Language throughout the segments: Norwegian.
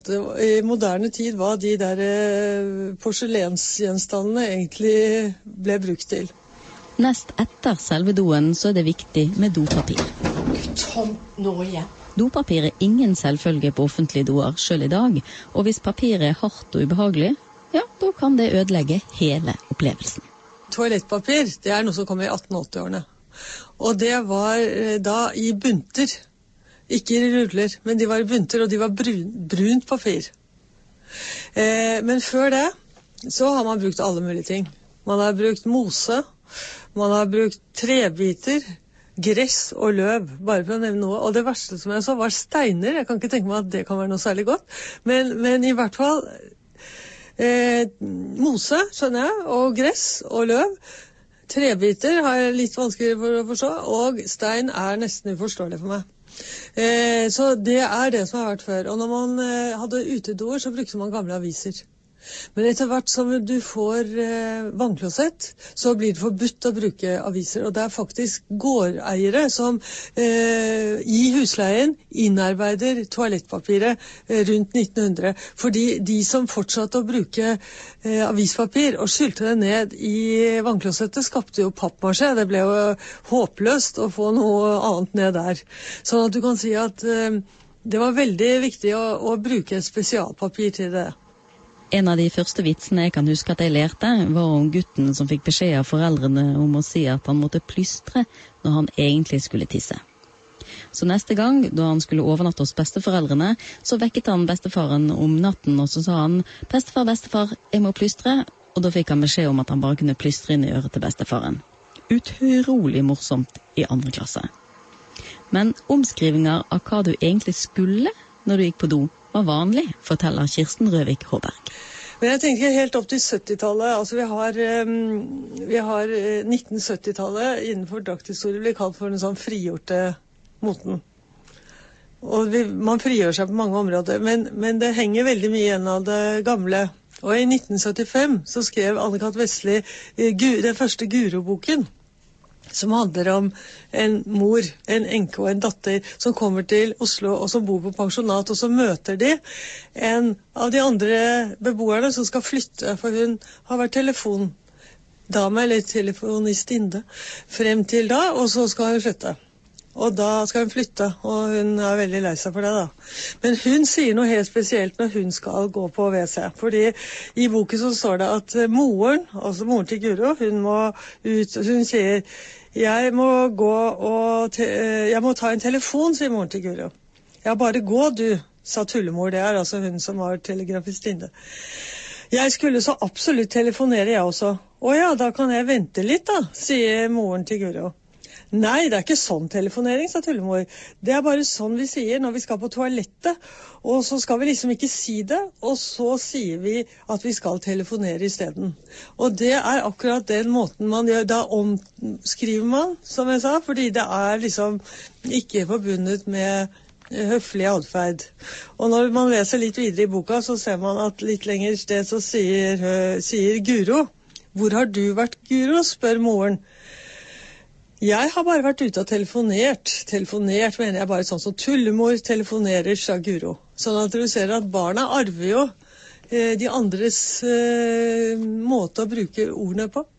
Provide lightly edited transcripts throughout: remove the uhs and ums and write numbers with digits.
skjønte i moderne tid hva de der porselensgjenstandene egentlig ble brukt til. Nest etter selve doen så er det viktig med dopapir. Tomt nå igjen. Dopapir er ingen selvfølge på offentlige doer selv i dag, og hvis papiret er hardt og ubehagelig, ja, da kan det ødelegge hele opplevelsen. Toalettpapir, det er noe som kom i 1880-årene. Og det var da i bunter. Ikke i ruller, men de var i bunter, og de var brunt papir. Men før det, så har man brukt alle mulige ting. Man har brukt mose, man har brukt trebiter, gress og løv, bare for å nevne noe. Og det verste som jeg så var steiner. Jeg kan ikke tenke meg at det kan være noe særlig godt. Men i hvert fall mose, skjønner jeg, og gress og løv. Trebiter har jeg litt vanskeligere for å forstå, og stein er nesten uforståelig for meg. Så det er det som har vært før. Og når man hadde utedoer, så brukte man gamle aviser. Men etter hvert som du får vannklosett, så blir det forbudt å bruke aviser. Og det er faktisk gårdeiere som i husleien innarbeider toalettpapiret rundt 1900. Fordi de som fortsatte å bruke avispapir og skylte det ned i vannklosettet, skapte jo pappmasje. Det ble jo håpløst å få noe annet ned der. Sånn at du kan si at det var veldig viktig å bruke spesialpapir til det. En av de første vitsene jeg kan huske at jeg lærte, var om gutten som fikk beskjed av foreldrene om å si at han måtte plystre når han egentlig skulle tisse. Så neste gang, da han skulle overnatte hos besteforeldrene, så vekket han bestefaren om natten, og så sa han, bestefar, jeg må plystre, og da fikk han beskjed om at han bare kunne plystre inn i øret til bestefaren. Utrolig morsomt i 2. klasse. Men omskrivinger av hva du egentlig skulle når du gikk på do, var vanlig, forteller Kirsten Røvik Håberg. Men jeg tenker helt opp til 70-tallet, altså vi har 1970-tallet innenfor drakthistorie blir kalt for en sånn frigjorte moten. Og man frigjør seg på mange områder, men det henger veldig mye igjen av det gamle. Og i 1975 så skrev Anne-Kat. Vestli den første Guro-boken, som handler om en mor, en enke og en datter som kommer til Oslo og som bor på pensjonat, og så møter de en av de andre beboerne som skal flytte, for hun har vært telefondame eller telefonistinne frem til da, og så skal hun flytte. Og da skal hun flytte, og hun er veldig lei seg for det da. Men hun sier noe helt spesielt når hun skal gå på WC, fordi i boken så står det at moren, altså moren til Guro, hun må ut, hun sier, jeg må ta en telefon, sier moren til Guro. Ja, bare gå du, sa tullemor, det er altså hun som var telegrafistinne. Jeg skulle så absolutt telefonere jeg også. Å ja, da kan jeg vente litt da, sier moren til Guro. Nei, det er ikke sånn telefonering, sa tullemor. Det er bare sånn vi sier når vi skal på toalettet, og så skal vi liksom ikke si det, og så sier vi at vi skal telefonere i stedet. Og det er akkurat den måten man gjør. Da omskriver man, som jeg sa, fordi det er liksom ikke forbundet med høflig adferd. Og når man leser litt videre i boka, så ser man at litt lenger sted så sier Guro, hvor har du vært, Guro, spør moren. Jeg har bare vært ute og telefonert. Telefonert mener jeg bare sånn som tullemor telefonerer, sa Guro. Sånn at du ser at barna arver jo de andres måte å bruke ordene på.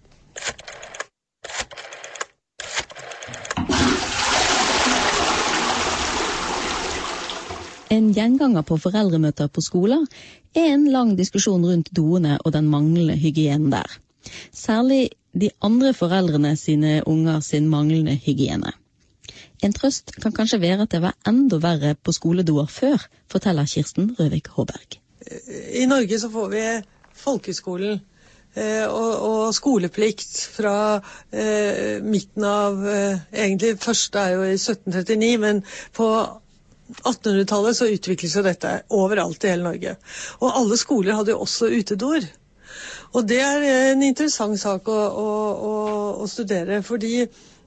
En gjenganger på foreldremøter på skoler er en lang diskusjon rundt doene og den manglende hygienen der. Særlig de andre foreldrene sine unger sin manglende hygiene. En trøst kan kanskje være at det var enda verre på skoledoer før, forteller Kirsten Røvik Håberg. I Norge så får vi folkeskolen og skoleplikt fra midten av, egentlig første er jo i 1739, men på 1800-tallet så utviklet seg dette overalt i hele Norge. Og alle skoler hadde jo også utedoer. Og det er en interessant sak å studere, fordi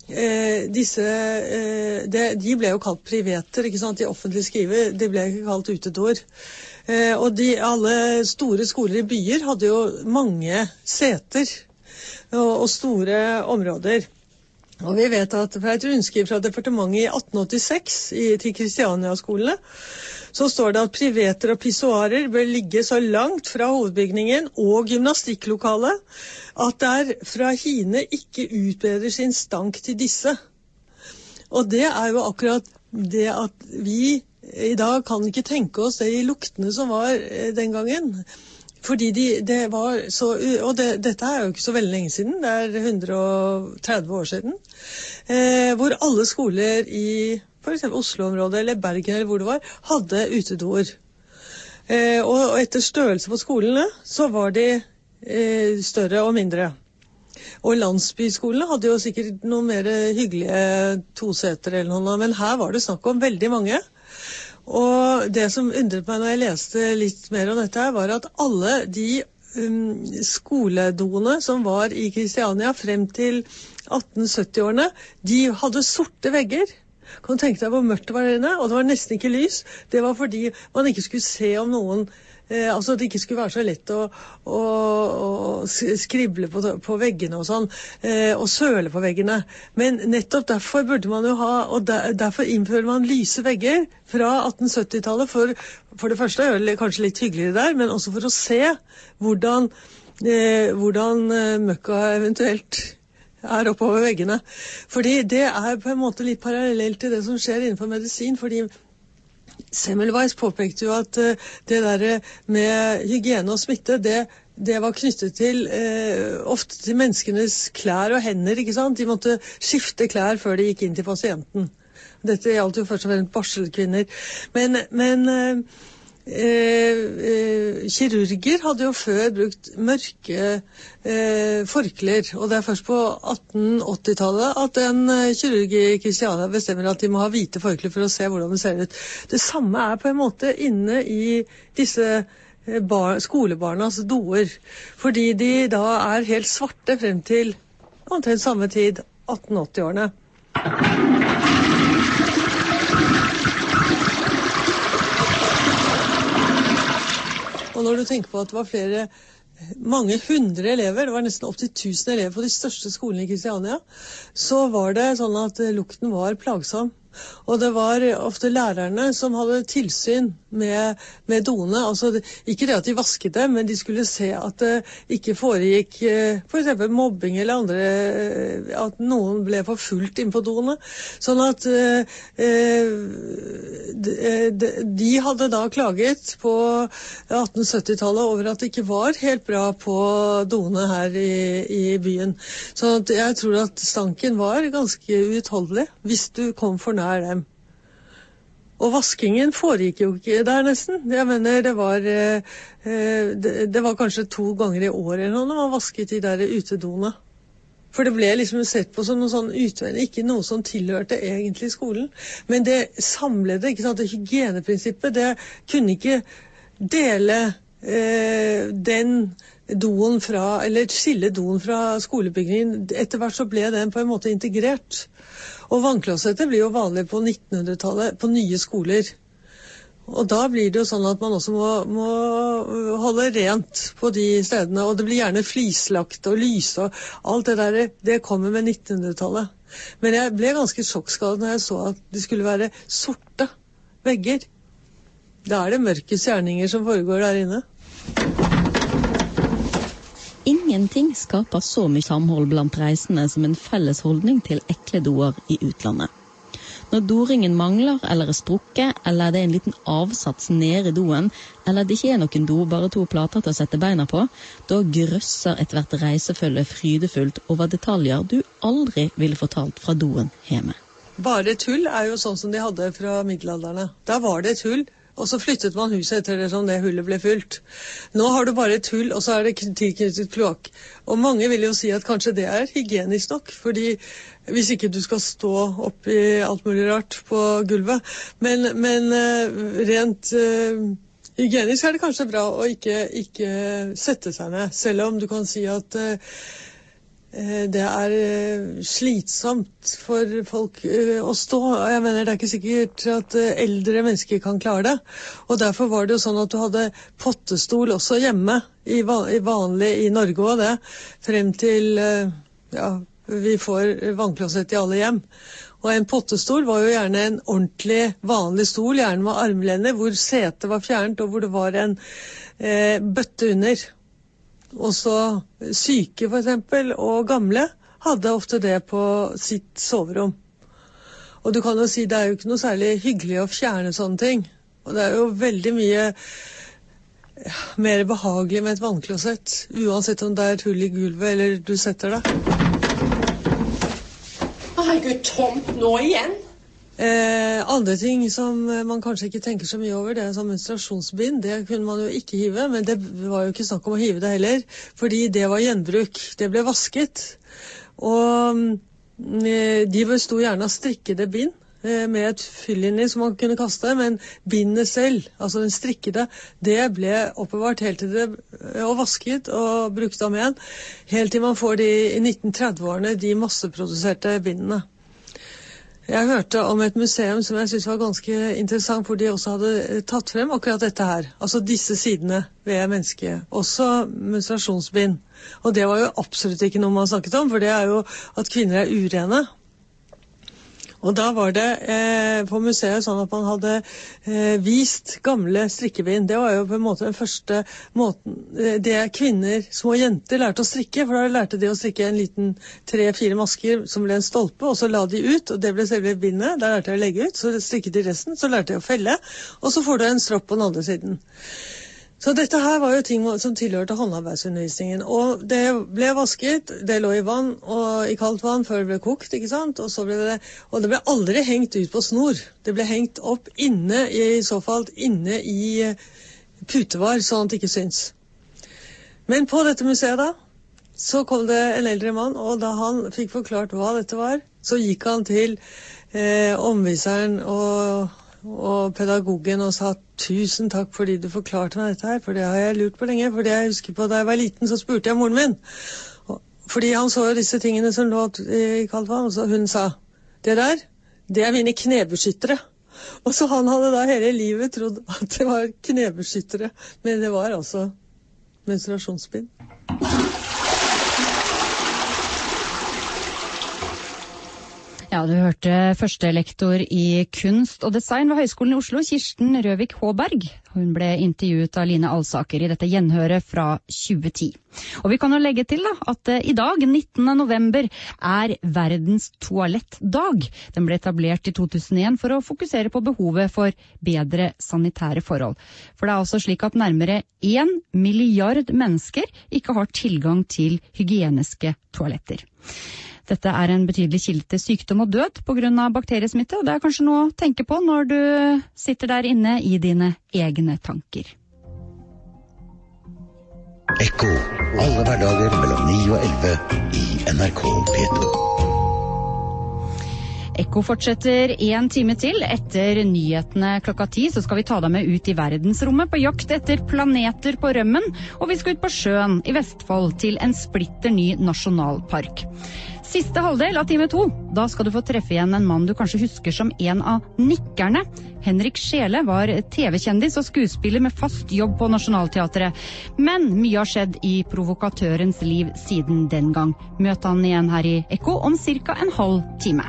de ble jo kalt privater, ikke sant? De offentlige skriver, de ble ikke kalt utedoer. Og alle store skoler i byer hadde jo mange seter og store områder. Og vi vet at fra et rundskriv fra departementet i 1886 til Kristiania-skolene, så står det at priveter og pissoarer bør ligge så langt fra hovedbygningen og gymnastikklokale at der fra hine ikke utbedrer sin stank til disse. Og det jo akkurat det at vi i dag kan ikke tenke oss de luktene som var den gangen. Fordi det var så, og dette jo ikke så veldig lenge siden, det 130 år siden, hvor alle skoler i for eksempel Oslo-området eller Bergen eller hvor det var, hadde utedoer. Og etter størrelse på skolene så var de større og mindre. Og landsbyskolene hadde jo sikkert noen mer hyggelige toseter eller noe, men her var det snakk om veldig mange. Og det som undret meg når jeg leste litt mer om dette var at alle de skoledoene som var i Kristiania frem til 1870-årene, de hadde sorte vegger. Kan du tenke deg hvor mørkt det var inne, og det var nesten ikke lys. Det var fordi man ikke skulle se om noen, altså det ikke skulle være så lett å skrible på veggene og sånn, og søle på veggene. Men nettopp derfor burde man jo ha, og derfor innfører man lyse vegger fra 1870-tallet, for det første å gjøre det kanskje litt hyggeligere der, men også for å se hvordan møkka eventuelt oppover veggene. Fordi det på en måte litt parallelt til det som skjer innenfor medisin, fordi Semmelweis påpekte jo at det der med hygiene og smitte, det var knyttet til ofte til menneskenes klær og hender, ikke sant? De måtte skifte klær før de gikk inn til pasienten. Dette gjaldt jo først og fremst barselkvinner. Men kirurger hadde jo før brukt mørke forklær, og det først på 1880-tallet at en kirurg i Kristiania bestemmer at de må ha hvite forklær for å se hvordan det ser ut. Det samme på en måte inne i disse skolebarnas doer, fordi de da helt svarte frem til omtrent samme tid, 1880-årene. Og når du tenker på at det var mange hundre elever, det var nesten opp til 1000 elever på de største skolene i Kristiania, så var det sånn at lukten var plagsom. Og det var ofte lærerne som hadde tilsyn med doene. Altså, ikke det at de vasket dem, men de skulle se at det ikke foregikk for eksempel mobbing eller andre, at noen ble for fullt inn på doene. Sånn at de hadde da klaget på 1870-tallet over at det ikke var helt bra på doene her i byen. Så jeg tror at stanken var ganske uutholdelig hvis du kom for nær dem. Og vaskingen foregikk jo ikke der nesten. Jeg mener, det var kanskje 2 ganger i året eller noe når man vasket de der utedoene. For det ble liksom sett på som noe sånn utvending, ikke noe som tilhørte egentlig skolen. Men det samlede, ikke sant, det hygieneprinsippet, det kunne ikke dele den doen fra, eller skille doen fra skolebygningen. Etter hvert så ble den på en måte integrert. Og vannklosettet blir jo vanlig på 1900-tallet på nye skoler. Og da blir det jo sånn at man også må holde rent på de stedene. Og det blir gjerne flislagt og lyse og alt det der, det kommer med 1900-tallet. Men jeg ble ganske sjokkskadet når jeg så at det skulle være sorte vegger. Da det mørkets gjerninger som foregår der inne. Ingenting skaper så mye samhold blant reisende som en felles holdning til ekle doer i utlandet. Når doringen mangler eller sprukket, eller det en liten avsats nede i doen, eller det ikke noen do, bare 2 plater til å sette beina på, da grøsser et hvert reisefølge frydefullt over detaljer du aldri ville fortalt fra doen hjemme. Bare et hull jo sånn som de hadde fra middelalderne. Da var det et hull. Og så flyttet man huset etter det som det hullet ble fylt. Nå har du bare et hull, og så det tilknyttet kloakk. Og mange vil jo si at kanskje det hygienisk nok, fordi hvis ikke du skal stå opp i alt mulig rart på gulvet. Men rent hygienisk det kanskje bra å ikke sette seg ned, selv om du kan si at det slitsomt for folk å stå. Jeg mener, det ikke sikkert at eldre mennesker kan klare det. Og derfor var det jo sånn at du hadde pottestol også hjemme, i vanlig i Norge også det, frem til vi får vannklosett i alle hjem. Og en pottestol var jo gjerne en ordentlig vanlig stol, gjerne med armlener, hvor setet var fjernet og hvor det var en bøtte under. Og så syke for eksempel, og gamle, hadde ofte det på sitt soverom. Og du kan jo si, det jo ikke noe særlig hyggelig å fjerne sånne ting. Og det jo veldig mye mer behagelig med et vannklosett, uansett om det et hull i gulvet eller du setter det. Herregud, tomt nå igjen? Andre ting som man kanskje ikke tenker så mye over, det som menstruasjonsbind, det kunne man jo ikke hive, men det var jo ikke snakk om å hive det heller, fordi det var gjenbruk. Det ble vasket, og de bestod gjerne av strikkede bind, med et fyll inni som man kunne kaste, men bindet selv, altså den strikkede, det ble oppbevart helt til det og vasket og brukt om igjen, helt til man får de i 1930-årene, de masseproduserte bindene. Jeg hørte om et museum som jeg synes var ganske interessant, hvor de også hadde tatt frem akkurat dette her, altså disse sidene ved mennesket, også menstruasjonsbind. Og det var jo absolutt ikke noe man snakket om, for det jo at kvinner urene. Og da var det på museet sånn at man hadde vist gamle strikkebind. Det var jo på en måte den første måten det kvinner, små jenter, lærte å strikke. For da lærte de å strikke en liten 3-4 masker som ble en stolpe, og så la de ut, og det ble selve bindet. Da lærte de å legge ut, så strikket de resten, så lærte de å felle, og så får du en stropp på den andre siden. Så dette her var jo ting som tilhørte håndarbeidsundervisningen, og det ble vasket, det lå i vann, og i kaldt vann før det ble kokt, ikke sant? Og det ble aldri hengt ut på snor. Det ble hengt opp inne, i så fall inne i putevar, sånn at det ikke syns. Men på dette museet da, så kom det en eldre mann, og da han fikk forklart hva dette var, så gikk han til omviseren og pedagogen og sa tusen takk fordi du forklarte meg dette her, for det har jeg lurt på lenge, for det jeg husker på da jeg var liten, så spurte jeg moren min, fordi han så jo disse tingene som lå i kaldt vann, og så hun sa, det der, det mine knebeskyttere. Og så han hadde da hele livet trodd at det var knebeskyttere, men det var altså menstruasjonsbind. Ja, du hørte førstelektor i kunst og design ved Høgskolen i Oslo, Kirsten Røvik Håberg. Hun ble intervjuet av Line Alsaker i dette gjenhøret fra 2010. Og vi kan jo legge til at i dag, 19. november, verdens toalettdag. Den ble etablert i 2001 for å fokusere på behovet for bedre sanitære forhold. For det også slik at nærmere 1 milliard mennesker ikke har tilgang til hygieniske toaletter. Dette en betydelig kilde til sykdom og død på grunn av bakteriesmitte, og det kanskje noe å tenke på når du sitter der inne i dine egne tanker. Ekko, alle hverdager mellom 9 og 11 i NRK P2. Ekko fortsetter 1 time til. Etter nyhetene klokka 10 så skal vi ta deg med ut i verdensrommet på jakt etter planeter på rømmen, og vi skal ut på sjøen i Vestfold til en splitter ny nasjonalpark. Siste halvdel av time 2, da skal du få treffe igjen en mann du kanskje husker som en av nikkerne. Henrik Schele var TV-kjendis og skuespiller med fast jobb på Nationaltheatret. Men mye har skjedd i provokatørens liv siden den gang. Møt han igjen her i Ekko om cirka en halv time.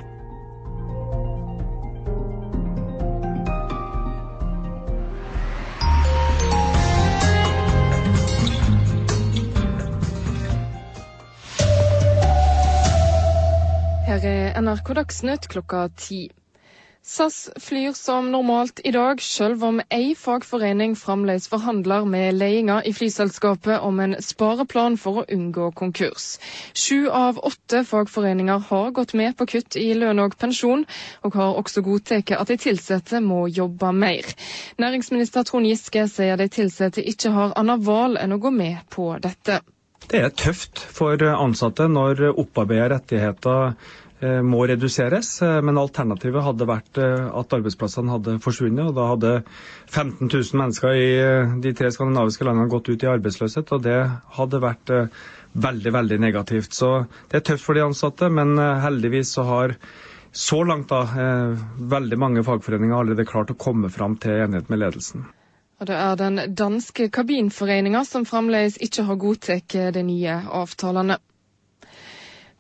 Her NRK Dagsnytt klokka 10. SAS flyr som normalt i dag, selv om ei fagforening fremdeles forhandler med ledelsen i flyselskapet om en spareplan for å unngå konkurs. 7 av 8 fagforeninger har gått med på kutt i lønn og pensjon, og har også godtatt at de tilsatte må jobbe mer. Næringsminister Trond Giske sier de tilsatte ikke har annet valg enn å gå med på dette. Det tøft for ansatte når opparbeidet rettigheter må reduseres, men alternativet hadde vært at arbeidsplassene hadde forsvunnet, og da hadde 15 000 mennesker i de 3 skandinaviske landene gått ut i arbeidsløshet, og det hadde vært veldig, veldig negativt. Så det tøft for de ansatte, men heldigvis så har så langt veldig mange fagforeninger allerede klart å komme fram til enighet med ledelsen. Og det den danske kabinforeningen som fremdeles ikke har godtatt de nye avtalene.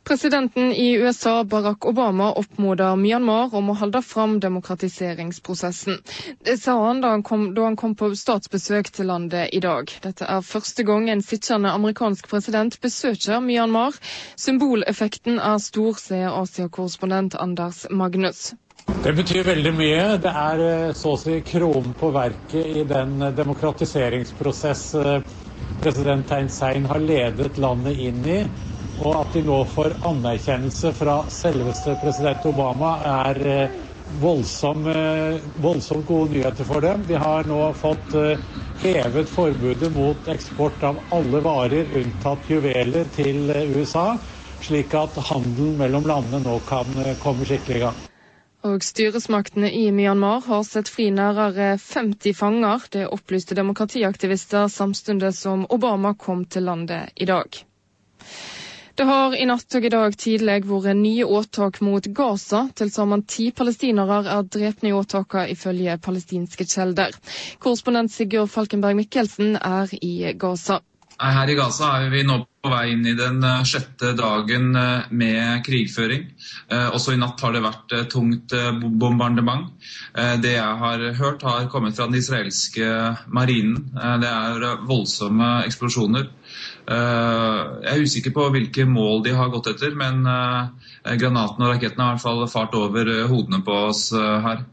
Presidenten i USA, Barack Obama, oppmoder Myanmar om å holde fram demokratiseringsprosessen. Det sa han da han kom på statsbesøk til landet i dag. Dette første gang en sittende amerikansk president besøker Myanmar. Symboleffekten stor, sier Asia-korrespondent Anders Magnus. Det betyr veldig mye. Det så å si kronen på verket i den demokratiseringsprosess president Thein Sein har ledet landet inn i. Og at de nå får anerkjennelse fra selveste president Obama voldsomt gode nyheter for dem. De har nå fått hevet forbudet mot eksport av alle varer unntatt juveler til USA, slik at handelen mellom landene nå kan komme skikkelig i gang. Og styresmaktene i Myanmar har sett fri nærmere 50 fanger. Det opplyste demokratiaktivister samtidig som Obama kom til landet i dag. Det har i natt og i dag tidlig vært nye åtak mot Gaza. Til sammen 10 palestinere drepne i åtaket ifølge palestinske kjelder. Korrespondent Sigurd Falkenberg Mikkelsen i Gaza. Her i Gaza vi nå på vei inn i den 6. dagen med krigføring. Også i natt har det vært tungt bombardement. Det jeg har hørt har kommet fra den israelske marinen. Det voldsomme eksplosjoner. Jeg usikker på hvilke mål de har gått etter, men granatene og rakettene har I hvert fall fart over hodene på oss her.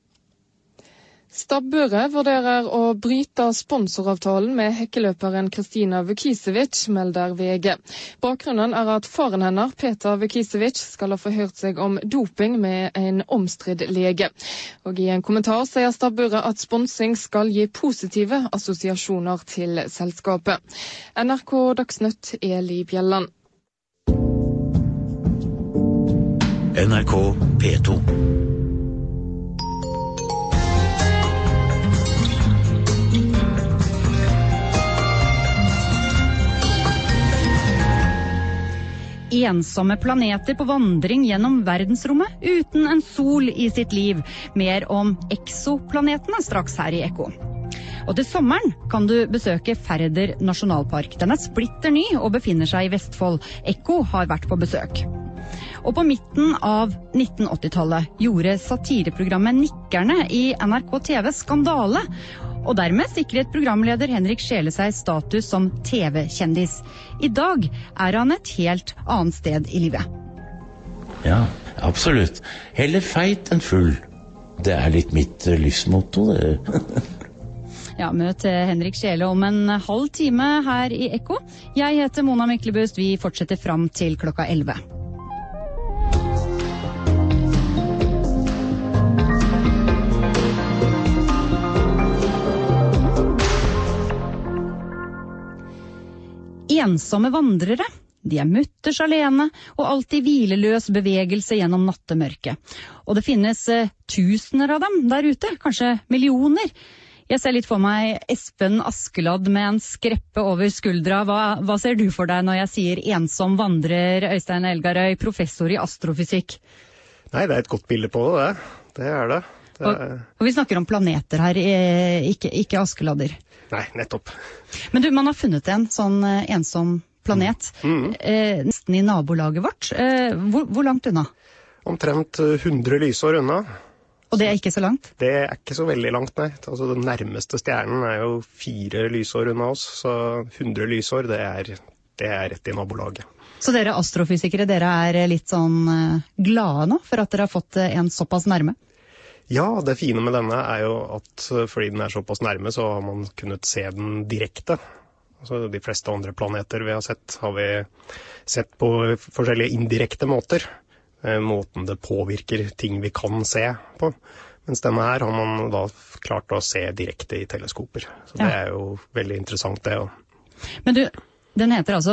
Stabburet vurderer å bryte sponsoravtalen med hekkeløperen Kristina Vukisevic, melder VG. Bakgrunnen at faren hennes, Petar Vukisevic, skal ha forhørt seg om doping med en omstridt lege. Og i en kommentar sier Stabburet at sponsing skal gi positive assosiasjoner til selskapet. NRK Dagsnytt, Eli Bjelland. NRK P2. Ensomme planeter på vandring gjennom verdensrommet uten en sol i sitt liv. Mer om exoplanetene straks her i Ekko. Og til sommeren kan du besøke Færder nasjonalpark. Den splitter ny og befinner seg i Vestfold. Ekko har vært på besøk. Og på midten av 1980-tallet gjorde satireprogrammet Nikkerne i NRK TV skandale. Og dermed sikret programleder Henrik Schele seg status som TV-kjendis. I dag han et helt annet sted i livet. Ja, absolutt. Heller feit enn full. Det litt mitt livsmotto, det. Ja, møt Henrik Schele om en halv time her i Ekko. Jeg heter Mona Myklebust. Vi fortsetter fram til klokka 11. Ensomme vandrere. De mutters alene og alltid hvileløs bevegelse gjennom nattemørket. Og det finnes tusener av dem der ute, kanskje millioner. Jeg ser litt for meg Espen Askeladd med en skreppe over skuldra. Hva ser du for deg når jeg sier ensom vandrer, Øystein Elgarøy, professor i astrofysikk? Nei, det et godt bilde på det. Det det. Og vi snakker om planeter her, ikke Askeladder. Nei, nettopp. Men du, man har funnet en sånn ensom planet, nesten i nabolaget vårt. Hvor langt unna? Omtrent 100 lysår unna. Og det ikke så langt? Det ikke så veldig langt, nei. Altså, den nærmeste stjernen jo 4 lysår unna oss, så 100 lysår, det rett i nabolaget. Så dere astrofysikere, dere litt sånn glade nå for at dere har fått en såpass nærme? Ja, det fine med denne jo at fordi den såpass nærme, så har man kunnet se den direkte. Altså, de fleste andre planeter vi har sett på forskjellige indirekte måter. Måten det påvirker ting vi kan se på. Mens denne her har man da klart å se direkte i teleskoper. Så det jo veldig interessant det. Men du, den heter altså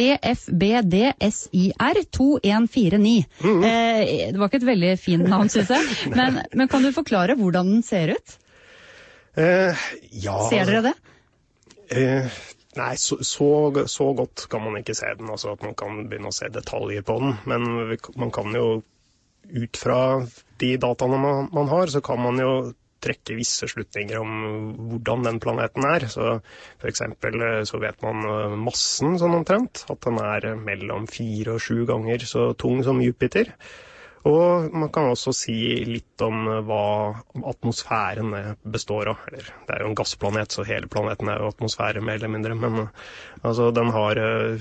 CFBDSIR 2149. Det var ikke et veldig fint navn, synes jeg. Men kan du forklare hvordan den ser ut? Ja. Ser dere det? Nei, så godt kan man ikke se den. Altså at man kan begynne å se detaljer på den. Men man kan jo, ut fra de dataene man har, så kan man jo trekke visse slutninger om hvordan den planeten så for eksempel så vet man massen sånn omtrent, at den mellom 4 og 7 ganger så tung som Jupiter. Og man kan også si litt om hva atmosfæren består av. Eller, det jo en gassplanet, så hele planeten jo atmosfære mer eller mindre. Men altså, den har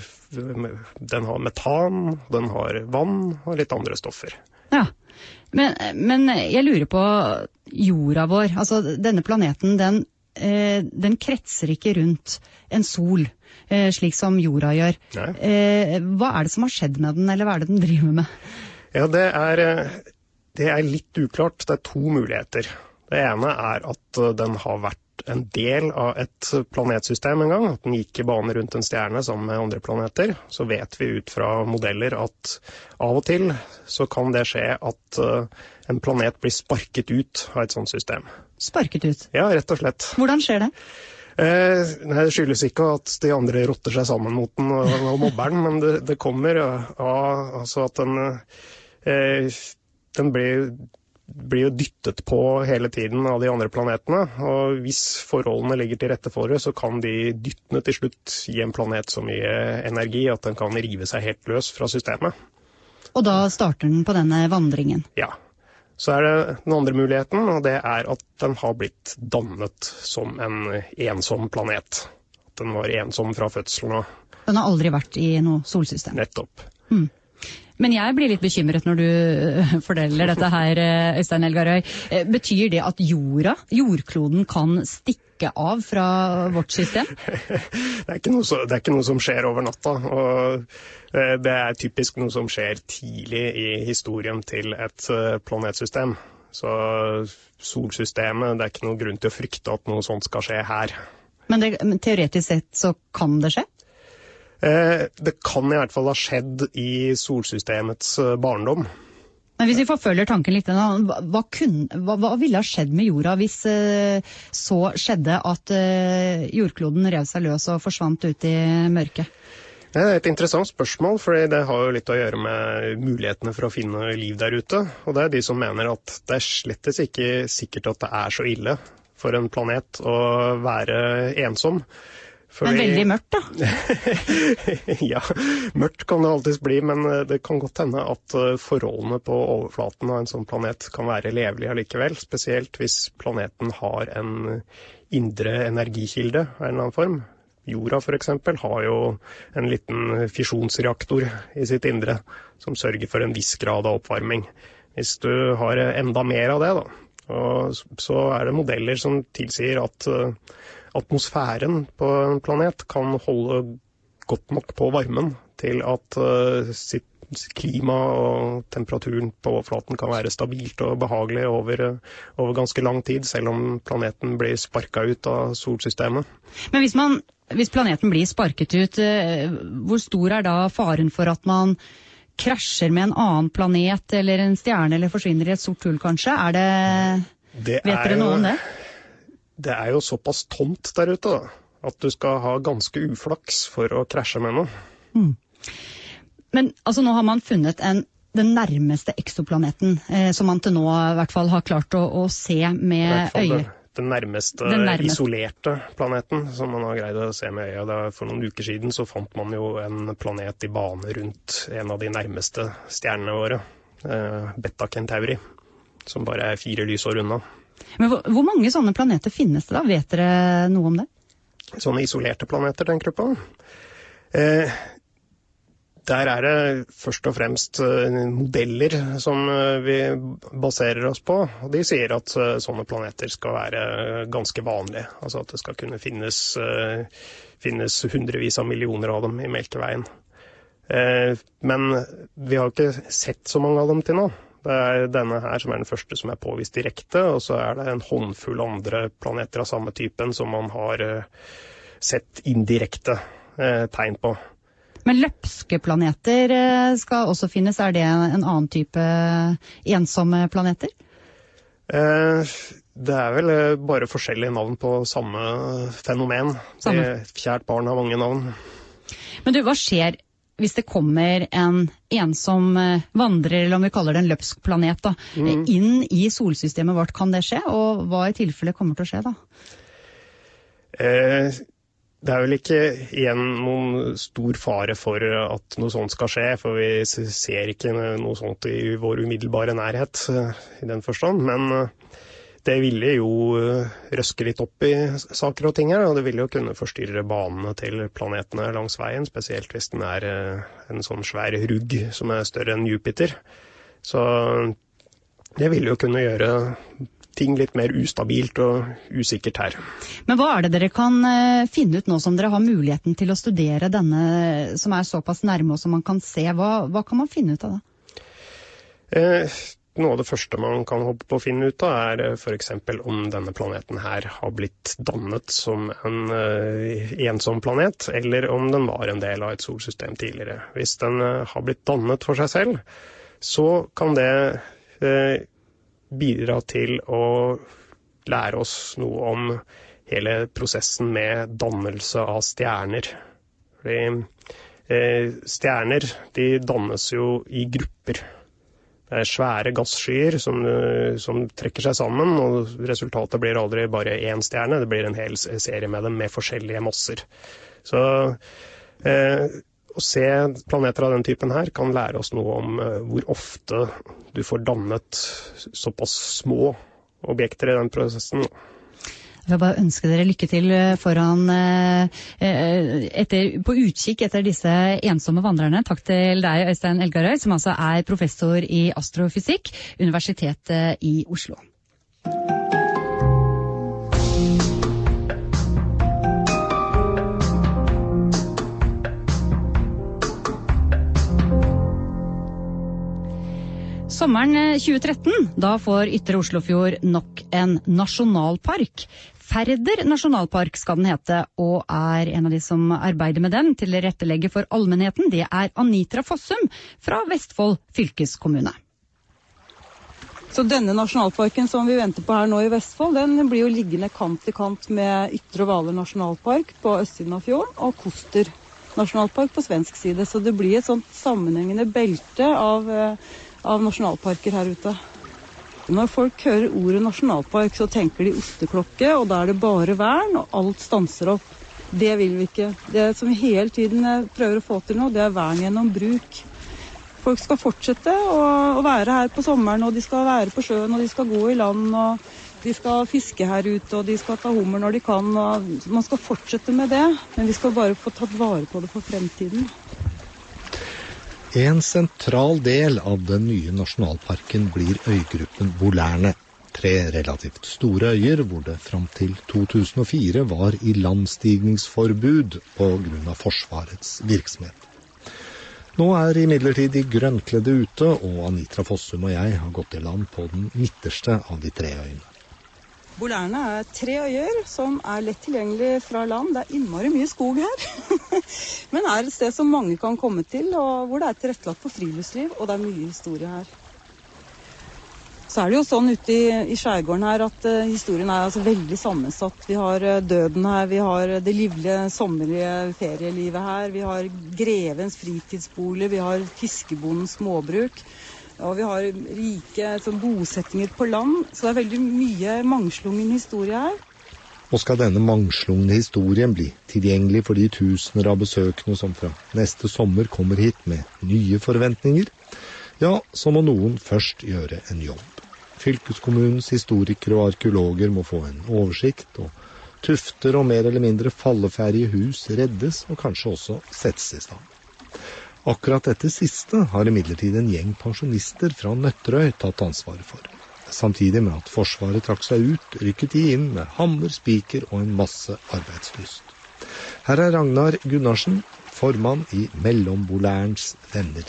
metan, den har vann og litt andre stoffer. Ja, men jeg lurer på jorda vår. Altså, denne planeten, den kretser ikke rundt en sol, slik som jorda gjør. Hva det som har skjedd med den, eller hva det den driver med? Ja, det litt uklart. Det 2 muligheter. Det ene at den har vært en del av et planetsystem en gang, at den gikk i bane rundt en stjerne sammen med andre planeter. Så vet vi ut fra modeller at av og til så kan det skje at en planet blir sparket ut av et sånt system. Sparket ut? Ja, rett og slett. Hvordan skjer det? Nei, det skyldes ikke at de andre rotter seg sammen mot den og mobber den, men det kommer av altså at den blir jo dyttet på hele tiden av de andre planetene, og hvis forholdene ligger til rette for det, så kan de dyttene til slutt gi en planet så mye energi at den kan rive seg helt løs fra systemet. Og da starter den på denne vandringen? Ja. Så det den andre muligheten, og det at den har blitt dannet som en ensom planet. At den var ensom fra fødselen. Den har aldri vært i noe solsystem? Nettopp. Men jeg blir litt bekymret når du forteller dette her, Øystein Elgarøy. Betyr det at jordkloden kan stikke av fra vårt system? Det ikke noe som skjer over natta, og det typisk noe som skjer tidlig i historien til et planetsystem. Så solsystemet, det ikke noe grunn til å frykte at noe sånt skal skje her. Men teoretisk sett så kan det skje? Det kan i hvert fall ha skjedd i solsystemets barndom. Men hvis vi forfølger tanken litt, hva ville ha skjedd med jorda hvis så skjedde at jordkloden rev seg løs og forsvant ut i mørket? Det et interessant spørsmål, for det har jo litt å gjøre med mulighetene for å finne liv der ute. Og det de som mener at det slettes ikke sikkert at det så ille for en planet å være ensom. Men veldig mørkt da? Ja, mørkt kan det alltid bli, men det kan godt hende at forholdene på overflaten av en sånn planet kan være levelige allikevel, spesielt hvis planeten har en indre energikilde av en eller annen form. Jorda for eksempel har jo en liten fisjonsreaktor i sitt indre som sørger for en viss grad av oppvarming. Hvis du har enda mer av det da, så det modeller som tilsier at atmosfæren på en planet kan holde godt nok på varmen til at sitt klima og temperaturen på overflaten kan være stabilt og behagelig over ganske lang tid, selv om planeten blir sparket ut av solsystemet. Men hvis planeten blir sparket ut, hvor stor da faren for at man krasjer med en annen planet eller en stjerne eller forsvinner i et sort hull kanskje? Vet dere noe om det? Det jo såpass tomt der ute da, at du skal ha ganske uflaks for å krasje med noe. Men altså, nå har man funnet den nærmeste eksoplaneten, som man til nå i hvert fall har klart å se med øyet. Den nærmeste isolerte planeten som man har greid å se med øyet. For noen uker siden så fant man jo en planet i bane rundt en av de nærmeste stjernene våre, Beta Centauri, som bare 4 lysår unna. Men hvor mange sånne planeter finnes det da? Vet dere noe om det? Sånne isolerte planeter, tenker du på? Der det først og fremst modeller som vi baserer oss på. Og de sier at sånne planeter skal være ganske vanlige. Altså at det skal kunne finnes hundrevis av millioner av dem i Melkeveien. Men vi har ikke sett så mange av dem til nå. Det denne her som den første som påvist direkte, og så det en håndfull andre planeter av samme typen som man har sett indirekte tegn på. Men løpske planeter skal også finnes. Det en annen type ensomme planeter? Det vel bare forskjellige navn på samme fenomen. Kjært barn har mange navn. Men du, hva skjer hvis det kommer en ensom vandrer, eller om vi kaller det en løpsk planet, da, inn i solsystemet vårt, kan det skje? Og hva i tilfelle kommer til å skje da? Det vel ikke igjen noen stor fare for at noe sånt skal skje, for vi ser ikke noe sånt i vår umiddelbare nærhet i den forstand, men det ville jo røske litt opp i saker og ting her, og det ville jo kunne forstyrre banene til planetene langs veien, spesielt hvis den en sånn svær rugg som større enn Jupiter. Så det ville jo kunne gjøre ting litt mer ustabilt og usikkert her. Men hva det dere kan finne ut nå som dere har muligheten til å studere denne som såpass nærme og som man kan se? Hva kan man finne ut av det? Noe av det første man kan håpe på å finne ut av for eksempel om denne planeten her har blitt dannet som en ensom planet, eller om den var en del av et solsystem tidligere. Hvis den har blitt dannet for seg selv, så kan det bidra til å lære oss noe om hele prosessen med dannelse av stjerner. Fordi stjerner, de dannes jo i grupper. Det svære gasskyer som trekker seg sammen, og resultatet blir aldri bare én stjerne, det blir en hel serie med dem med forskjellige masser. Så å se planeter av den typen her kan lære oss noe om hvor ofte du får dannet såpass små objekter i den prosessen. Jeg vil bare ønske dere lykke til på utkikk etter disse ensomme vandrerne. Takk til deg, Øystein Elgarøy, som altså professor i astrofysikk, Universitetet i Oslo. Sommeren 2013, da får Ytre Oslofjord nok en nasjonalpark. Færder nasjonalpark skal den hete, og en av de som arbeider med den til å rettelegge for allmennheten, det Anitra Fossum fra Vestfold fylkeskommune. Så denne nasjonalparken som vi venter på her nå i Vestfold, den blir jo liggende kant til kant med Ytre Hvaler nasjonalpark på østsiden av fjorden, og Koster nasjonalpark på svensk side. Så det blir et sånt sammenhengende belte av nasjonalparker her ute. Når folk hører ordet nasjonalpark, så tenker de osteklokke, og da det bare vern, og alt stanser opp. Det vil vi ikke. Det som vi hele tiden prøver å få til nå, det vern gjennom bruk. Folk skal fortsette å være her på sommeren, og de skal være på sjøen, og de skal gå i land, og de skal fiske her ute, og de skal ta hummer når de kan. Og man skal fortsette med det, men vi skal bare få tatt vare på det for fremtiden. En sentral del av den nye nasjonalparken blir øygruppen Bolærne. 3 relativt store øyer hvor det fram til 2004 var i landstigningsforbud på grunn av Forsvarets virksomhet. Nå imidlertid de grønnkledde ute, og Anitra Fossum og jeg har gått i land på den midterste av de 3 øyene. Bolærne 3 øyer som lett tilgjengelig fra land. Det innmari mye skog her, men et sted som mange kan komme til, og hvor det tilrettelagt for friluftsliv, og det mye historie her. Så det jo sånn ute i skjærgården her at historien altså veldig sammensatt. Vi har døden her, vi har det livlige sommerlige ferielivet her, vi har grevens fritidsbolig, vi har fiskebondens småbruk. Og vi har rike bosettinger på land, så det veldig mye mangslungen historie her. Og skal denne mangslungne historien bli tilgjengelig for de tusener av besøkende som fra neste sommer kommer hit med nye forventninger, ja, så må noen først gjøre en jobb. Fylkeskommunens historikere og arkeologer må få en oversikt, og tufter og mer eller mindre falleferdige hus reddes og kanskje også settes i stand. Akkurat dette siste har imidlertid en gjeng pensjonister fra Nøtterøy tatt ansvaret for. Samtidig med at Forsvaret trakk seg ut, rykket de inn med hammer, spiker og en masse arbeidslyst. Her Ragnar Gunnarsen, formann i Mellombolærens venner.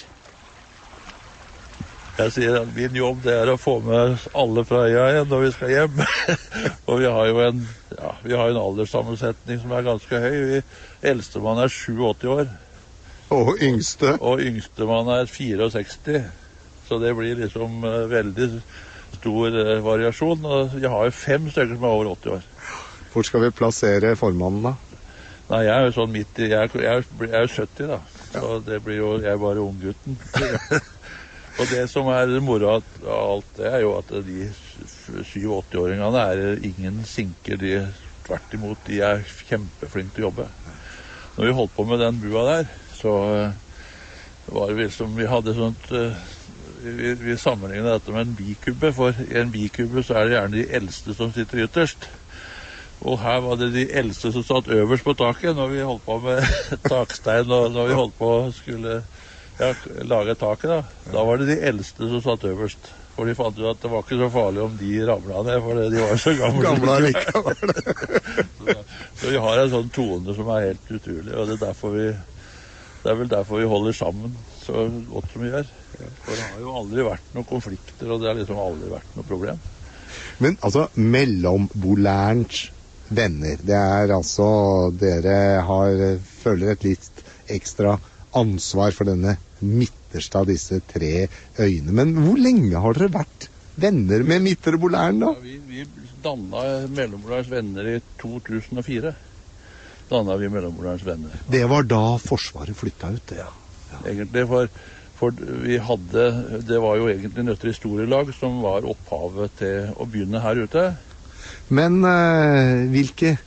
Jeg sier at min jobb det å få med alle fra øya igjen når vi skal hjem. Og vi har jo en alderssammensetning som ganske høy. Eldstemann 87 år. Og yngste? Og yngstemann 64. Så det blir liksom veldig stor variasjon. Og jeg har jo 5 stykker som over 80 år. Hvor skal vi plassere formannen da? Nei, jeg jo sånn midt i, jeg er jo 70 da. Så det blir jo jeg bare unggutten. Og det som moro av alt det jo at de 87-80-åringene ingen sinker, de tvert imot, de kjempeflinke til å jobbe. Når vi holdt på med den bua der, så var det liksom, vi hadde sånt, vi sammenlignet dette med en bikubbe, for i en bikubbe så det gjerne de eldste som sitter ytterst. Og her var det de eldste som satt øverst på taket når vi holdt på med takstein, og når vi holdt på å skulle lage taket da. Da var det de eldste som satt øverst. For de fant ut at det var ikke så farlig om de ramlet ned, for de var så gamle likevel. Så vi har en sånn tone som helt utrolig, og det er vel derfor vi holder sammen så godt som vi gjør. For det har jo aldri vært noen konflikter, og det har liksom aldri vært noe problem. Men altså, mellombolærens venner, det altså, dere føler et litt ekstra ansvar for denne midterste av disse 3 øyene. Men hvor lenge har dere vært venner med Midtre Bolæren da? Ja, vi dannet Mellombolærens venner i 2004. Dannet vi Mellombolærens venner. Det var da Forsvaret flyttet ut, ja. Egentlig, for vi hadde, det var jo egentlig Nøtterøy Historielag som var opphavet til å begynne her ute. Men hvilken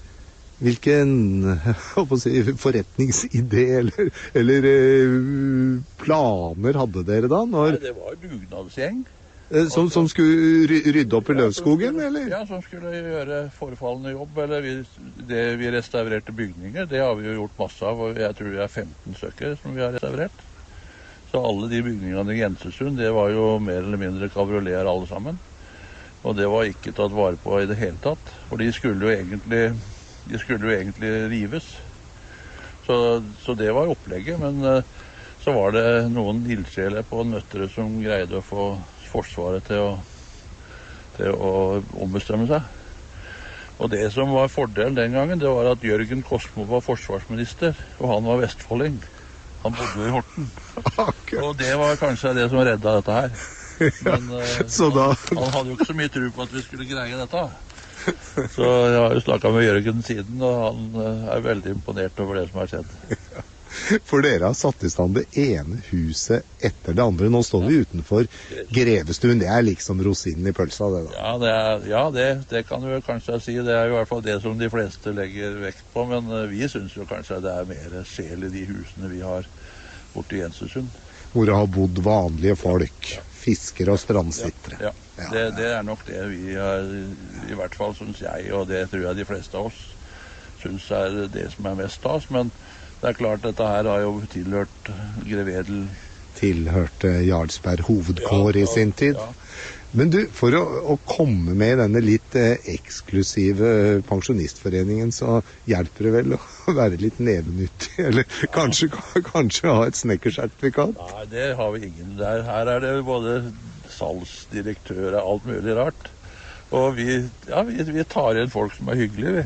forretningsidé eller planer hadde dere da? Nei, det var en dugnadsgjeng. Som skulle rydde opp i løvskogen, eller? Ja, som skulle gjøre forfallende jobb, eller vi restaurerte bygninger, det har vi jo gjort masse av, og jeg tror det 15 stykker som vi har restaurert. Så alle de bygningene i Jensesund, det var jo mer eller mindre kabrioleter alle sammen. Og det var ikke tatt vare på i det hele tatt, for de skulle jo egentlig rives. Så det var opplegget, men så var det noen ildsjeler på Nøtterøy som greide å få Forsvaret til å ombestemme seg. Og det som var fordelen den gangen, det var at Jørgen Kosmo var forsvarsminister, og han var vestfolding. Han bodde i Horten. Og det var kanskje det som redda dette her. Men han hadde jo ikke så mye tro på at vi skulle greie dette. Så jeg har jo snakket med Jørgen siden, og han veldig imponert over det som har skjedd. For dere har satt i stand det ene huset etter det andre. Nå står vi utenfor Grevestuen. Det liksom rosinen i pølsa, det da. Det kan du kanskje si. Det jo i hvert fall det som de fleste legger vekt på. Men vi synes jo kanskje det mer sjel i de husene vi har borte i Jensesund. Hvor det har bodd vanlige folk. Fiskere og strandsittere. Ja. Det nok det vi i hvert fall synes jeg, og det tror jeg de fleste av oss synes det som mest stas. Men det klart, dette her har jo tilhørt Grevedel. Tilhørte Jarlsberg hovedkår i sin tid. Ja. Men du, for å komme med i denne litt eksklusive pensjonistforeningen, så hjelper det vel å være litt nevenyttig, eller kanskje ha et snekkersertifikat? Nei, det har vi ingen der. Her det både salgsdirektører og alt mulig rart. Og vi tar igjen folk som hyggelige,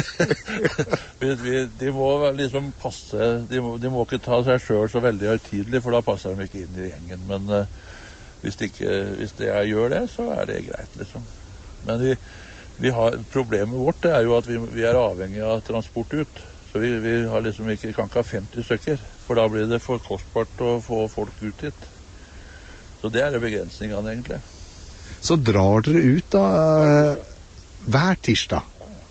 vi. De må liksom passe, de må ikke ta seg selv så veldig høytidelig, for da passer de ikke inn i gjengen. Men hvis jeg gjør det, så det greit, liksom. Men problemet vårt jo at vi avhengig av transport ut. Så vi har liksom kan ikke ha 50 stykker, for da blir det for kostbart å få folk ut hit. Så det det begrensningene, egentlig. Så drar dere ut da hver tirsdag?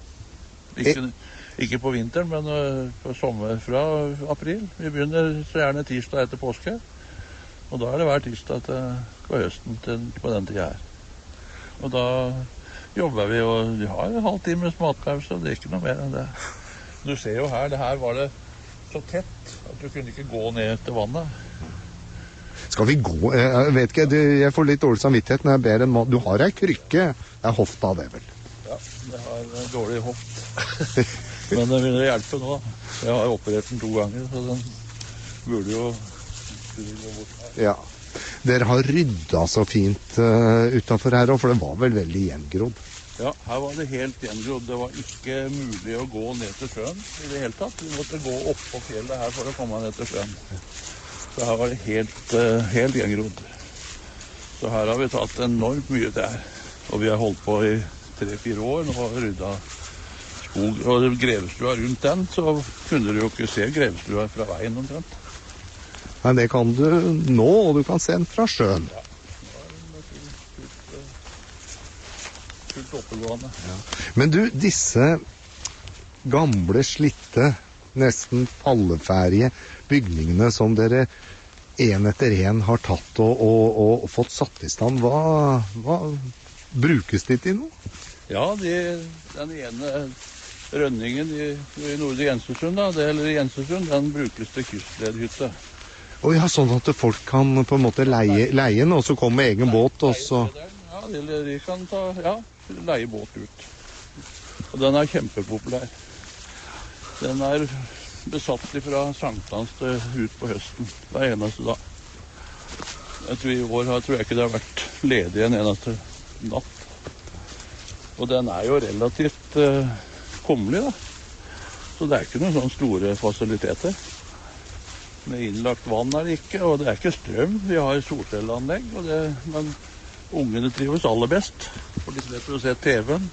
Ikke på vinteren, men på sommer fra april. Vi begynner så gjerne tirsdag etter påske. Og da det hver tirsdag på høsten på den tiden her. Og da jobber vi, og vi har en halv times matpause, og det ikke noe mer enn det. Du ser jo her, det her var det så tett at du kunne ikke gå ned til vannet. Skal vi gå? Jeg vet ikke, jeg får litt dårlig samvittighet når jeg ber en mann. Du har ei krykke, det hofta det vel? Ja, det har en dårlig hoft. Men det begynner å hjelpe nå. Jeg har operert den 2 ganger, så den burde jo gå bort her. Ja, dere har ryddet så fint utenfor her, for det var vel veldig gjengrodd? Ja, her var det helt gjengrodd. Det var ikke mulig å gå ned til sjøen i det hele tatt. Vi måtte gå opp på fjellet her for å komme ned til sjøen. Så her var det helt gjengrodd. Så her har vi tatt enormt mye der. Og vi har holdt på i 3-4 år nå og ryddet skog. Og grevestua rundt den, så kunne du jo ikke se grevestua fra veien omtrent. Nei, det kan du nå, og du kan se den fra sjøen. Ja, fullt oppegående. Ja. Men du, disse gamle, slitte, nesten falleferdige bygningene som dere en etter en har tatt og fått satt i stand, hva brukes de til noe? Ja, den ene rønningen i Nordre Jensesund, eller Jensesund, den brukes til kystledhytte. Og ja, sånn at folk kan på en måte leie den, og så komme med egen båt, og så... Ja, eller de kan leie båt ut. Og den er kjempepopulær. Den er besatt fra sankthans til ut på høsten, hver eneste dag. I år tror jeg ikke det har vært ledig en eneste natt. Og den er jo relativt kommelig, da. Så det er ikke noen sånne store fasiliteter. Med innlagt vann er det ikke, og det er ikke strøm. Vi har solcelleanlegg, men ungene trives aller best. For de slipper å se TV-en.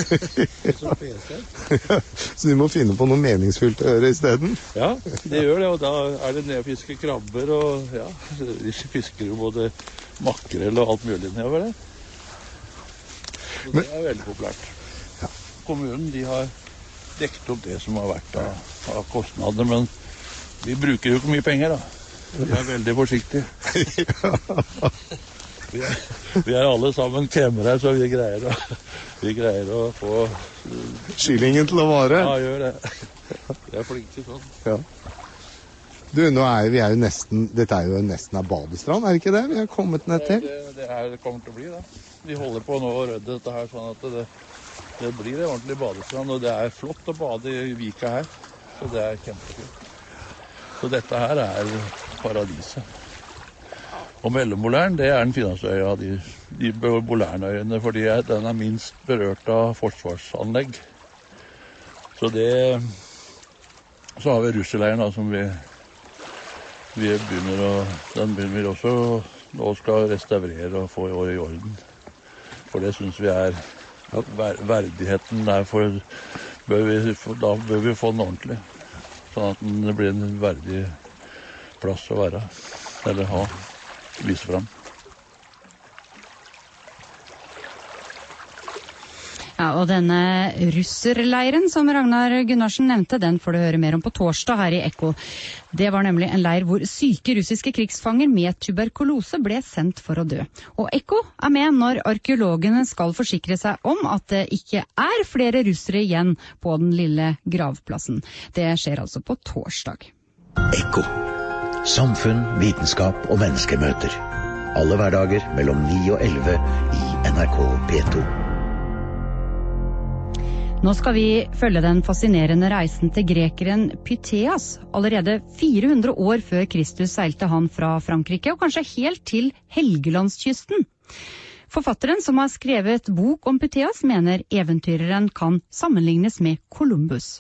Så de må finne på noe meningsfylt å gjøre i stedet? Ja, de gjør det, og da er det ned å fiske krabber, og ja, de fisker jo både makrell og alt mulig nedover det. Så det er veldig populært. Ja. Kommunen, de har dekket opp det som har vært av kostnader, men vi bruker jo ikke mye penger da. Vi er veldig forsiktige. Vi er alle sammen kremmere, så vi greier å få kyllingen til å vare. Ja, gjør det. Vi er flinke sånn. Ja. Du, vi er jo nesten, dette er jo nesten en badestrand, er det ikke det? Vi har kommet ned til. Det kommer til å bli det. Vi holder på nå å rydde dette her, sånn at det blir en ordentlig badestrand, og det er flott å bade i vika her, så det er kjempefint. Så dette her er paradiset. Og Mellombolern, det er den fineste øya av de Bolernøyene, fordi den er minst berørt av forsvarsanlegg. Så har vi russeleiren da, som vi begynner vi også nå skal restaurere og få i orden. For det synes vi er verdigheten der, da bør vi få den ordentlig. Sånn at det blir en verdig plass å være, eller vise frem. Ja, og denne russerleiren som Ragnar Gunnarsen nevnte, den får du høre mer om på torsdag her i Ekko. Det var nemlig en leir hvor syke russiske krigsfanger med tuberkulose ble sendt for å dø. Og Ekko er med når arkeologene skal forsikre seg om at det ikke er flere russere igjen på den lille gravplassen. Det skjer altså på torsdag. Ekko. Samfunn, vitenskap og menneskemøter. Alle hverdager mellom 9 og 11 i NRK P2. Nå skal vi følge den fascinerende reisen til grekeren Pytheas. Allerede 400 år før Kristus seilte han fra Frankrike, og kanskje helt til Helgelandskysten. Forfatteren som har skrevet bok om Pytheas mener eventyreren kan sammenlignes med Columbus.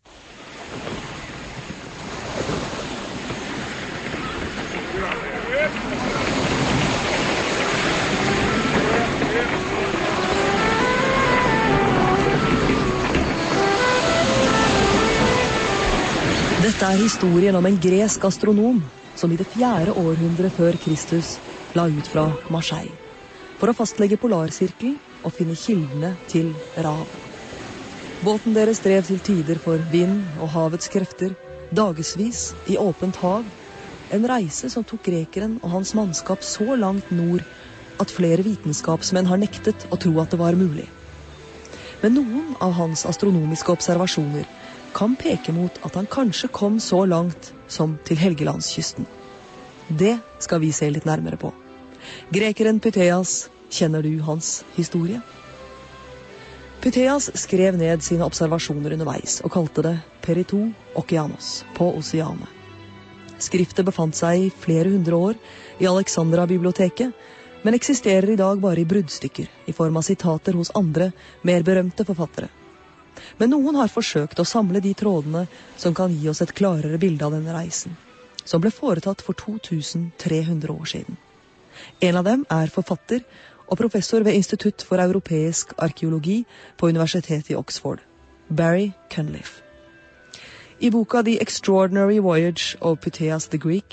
Dette er historien om en gresk astronom som i det 4. århundre før Kristus la ut fra Marseille for å fastlegge polarsirkelen og finne kildene til Rav. Båten deres drev til tider for vind og havets krefter, dagesvis i åpent hav, en reise som tok grekeren og hans mannskap så langt nord at flere vitenskapsmenn har nektet å tro at det var mulig. Men noen av hans astronomiske observasjoner kan peke mot at han kanskje kom så langt som til Helgelandskysten. Det skal vi se litt nærmere på. Grekeren Pytheas, kjenner du hans historie? Pytheas skrev ned sine observasjoner underveis og kalte det Peritou Okeanos på oseanet. Skriftet befant seg i flere hundre år i Alexandra-biblioteket, men eksisterer i dag bare i bruddstykker i form av sitater hos andre, mer berømte forfattere. Men noen har forsøkt å samle de trådene som kan gi oss et klarere bilde av denne reisen, som ble foretatt for 2300 år siden. En av dem er forfatter og professor ved Institutt for europeisk arkeologi på Universitetet i Oxford, Barry Cunliffe. I boka The Extraordinary Voyage of Pytheas the Greek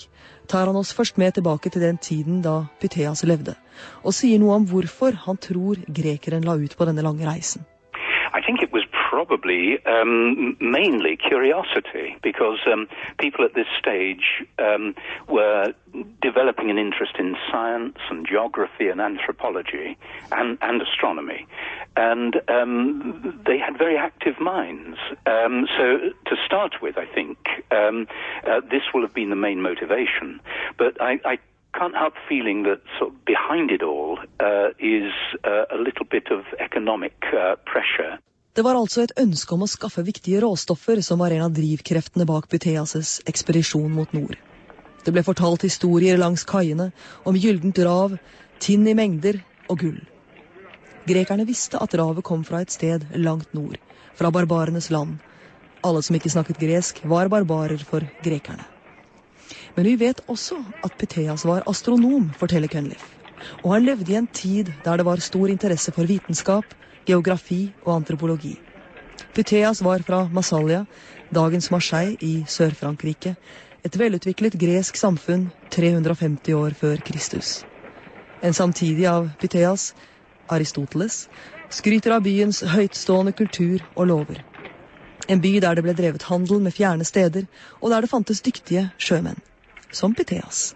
tar han oss først med tilbake til den tiden da Pytheas levde, og sier noe om hvorfor han tror grekeren la ut på denne lange reisen. I think it was probably mainly curiosity, because people at this stage were developing an interest in science and geography and anthropology and astronomy. And they had very active minds. So to start with, I think, this will have been the main motivation. But I can't help feeling that sort of behind it all is a little bit of economic pressure. Det var altså et ønske om å skaffe viktige råstoffer som var en av drivkreftene bak Pytheas' ekspedisjon mot nord. Det ble fortalt historier langs kaiene om gyldent rav, tinn i mengder og gull. Grekerne visste at ravet kom fra et sted langt nord, fra barbarenes land. Alle som ikke snakket gresk var barbarer for grekerne. Men vi vet også at Pytheas var astronom, forteller Cunliffe. Og han levde i en tid der det var stor interesse for vitenskap, geografi og antropologi. Pytheas var fra Massalia, dagens Marseille i Sør-Frankrike, et velutviklet gresk samfunn 350 år før Kristus. En samtidig av Pytheas, Aristoteles, skryter av byens høytstående kultur og lover. En by der det ble drevet handel med fjerne steder, og der det fantes dyktige sjømenn, som Pytheas.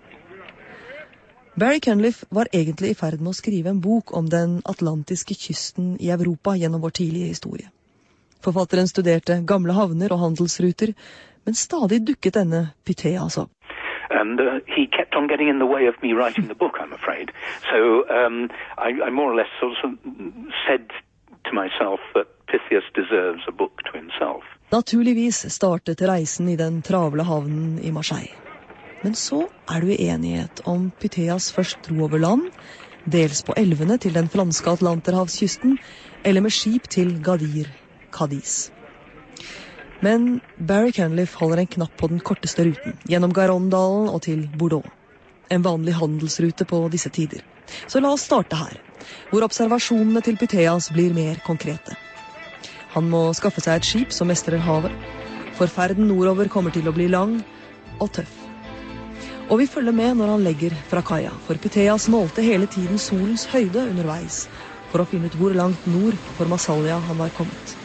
Barry Cunliffe var egentlig i ferd med å skrive en bok om den atlantiske kysten i Europa gjennom vår tidlige historie. Forfatteren studerte gamle havner og handelsruter, men stadig dukket denne Pytheas opp. And he kept on getting in the way of me writing the book, I'm afraid. So I more or less sort of said to myself that Pytheas deserves a book to himself. Naturligvis startet reisen i den travle havnen i Marseille. Men så det uenighet om Pytheas først dro over land, dels på elvene til den franske Atlanterhavskysten, eller med skip til Gadir, Cadiz. Men Barry Cunliffe holder en knapp på den korteste ruten, gjennom Garondalen og til Bordeaux. En vanlig handelsrute på disse tider. Så la oss starte her, hvor observasjonene til Pytheas blir mer konkrete. Han må skaffe seg et skip som mestrer havet, for ferden nordover kommer til å bli lang og tøff. Og vi følger med når han legger fra kaia, for Pytheas målte hele tiden solens høyde underveis, for å finne ut hvor langt nord for Massalia han var kommet.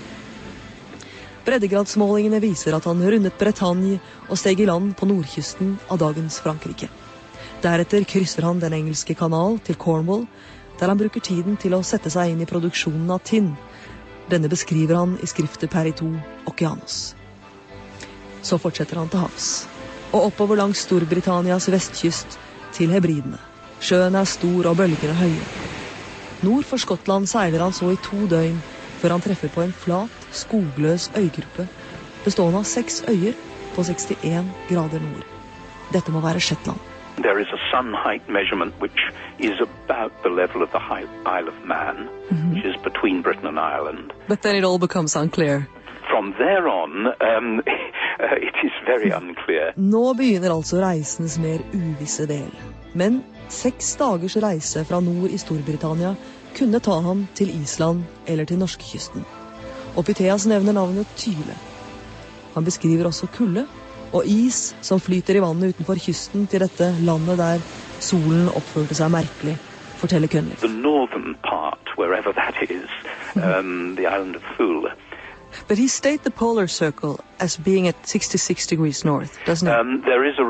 Breddegradsmålingene viser at han rundet Bretagne og steg i land på nordkysten av dagens Frankrike. Deretter krysser han den engelske kanal til Cornwall, der han bruker tiden til å sette seg inn i produksjonen av tinn. Denne beskriver han i skriftet Peritou Okeanos. Så fortsetter han til havs, og oppover langs Storbritannias vestkyst til Hebridene. Sjøen stor og bølgene høye. Nord for Skottland seiler han så i 2 døgn, før han treffer på en flat, skogløs øygruppe, bestående av 6 øyer på 61 grader nord. Dette må være Shetland. There is a sun height measurement which is about the level of the Isle of Man, which is between Britain and Ireland. But then it all becomes unclear. From there on, it is very unclear. Nå begynner altså reisens mer uvisse del. Men 6 dagers reise fra nord i Storbritannia kunne ta ham til Island eller til norskekysten. Og Pytheas nevner navnet Tyle. Han beskriver også kulde og is som flyter i vannet utenfor kysten til dette landet der solen oppførte seg merkelig, forteller Cunliffe. The northern part, wherever that is, the island of Thule. But he stated the polar circle as being at 66 degrees north, doesn't he? There is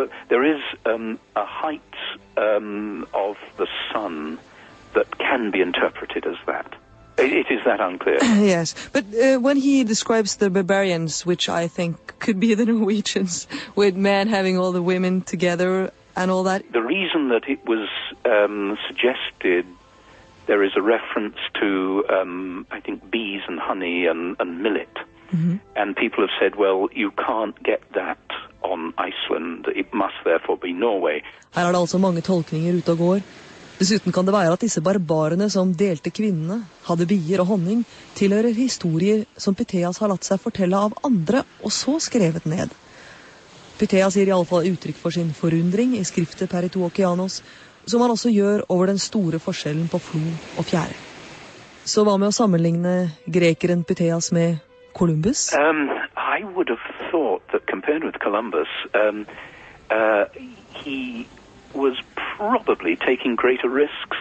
a height of the sun that can be interpreted as that. It is that unclear. Yes, but when he describes the barbarians, which I think could be the Norwegians, with men having all the women together and all that. The reason that it was suggested, there is a reference to, I think, bees and honey and millet. Mm-hmm. And people have said, well, you can't get that on Iceland. It must therefore be Norway. Her det altså mange tolkninger ute og går. Dessuten kan det være at disse barbarene som delte kvinnene, hadde bier og honning, tilhører historier som Pytheas har latt seg fortelle av andre, og så skrevet ned. Pytheas gir i alle fall uttrykk for sin forundring i skriftet Peritou Okeanos, som han også gjør over den store forskjellen på flo og fjære. Så hva med å sammenligne grekeren Pytheas med Columbus? I would have thought that compared with Columbus, he was probably taking greater risks.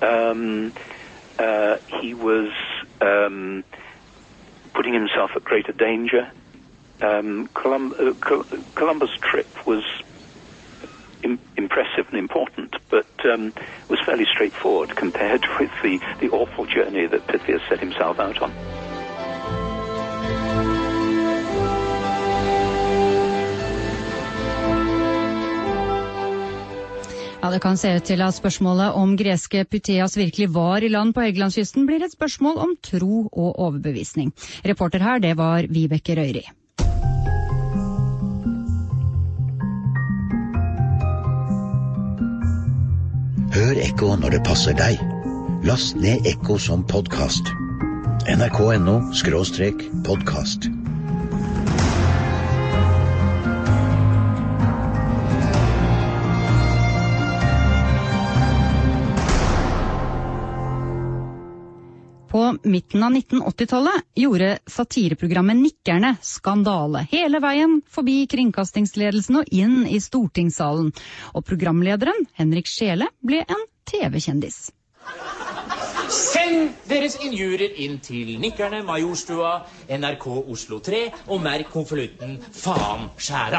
He was putting himself at greater danger. Columbus' trip was impressive and important, but was fairly straightforward compared with the awful journey that Pythias set himself out on. Ja, det kan se ut til at spørsmålet om greske Pythias virkelig var i land på Helgelandskysten blir et spørsmål om tro og overbevisning. Reporter her, det var Vibeke Røyri. Hør Ekko når det passer deg. Last ned Ekko som podcast. nrk.no/podcast. På midten av 1980-tallet gjorde satireprogrammet Nikkerne skandale hele veien forbi kringkastingsledelsen og inn i stortingssalen. Og programlederen, Henrik Schele, ble en TV-kjendis. Send deres injurier inn til Nikkerne, Majorstua, NRK Oslo 3 og merk konvolutten Faen skjæra.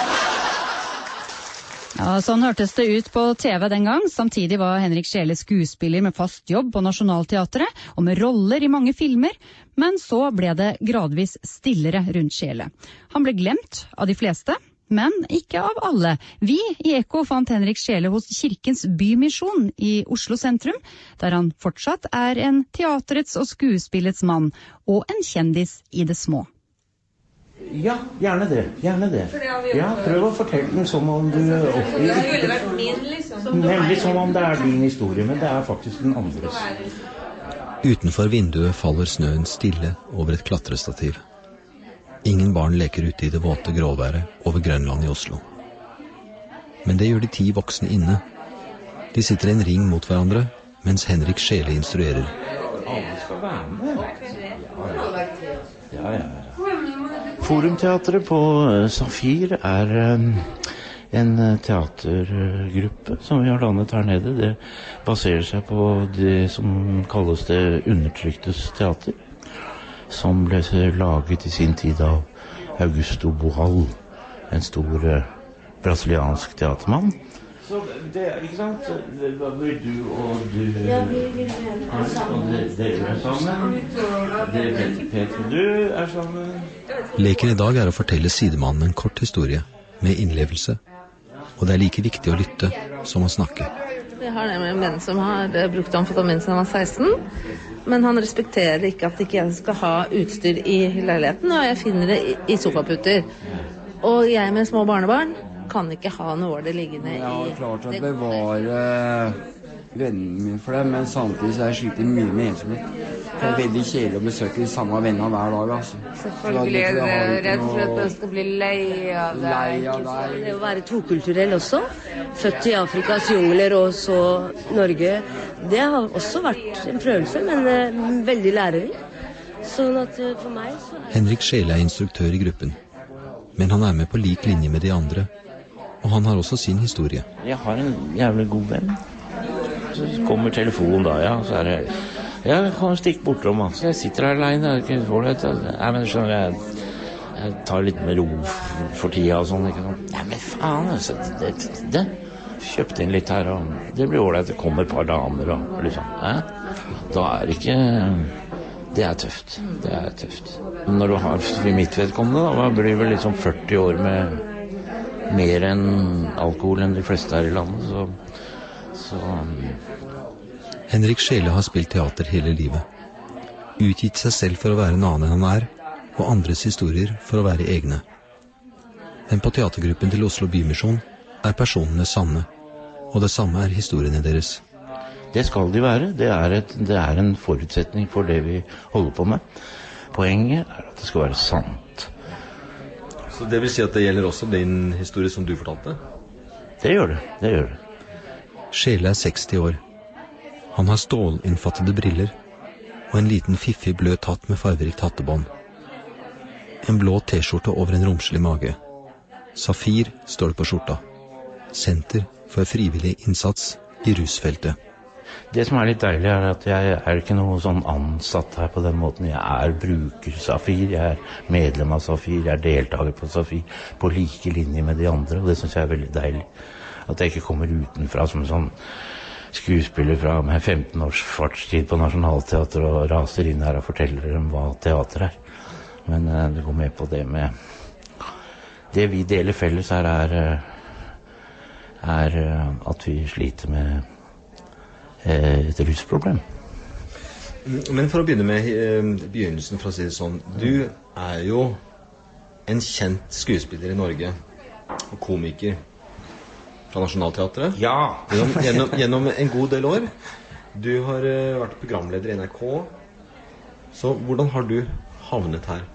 Ja, sånn hørtes det ut på TV den gang. Samtidig var Henrik Schele skuespiller med fast jobb på Nationaltheatret og med roller i mange filmer. Men så ble det gradvis stillere rundt Schele. Han ble glemt av de fleste, men ikke av alle. Vi i Ekko fant Henrik Schele hos Kirkens Bymisjon i Oslo sentrum, der han fortsatt er en teaterets og skuespillets mann, og en kjendis i det små. Ja, gjerne det. Ja, prøv å fortelle den som om du... Det skulle vært min, liksom. Nemlig som om det er din historie, men det er faktisk den andres. Utenfor vinduet faller snøen stille over et klatrestativ. Ingen barn leker ute i det våte gråværet over Grønland i Oslo. Men det gjør de 10 voksne inne. De sitter i en ring mot hverandre, mens Henrik Schele instruerer. Alle skal være med. Ja. Forumteatret på Safir er en teatergruppe som vi har landet her nede. Det baserer seg på det som kalles det undertryktes teater, som ble laget i sin tid av Augusto Boal, en stor brasiliansk teatermann. Så det er ikke sant, da blir du og du... Ja, vi er sammen. Dere er sammen. Peter og du er sammen. Leken i dag er å fortelle sidemannen en kort historie, med innlevelse. Og det er like viktig å lytte som å snakke. Jeg har nemlig en venn som har brukt amfetamin siden han var 16, men han respekterer ikke at ikke jeg skal ha utstyr i leiligheten, og jeg finner det i sofaputter. Og jeg med små barnebarn kan ikke ha noe det liggende i... Jeg har klart å bevare vennen min for det, men samtidig så er jeg sliter mye med ensomhet. Det er veldig kjedelig å besøke de samme vennene hver dag, altså. Selvfølgelig er det redd for at man skal bli lei av deg. Det å være tokulturell også, født i Afrikas jungler og så Norge, det har også vært en prøvelse, men veldig lærerik. Sånn at for meg så... Henrik Schele er instruktør i gruppen, men han er med på lik linje med de andre. Og han har også sin historie. Jeg har en jævlig god venn. Så kommer telefonen da, ja, så er det... Jeg kan stikke bortom, altså. Jeg sitter her alene, jeg ikke får det. Nei, men skjønner jeg tar litt med ro for tida og sånn, ikke sant? Nei, men faen, altså, det kjøpte inn litt her, og det blir ålreit, det kommer et par damer, og liksom, da er det ikke... Det er tøft, Når du har, i mitt vedkommende, da, blir det vel liksom 40 år med mer enn alkohol enn de fleste her i landet, så... Henrik Schele har spilt teater hele livet. Utgitt seg selv for å være en annen enn han er, og andres historier for å være egne. Men på teatergruppen til Oslo Bymisjon er personene sanne, og det samme er historiene deres. Det skal de være. Det er en forutsetning for det vi holder på med. Poenget er at det skal være sant. Så det vil si at det gjelder også din historie som du fortalte? Det gjør det. Schele er 60 år. Han har stålinnfattede briller og en liten fiffig bløt hatt med farverikt hattebånd. En blå t-skjorte over en romslig mage. Safir står det på skjorta. Senter for frivillig innsats i rusfeltet. Det som litt deilig at jeg ikke noe sånn ansatt her på den måten. Jeg bruker Safir, jeg medlem av Safir, jeg deltaker på Safir på like linje med de andre, og det synes jeg veldig deilig. At jeg ikke kommer utenfra som en sånn skuespiller fra med 15 års fartstid på Nationaltheatret og raser inn her og forteller dem hva teater Men det går med på det med det vi deler felles her at vi sliter med et rusproblem. Men for å begynne med begynnelsen, for å si det sånn. Du jo en kjent skuespiller i Norge, og komiker fra Nationaltheatret. Ja! Gjennom en god del år. Du har vært programleder i NRK. Så hvordan har du havnet her?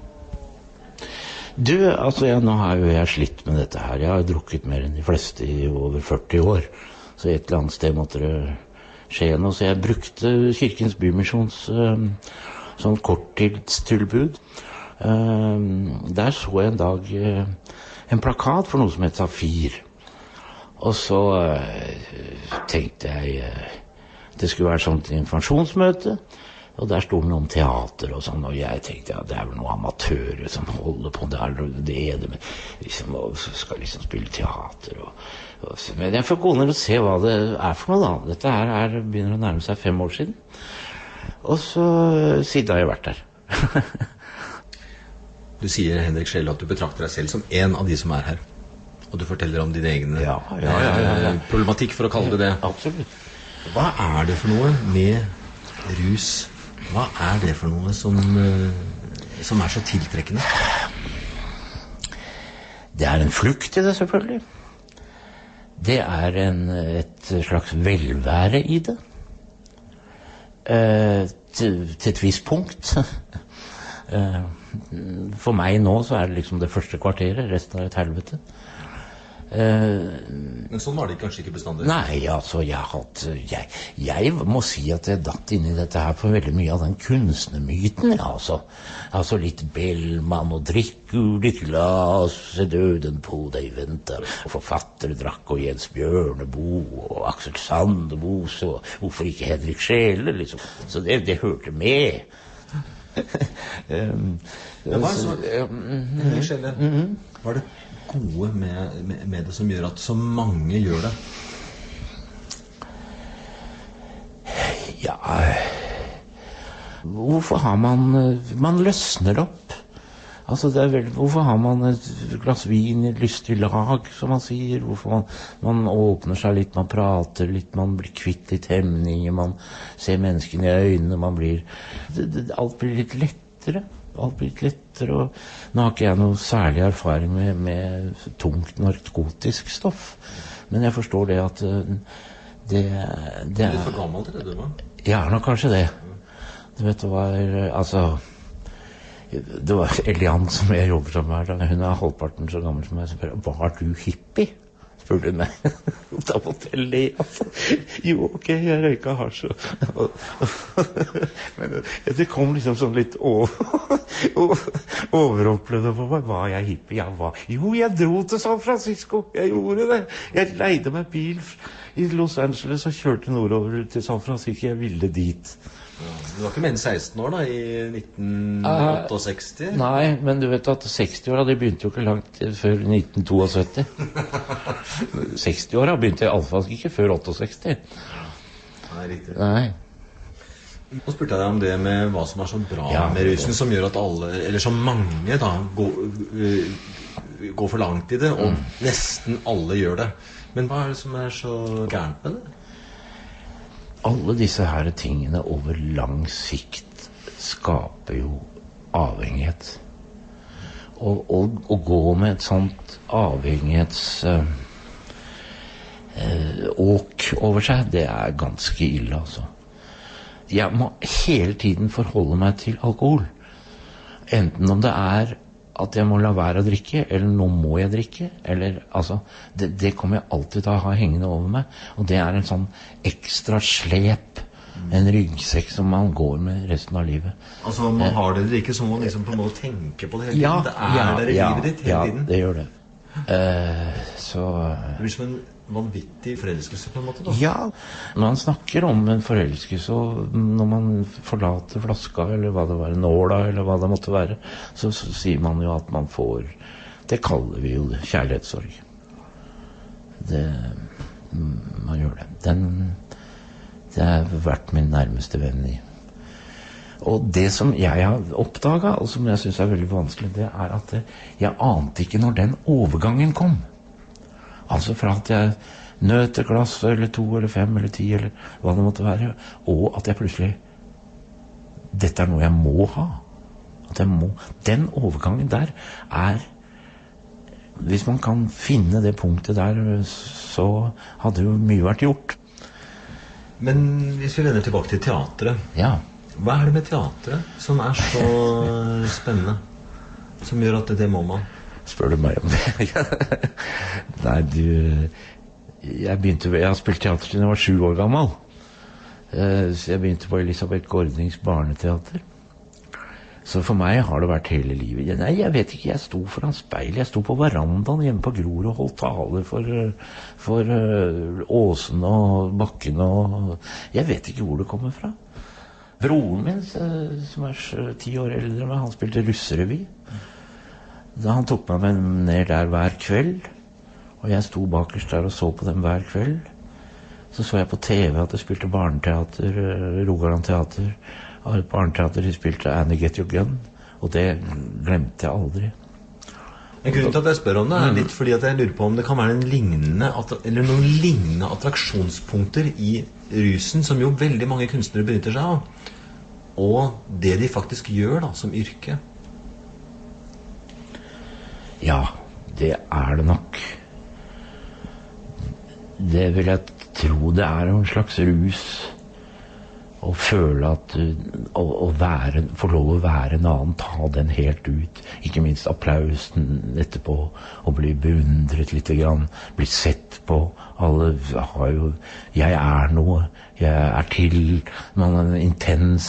Nå har jo jeg slitt med dette her. Jeg har drukket mer enn de fleste i over 40 år. Så et eller annet sted måtte det skje noe. Så jeg brukte Kirkens Bymisjons sånn korttidstilbud. Der så jeg en dag en plakat for noe som het Safir. Og så tenkte jeg det skulle være sånt informasjonsmøte. Og der stod det noe om teater og sånn, og jeg tenkte det vel noen amatører som holder på der, det med liksom, og skal liksom spille teater. Men jeg får gå ned og se hva det for noe da. Dette her begynner å nærme seg 5 år siden. Og så siden har jeg vært der. Du sier, Henrik Schelle, at du betrakter deg selv som en av de som her. Og du forteller om dine egne problematikk, for å kalle det det. Absolutt. Hva det for noe med rus? Hva det for noe som så tiltrekkende? Det en flukt i det, selvfølgelig. Det et slags velvære i det. Til et visst punkt. For meg nå så det liksom det første kvarteret, resten et helvete. Men sånn var det kanskje ikke bestandig? Nei, jeg må si at jeg datt inn i dette her for veldig mye av den kunstnermyten, altså litt Bellman og drikk ur ditt glas, se døden på deg venter, og forfattere drakk og Jens Bjørneboe og Aksel Sandemos, og hvorfor ikke Henrik Schelle, liksom. Så det hørte med. Men hva så, Henrik Schelle, var det gode med det som gjør at så mange gjør det? Ja, hvorfor har man løsner opp? Altså, hvorfor har man et glass vin i et lystig lag, som man sier? Hvorfor man åpner seg litt, man prater litt, man blir kvitt litt hemninger, man ser menneskene i øynene, man blir... alt blir litt lettere. Alt blir litt lettere, og nå har ikke jeg noe særlig erfaring med tungt narkotisk stoff, men jeg forstår det at det litt for gammel til det, du var? Ja, nå kanskje det. Du vet, det var Elian som jeg jobber sammen med, hun halvparten så gammel som meg, så spør, var du hippie? Spurte hun meg. Da måtte jeg le, altså. Jo, ok, jeg røyka hasj. Men det kom liksom sånn litt overopplevd for meg. Var jeg hippie? Jo, jeg dro til San Francisco. Jeg gjorde det. Jeg leide meg bil i Los Angeles og kjørte nordover til San Francisco. Jeg ville dit. Du var ikke mer enn 16 år da, i 1968? Nei, men du vet at 60-åra, det begynte jo ikke langt før 1972. 60-åra begynte jeg i alle fall ikke før 68. Nei, riktig. Nei. Nå spurte jeg deg om det med hva som så bra med rusen, som gjør at alle, eller så mange da, går for langt i det, og nesten alle gjør det. Men hva det som så gærent med det? Alle disse her tingene over lang sikt skaper jo avhengighet. Å gå med et sånt avhengighetsåk over seg, det ganske ille, altså. Jeg må hele tiden forholde meg til alkohol. Enten om det at jeg må la være å drikke, eller nå må jeg drikke, eller, altså, det kommer jeg alltid til å ha hengende over meg, og det en sånn ekstra slep, en ryggsekk som man går med resten av livet. Altså, man har det eller ikke, så må man liksom på en måte tenke på det hele tiden. Det der i livet ditt hele tiden. Ja, det gjør det. Så det blir som en vanvittig forelskelse på en måte da. Ja, man snakker om en forelskelse, og når man forlater flaska, eller hva det var, nåla, eller hva det måtte være, så sier man jo at man får, det kaller vi jo kjærlighetssorg. Man gjør det. Det har vært min nærmeste venn i. Og det som jeg har oppdaget, og som jeg synes er veldig vanskelig, det er at jeg ante ikke når den overgangen kom. Altså fra at jeg nøt et glass, eller 2, eller 5, eller 10, eller hva det måtte være, og at jeg plutselig, dette er noe jeg må ha. At jeg må. Den overgangen der er, hvis man kan finne det punktet der, så hadde jo mye vært gjort. Men hvis vi vender tilbake til teatret, ja. Hva er det med teatret som er så spennende, som gjør at det må man? Spør du meg om det? Nei, jeg har spilt teater siden jeg var 7 år gammel. Så jeg begynte på Elisabeth Gordings barneteater. Så for meg har det vært hele livet. Nei, jeg vet ikke, jeg sto foran speil. Jeg sto på verandaen hjemme på Grorud og holdt tale for Åsen og Bakken. Og jeg vet ikke hvor det kommer fra. Broren min, som er 10 år eldre enn meg, han spilte russerevy. Da han tok meg ned der hver kveld, og jeg sto bakerst der og så på dem hver kveld, så jeg på TV at det spilte barneteater, Rogaland Teater, og barneteater de spilte Annie Get Your Gun, og det glemte jeg aldri. En grunn til at jeg spør om det er litt fordi at jeg lurer på om det kan være noen lignende attraksjonspunkter i rusen, som jo veldig mange kunstnere benytter seg av, og det de faktisk gjør da, som yrke. Ja, det er det nok. Det vil jeg tro det er en slags rus å føle at få lov å være en annen, ta den helt ut, ikke minst applausen etterpå, og bli beundret litt grann, bli sett på. Alle har jo, jeg er noe, jeg er til, man har en intens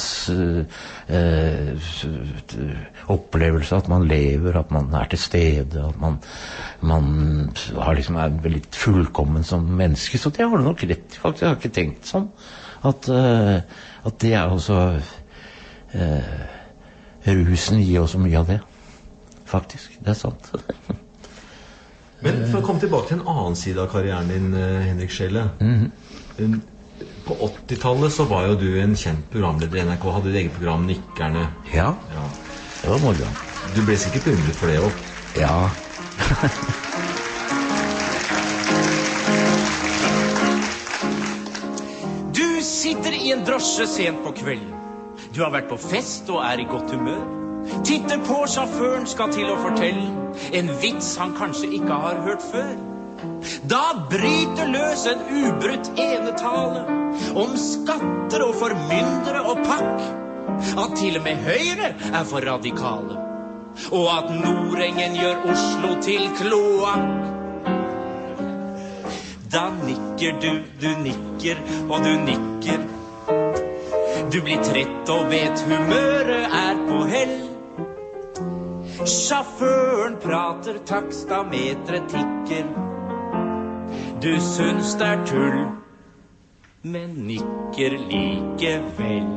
opplevelse at man lever, at man er til stede, at man har liksom er veldig fullkommen som menneske, så det har du nok rett i faktisk, jeg har ikke tenkt sånn. At det er også rusen gir også mye av det, faktisk, det er sant. Men for å komme tilbake til en annen side av karrieren din, Henrik Schelle, på 80-tallet så var jo du en kjent programleder i NRK, hadde ditt eget program Nikkerne. Ja, det var moro. Du ble sikkert beundret for det også. Ja. Sitter i en drosje sent på kvelden. Du har vært på fest og er i godt humør. Titter på sjåføren, skal til å fortelle en vits han kanskje ikke har hørt før. Da bryter løs en ubrutt enetale om skatter og formyndere og pakk. At til og med Høyre er for radikale, og at Nordengen gjør Oslo til kloakk. Da nikker du nikker, og du nikker. Du blir trett og vet humøret er på hell. Sjåføren prater, takstametret tikker. Du syns det er tull, men nikker likevel.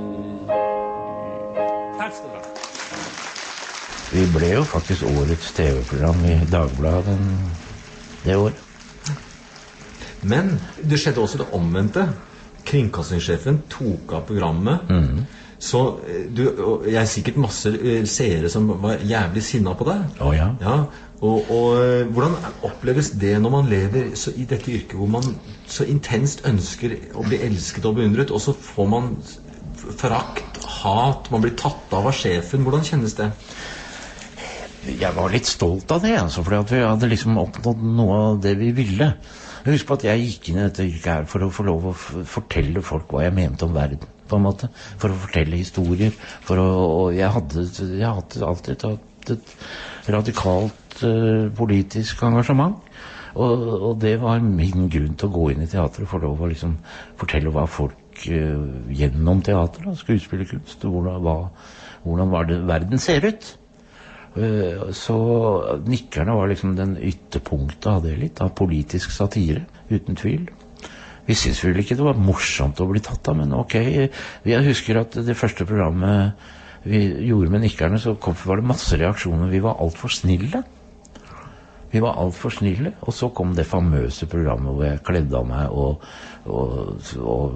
Takk skal du ha. Vi ble jo faktisk årets TV-program i Dagbladet det året. Men det skjedde også det omvendte. Kringkastingssjefen tok av programmet. Så jeg er sikkert masse seere som var jævlig sinna på deg. Ja. Og hvordan oppleves det når man lever i dette yrket hvor man så intenst ønsker å bli elsket og beundret, og så får man forakt, hat, man blir tatt av sjefen. Hvordan kjennes det? Jeg var litt stolt av det, altså, for vi hadde liksom oppnådd noe av det vi ville. Husk på at jeg gikk inn i dette yrket her for å få lov å fortelle folk hva jeg mente om verden, på en måte. For å fortelle historier. Og jeg hadde alltid et radikalt politisk engasjement. Og det var min grunn til å gå inn i teater og få lov å liksom fortelle hva folk gjennom teater, skuespillerkunst, hvordan verden ser ut. Så Nikkerne var liksom den ytterpunktet av det litt, av politisk satire, uten tvil. Vi synes vel ikke det var morsomt å bli tatt av, men ok. Jeg husker at det første programmet vi gjorde med Nikkerne, så var det masse reaksjoner. Vi var alt for snille. Og så kom det famøse programmet hvor jeg kledde av meg, og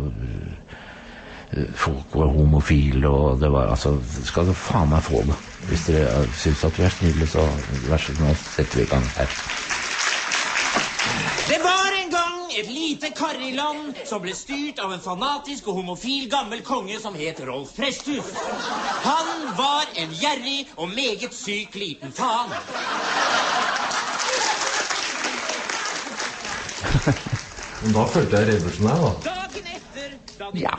folk var homofile, og det var, altså, skal du faen meg få det. Hvis dere synes at vi er snille, så vær så god, nå setter vi i gang her. Det var en gang et lite karriland som ble styrt av en fanatisk og homofil gammel konge som het Rolf Presthus. Han var en gjerrig og meget syk liten faen. Men da følte jeg revolusjonær, da. Dagen etter, da de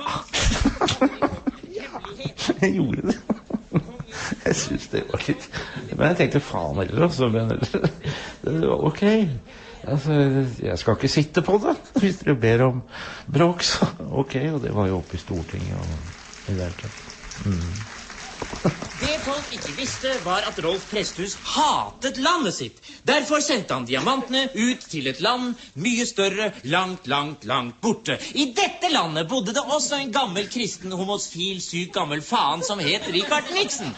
Jeg gjorde det. Jeg synes det var litt... Men jeg tenkte, faen heller også, men ok. Altså, jeg skal ikke sitte på det. Hvis dere ber om bråk, så ok. Og det var jo oppe i Stortinget og i det hele tatt. Det folk ikke visste var at Rolf Presthus hatet landet sitt. Derfor sendte han diamantene ut til et land mye større, langt, langt, langt borte. I dette landet bodde det også en gammel kristen, homofil, syk gammel faen som het Richard Nixon.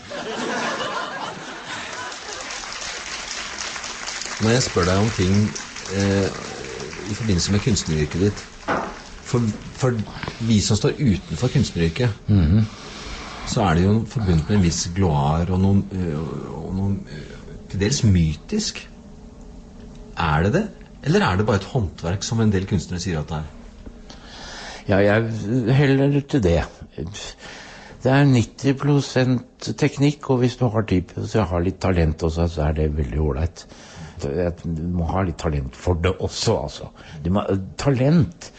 Når jeg spør deg om ting i forbindelse med kunstneryrket ditt, for vi som står utenfor kunstneryrket, så det jo forbundet med en viss gloire og noen til dels mytisk. Det det? Eller det bare et håndverk som en del kunstnere sier at det Ja, jeg heller til det. Det 90% teknikk, og hvis du har tid, så har litt talent også, så det veldig ordentlig. Du må ha litt talent for det også, altså. Talent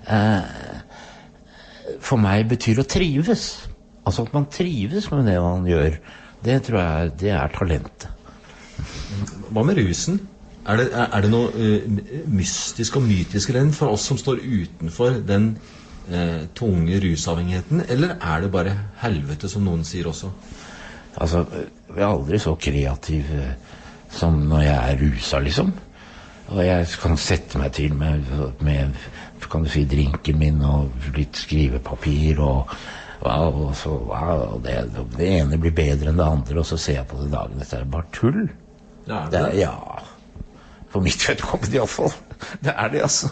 for meg betyr å trives. Altså at man trives med det man gjør, det tror jeg, det talentet. Hva med rusen? Det noe mystisk og mytisk i den for oss som står utenfor den tunge rusavhengigheten, eller det bare helvete som noen sier også? Altså, jeg aldri så kreativ som når jeg rusa, liksom. Og jeg kan sette meg til med kan du si, drinken min og litt skrivepapir og det ene blir bedre enn det andre, og så ser jeg på det dagen etter. Det bare tull. Ja, for mitt vedkommende i hvert fall. Det det, altså.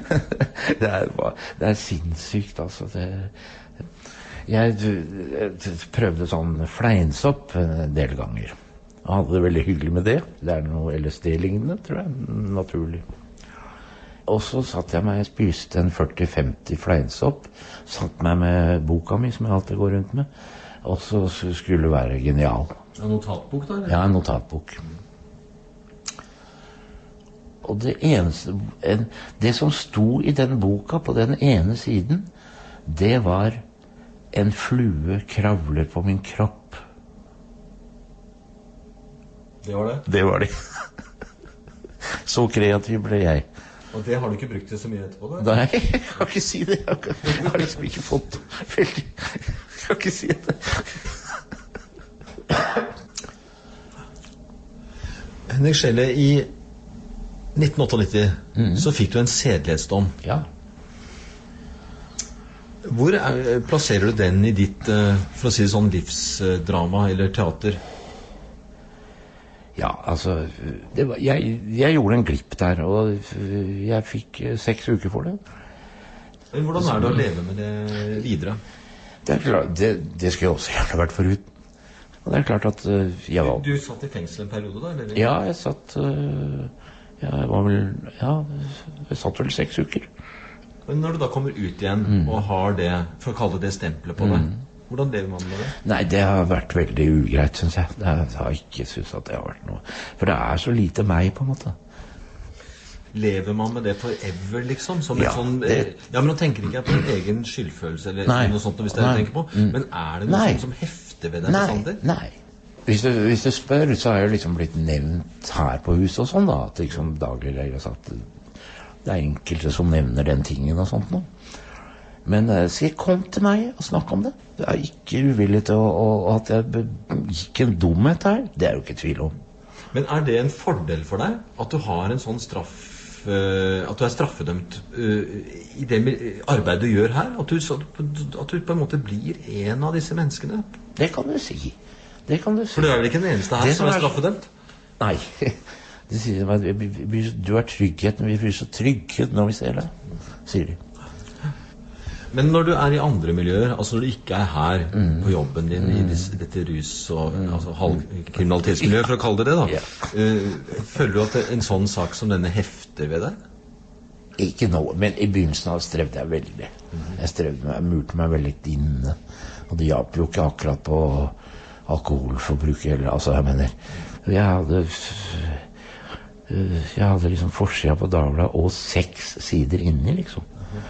Det sinnssykt, altså. Jeg prøvde sånn fleinsopp en del ganger. Og hadde det veldig hyggelig med det. Det noe LSD-lignende, tror jeg, naturlig. Og så satt jeg meg, spiste en 40-50 fleinsopp, satt meg med boka mi, som jeg alltid går rundt med, og så skulle det være genial. En notatbok da? Eller? Ja, en notatbok. Og det eneste, det som sto i den boka på den ene siden, det var en flue kravler på min kropp. Det var det? Det var det. Så kreativ ble jeg. Og det har du ikke brukt det så mye etterpå, da? Nei, jeg kan ikke si det. Jeg har liksom ikke fått veldig... Jeg kan ikke si det. Henrik Schelle, i 1998 så fikk du en sedelighetsdom. Ja. Hvor plasserer du den i ditt, for å si det sånn, livsdrama eller teater? Ja, altså, jeg gjorde en glipp der, og jeg fikk 6 uker for det. Men hvordan det å leve med det videre? Det klart, det skulle jeg også gjerne vært forut. Og det klart at jeg var... Du satt i fengsel en periode da, eller? Ja, jeg satt... jeg satt vel 6 uker. Men når du da kommer ut igjen og har det, for å kalle det stempelet på deg, hvordan lever man med det? Nei, det har vært veldig ugreit, synes jeg. Jeg har ikke synes at det har vært noe. For det så lite meg, på en måte. Lever man med det forever, liksom? Som ja, sånn, ja, men nå tenker ikke jeg på en egen skyldfølelse, eller noe sånt, hvis det tenker på. Men det noe sånt som hefter ved deg, Sander? Nei. Hvis du spør, så har jeg liksom blitt nevnt her på huset og sånn, da. At liksom daglig har sagt det enkelte som nevner den tingen og sånt nå. Men sier, kom til meg og snakk om det. Det ikke uvillig til at jeg gikk en dumhet her. Det jo ikke tvil om. Men det en fordel for deg at du har en sånn straff, at du straffedømt i det arbeidet du gjør her? At du på en måte blir en av disse menneskene? Det kan du si. Det kan du si. For du vel ikke den eneste her som straffedømt? Nei. De sier at du tryggheten, vi blir så trygge når vi ser deg, sier de. Men når du i andre miljøer, altså når du ikke her på jobben din i dette rus- og altså halvkriminalitetsmiljøet, for å kalle det da, føler du at en sånn sak som denne hefter ved deg? Ikke nå, men i begynnelsen av strevde jeg veldig. Jeg murte meg veldig inne, og det hjalp jo ikke akkurat på alkoholforbruk, eller, altså jeg mener, jeg hadde liksom forsida på Dagbladet og 6 sider inni, liksom.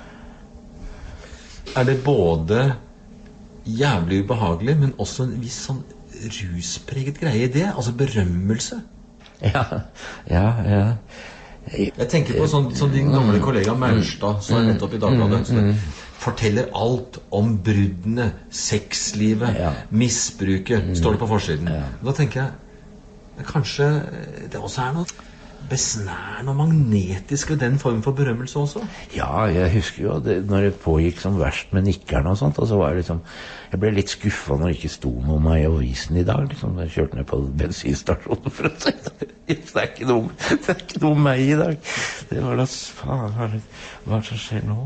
Det både jævlig ubehagelig, men også en viss sånn ruspreget greie i det? Altså berømmelse? Ja. Jeg tenker på sånn din gamle kollega Maurstad, som nettopp i Dagbladet, forteller alt om bruddene, sexlivet, misbruket, står det på forsiden. Da tenker jeg, kanskje det også noe besnærende og magnetisk ved den formen for berømmelse også? Ja, jeg husker jo det, når det pågikk som verst med nikkerne og sånt, og så var det liksom, jeg ble litt skuffet når det ikke sto noe om meg i avisen i dag, liksom. Jeg kjørte ned på bensinstasjonen for å si det er ikke noe om meg i dag. Det var da, faen, hva som skjer nå?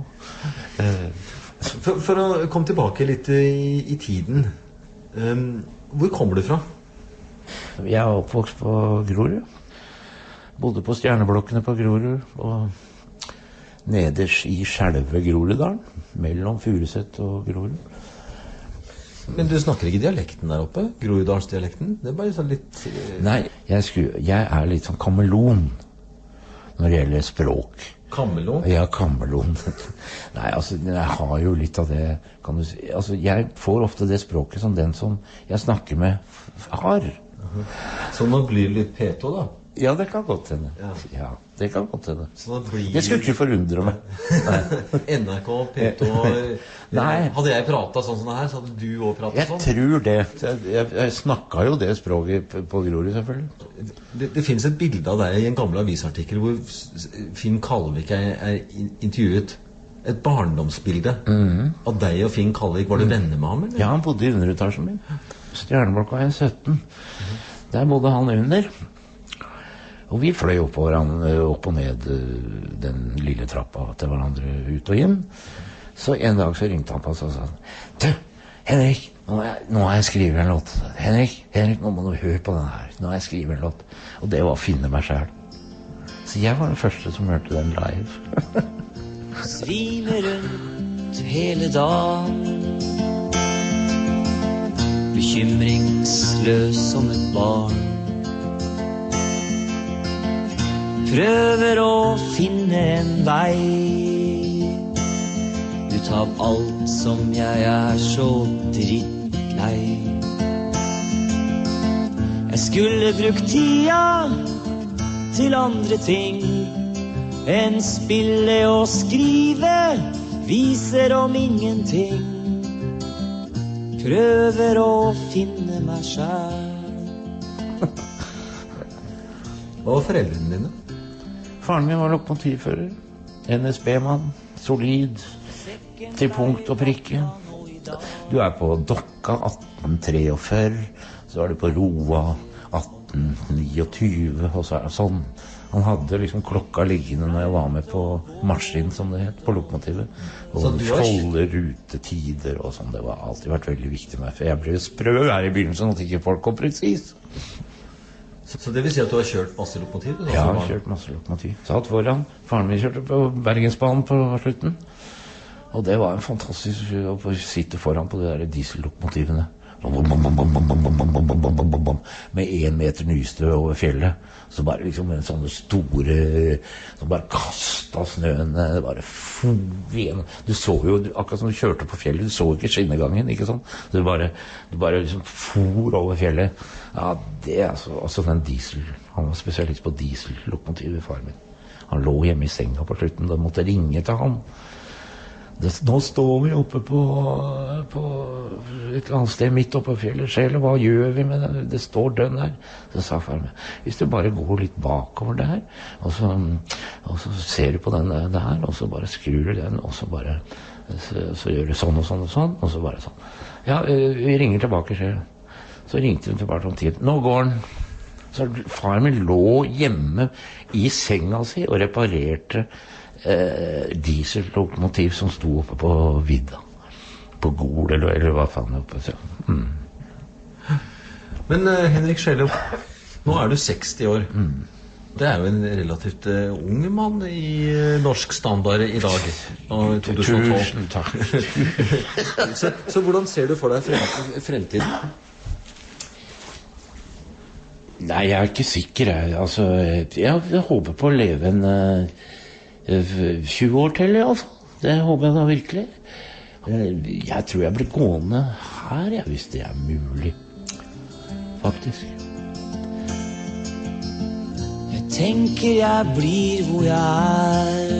For å komme tilbake litt i tiden, hvor kommer du fra? Jeg oppvokst på Grorud. Bodde på Stjerneblokkene på Grorud, og nederst i selve Groruddalen, mellom Furuset og Grorud. Men du snakker ikke dialekten der oppe? Groruddalsdialekten? Det bare sånn litt... Nei, jeg litt sånn kameleon når det gjelder språk. Kameleon? Ja, kameleon. Nei, altså, jeg har jo litt av det, kan du si. Altså, jeg får ofte det språket som den som jeg snakker med har. Så nå blir det litt P2 da? Ja, det kan godt hende. Ja, det kan godt hende. Så det blir... Det skulle ikke forundre meg. NRK, P2... Nei. Hadde jeg pratet sånn som det her, så hadde du også pratet sånn? Jeg tror det. Jeg snakket jo det språket på Grorud, selvfølgelig. Det finnes et bilde av deg i en gammel avisartikkel hvor Finn Kalvik intervjuet. Et barndomsbilde av deg og Finn Kalvik. Var du venner med ham, eller? Ja, han bodde i underetasjen min. Stjerneblokka 17. Der bodde han under. Og vi fløy opp og ned den lille trappa til hverandre ut og inn. Så en dag så ringte han på oss og sa, «Du, Henrik, nå har jeg skrivet en låt. Henrik, nå må du høre på den her. Nå har jeg skrivet en låt.» Og det var å finne meg selv. Så jeg var den første som hørte den live. Svimer rundt hele dagen, bekymringsløs som et barn. Prøver å finne en vei ut av alt som jeg så drittlei. Jeg skulle brukt tida til andre ting enn spille og skrive viser om ingenting. Prøver å finne meg selv. Hva var foreldrene dine? Faren min var lokomotivfører, NSB-mann, solid, til punkt og prikke. Du på Dokka 1843, så du på Roa 1829, og så det sånn. Han hadde liksom klokka liggende når jeg var med på marsjen, som det het, på lokomotivet. Og folde rutetider og sånn, det var alltid vært veldig viktig med meg, for jeg ble sprø her i begynnelsen, at ikke folk kom precis. Så det vil si at du har kjørt masse lokomotiv? Ja, jeg har kjørt masse lokomotiv. Satt foran. Faren min kjørte på Bergensbanen på slutten. Og det var en fantastisk å sitte foran på de der diesellokomotivene. Med 1 meter nystø over fjellet. Så bare liksom en sånne store, som bare kastet snøen, det bare for igjen. Du så jo, akkurat som du kjørte på fjellet, du så ikke skinnegangen, ikke sånn? Du bare liksom for over fjellet. Ja, det altså den diesel, han var spesialist på diesellokomotivet, far min. Han lå hjemme i senga på slutten, da måtte ringe til han. Nå står vi oppe på et eller annet sted midt oppe på fjellet. Sjele, hva gjør vi med det? Det står dønn her. Så sa far meg, hvis du bare går litt bakover der, og så ser du på den der, og så bare skrur du den, og så bare så gjør du sånn og sånn og sånn, og så bare sånn. Ja, vi ringer tilbake, Sjele. Så ringte hun tilbake om tid. Nå går den. Så far min lå hjemme i senga si og reparerte diesellokomotiv som sto oppe på vidda. På Gol, eller hva faen oppe. Men Henrik Sjele, nå du 60 år. Det jo en relativt ung mann i norsk standard i dag. 2012. Tusen takk. så hvordan ser du for deg fremtiden? Nei, jeg ikke sikker. Jeg håper på å leve en 20 år til, altså. Det håper jeg da virkelig. Jeg tror jeg blir gående her, hvis det mulig. Faktisk. Jeg tenker jeg blir hvor jeg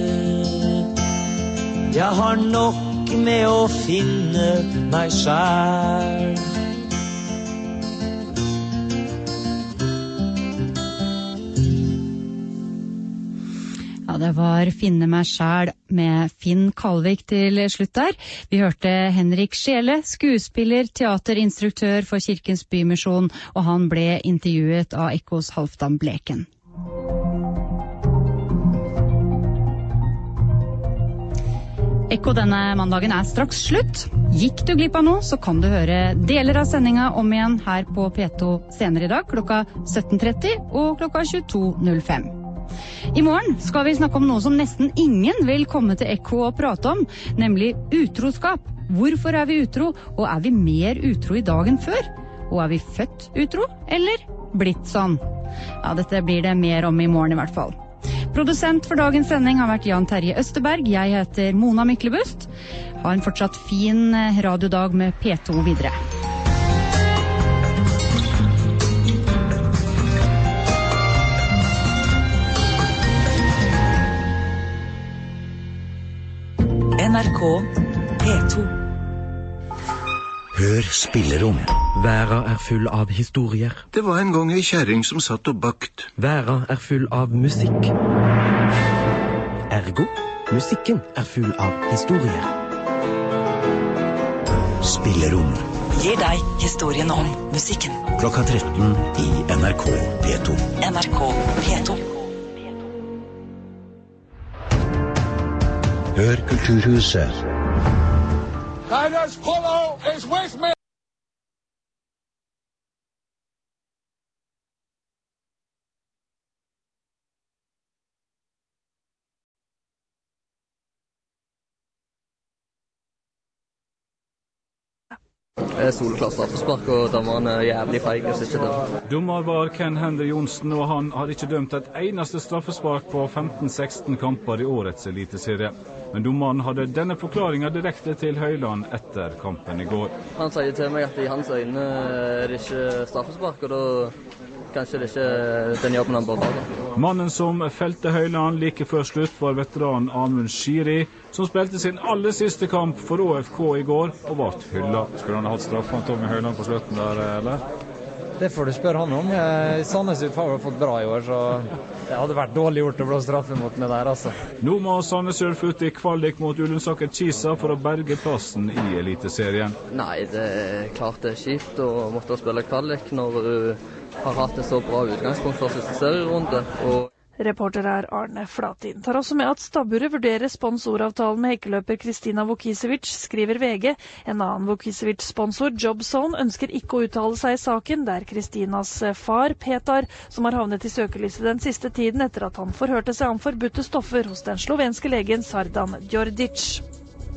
Jeg har nok med å finne meg selv. Ja, det var Finne meg selv med Finn Kalvik til slutt der. Vi hørte Henrik Sjele, skuespiller, teaterinstruktør for Kirkens Bymisjon, og han ble intervjuet av Ekkos Halvdan Bleken. Ekko denne mandagen straks slutt. Gikk du glipp av noe, så kan du høre deler av sendinga om igjen her på P2 senere i dag, klokka 17.30 og klokka 22.05. I morgen skal vi snakke om noe som nesten ingen vil komme til Ekko og prate om, nemlig utroskap. Hvorfor vi utro, og vi mer utro i dag enn før? Og vi født utro, eller blitt sånn? Ja, dette blir det mer om i morgen i hvert fall. Produsent for dagens sending har vært Jan Terje Østerberg. Jeg heter Mona Myklebust. Ha en fortsatt fin radiodag med P2 videre. NRK P2. Hør spillerom. Verden full av historier. Det var en gang en kjerring som satt og bakt. Verden full av musikk. Ergo, musikken full av historier. Spillerom. Gir deg historien om musikken. Klokka 13 i NRK P2. NRK P2. Hør Kulturhuset. Titus Polo is with me! Soleklart straffespark, og dommeren jævlig feig og ikke dømt. Dommer var Ken Henry Johnsen, og han har ikke dømt et eneste straffespark på 15-16 kamper i årets eliteserie. Men dommeren hadde denne forklaringen direkte til Høyland etter kampen i går. Han sier til meg at i hans øyne det ikke straffespark, og da kanskje det ikke den jobben han bør ha. Mannen som felte Høyland like før slutt var veteran Amund Shiri, som spilte sin aller siste kamp for ÅFK i går og ble hyllet. Skulle han ha hatt straff av Tommy Høyland på slutten der, eller? Det får du spørre han om. Sandnes Ulf har jo fått bra i år, så det hadde vært dårlig gjort å blå straffe mot meg der, altså. Nå må Sandnes Ulf ut i kvalik mot Ullensaker Kisa for å berge plassen i eliteserien. Nei, det klart det kjipt å måtte spille kvalik når du har hatt et så bra utgangspunkt for siste serierunde. Reporter Arne Flatin. Tar også med at Stabburet vurderer sponsoravtalen med hekkeløper Kristina Vukicevic, skriver VG. En annen Vukicevic-sponsor, Jobzone, ønsker ikke å uttale seg i saken. Det Kristinas far, Petar, som har havnet i søkelyset den siste tiden etter at han forhørte seg om forbudte stoffer hos den slovenske legen Sardan Djordjic.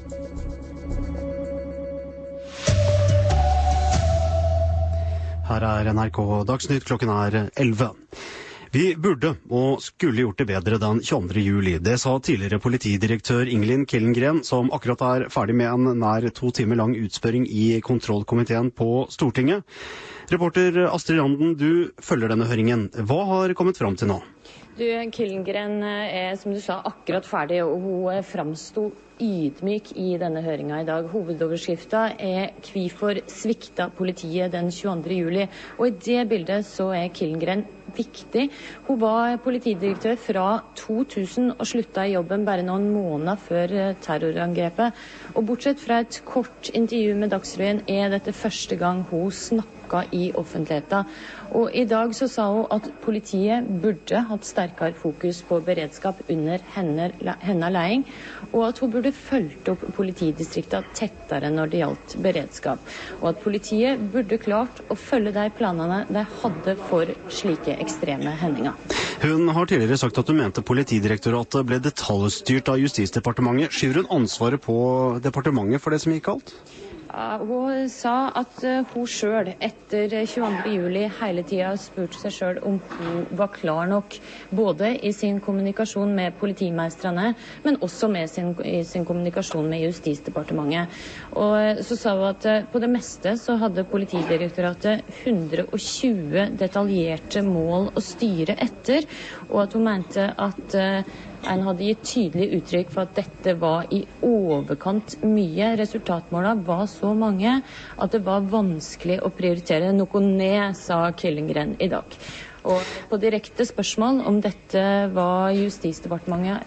Her NRK Dagsnytt, klokken 11. Vi burde og skulle gjort det bedre den 22. juli. Det sa tidligere politidirektør Ingelin Kellengren, som akkurat ferdig med en nær 2 timer lang utspørring i kontrollkomiteen på Stortinget. Reporter Astrid Randen, du følger denne høringen. Hva har kommet fram til nå? Killengren som du sa, akkurat ferdig, og hun framsto ydmyk i denne høringa i dag. Hovedoverskriften «Hvorfor svikta politiet den 22. juli?» Og i det bildet så Killengren viktig. Hun var politidirektør fra 2000 og slutta i jobben bare noen måneder før terrorangrepet. Og bortsett fra et kort intervju med Dagsrevyen dette første gang hun snakka i offentligheten. Og i dag så sa hun at politiet burde hatt sterkere fokus på beredskap under hennes leding, og at hun burde fulgt opp politidistriktene tettere når det gjaldt beredskap. Og at politiet burde klart å følge de planene de hadde for slike ekstreme hendinger. Hun har tidligere sagt at hun mente Politidirektoratet ble detaljstyrt av Justisdepartementet. Skyver hun ansvaret på departementet for det som gikk galt? Hun sa at hun selv etter 22. juli hele tiden spurte seg selv om hun var klar nok, både i sin kommunikasjon med politimestrene, men også i sin kommunikasjon med Justisdepartementet. Og så sa hun at på det meste så hadde Politidirektoratet 120 detaljerte mål å styre etter, og at hun mente at en hadde gitt tydelig uttrykk for at dette var i overkant mye. Resultatmålene var så mange at det var vanskelig å prioritere noe ned, sa Killengren i dag. Og på direkte spørsmål om dette var Justisdepartementet,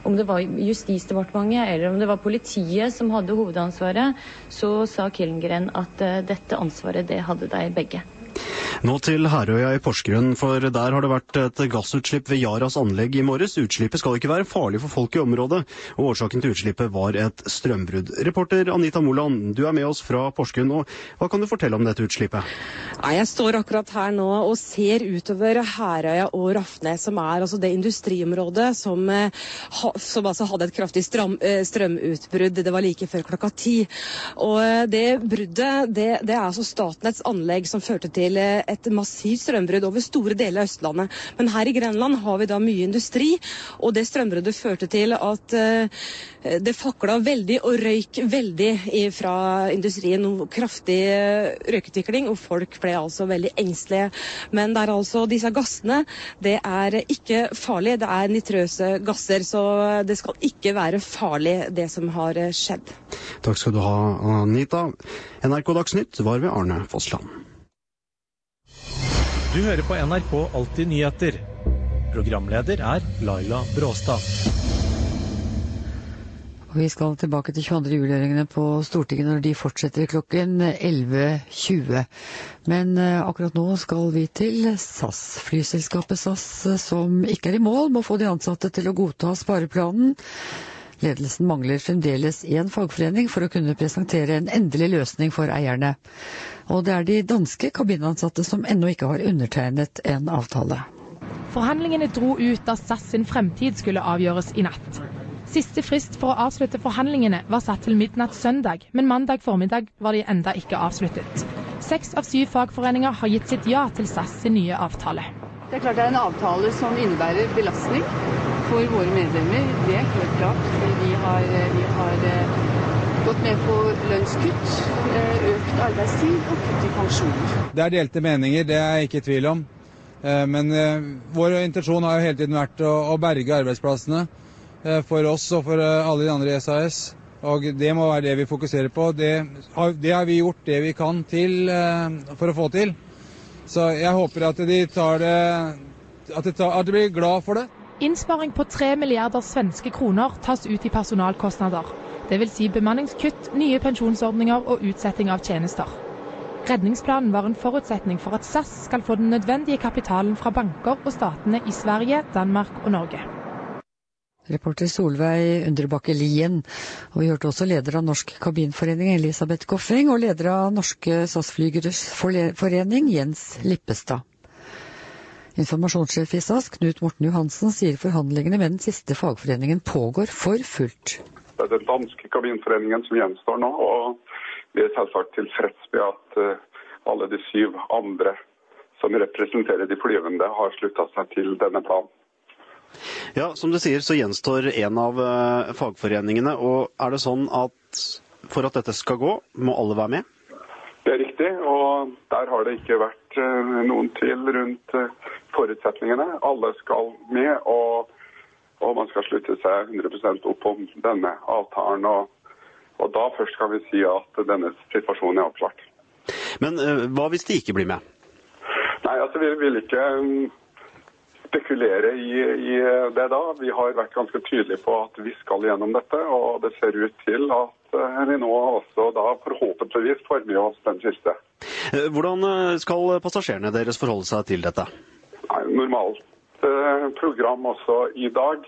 eller om det var politiet som hadde hovedansvaret, så sa Killengren at dette ansvaret det hadde de begge. Nå til Herøya i Porsgrunn, for der har det vært et gassutslipp ved Yaras anlegg i morges. Utslippet skal ikke være farlig for folk i området, og årsaken til utslippet var et strømbrudd. Reporter Anita Moland, du med oss fra Porsgrunn, og hva kan du fortelle om dette utslippet? Jeg står akkurat her nå og ser utover Herøya og Rafnes, som altså det industriområdet som altså hadde et kraftig strømutbrudd. Det var like før 10:00. Og det bruddet, det altså Statnetts anlegg som førte til et massivt strømbrudd over store deler av Østlandet. Men her i Grenland har vi da mye industri, og det strømbruddet førte til at det fakla veldig og røyk veldig fra industrien. Kraftig røykutvikling, og folk ble altså veldig engstelige. Men det altså disse gassene, det ikke farlig, det nitrøse gasser, så det skal ikke være farlig det som har skjedd. Takk skal du ha, Anita. NRK Dagsnytt var ved Arne Fossland. Du hører på NRK Alltid nyheter. Programleder Laila Bråstad. Vi skal tilbake til 22. juli-høringene på Stortinget når de fortsetter klokken 11.20. Men akkurat nå skal vi til SAS. Flyselskapet SAS, som ikke i mål, må få de ansatte til å godta spareplanen. Ledelsen mangler fremdeles en fagforening for å kunne presentere en endelig løsning for eierne. Og det de danske kabinansatte som ennå ikke har undertegnet en avtale. Forhandlingene dro ut da SAS sin fremtid skulle avgjøres i natt. Siste frist for å avslutte forhandlingene var satt til midnatt søndag, men mandag formiddag var de enda ikke avsluttet. 6 av 7 fagforeninger har gitt sitt ja til SAS sin nye avtale. Det klart det en avtale som innebærer belastning for våre medlemmer. Det helt klart. Vi har gått med på lønnskutt, økt arbeidstid og kutt i pensjoner. Det delte meninger, det jeg ikke i tvil om. Men vår intensjon har jo hele tiden vært å berge arbeidsplassene for oss og for alle de andre i SAS. Og det må være det vi fokuserer på. Det har vi gjort det vi kan til for å få til. Så jeg håper at de blir glad for det. Innsparing på 3 milliarder svenske kroner tas ut i personalkostnader. Det vil si bemanningskutt, nye pensjonsordninger og utsetting av tjenester. Redningsplanen var en forutsetning for at SAS skal få den nødvendige kapitalen fra banker og statene i Sverige, Danmark og Norge. Reporter Solveig Undrebakke Lien. Og vi hørte også leder av Norsk Kabinforening Elisabeth Goffeng og leder av Norske SAS-flygeres forening Jens Lippestad. Informasjonssjef i SAS, Knut Morten Johansen, sier forhandlingene med den siste fagforeningen pågår for fullt. Det den danske kabinforeningen som gjenstår nå, og vi selvsagt tilfreds med at alle de 7 andre som representerer de flyvende har sluttet seg til denne planen. Ja, som du sier så gjenstår en av fagforeningene, og det sånn at for at dette skal gå, må alle være med? Det riktig, og der har det ikke vært vært noen tvil rundt forutsetningene. Alle skal med, og man skal slutte seg 100% opp om denne avtalen. Og da først kan vi si at denne situasjonen er avklart. Men hva hvis de ikke blir med? Nei, altså vi vil ikke spekulere i det da. Vi har vært ganske tydelige på at vi skal gjennom dette, og det ser ut til at vi nå også da forhåpentligvis får med oss den siste. Hvordan skal passasjerene deres forholde seg til dette? Nei, normalt program også i dag.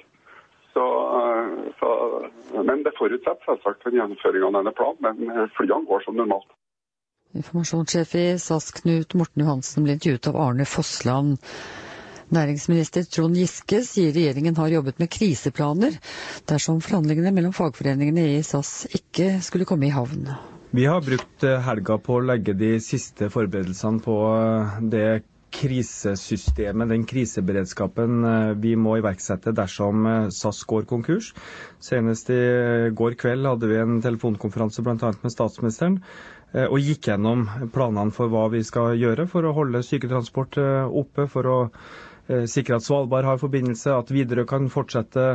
Men det forutsetter selvsagt en gjennomføring av denne planen, men flyene går som normalt. Informasjonssjef i SAS Knut Morten Johansen ble intervjuet av Arne Fossland. Næringsminister Trond Giske sier regjeringen har jobbet med kriseplaner dersom forhandlingene mellom fagforeningene i SAS ikke skulle komme i havn. Vi har brukt helga på å legge de siste forberedelsene på det krisesystemet, den kriseberedskapen vi må iverksette dersom SAS går konkurs. Senest i går kveld hadde vi en telefonkonferanse blant annet med statsministeren, og gikk gjennom planene for hva vi skal gjøre for å holde syketransport oppe, for å sikre at Svalbard har forbindelse, at Widerøe kan fortsette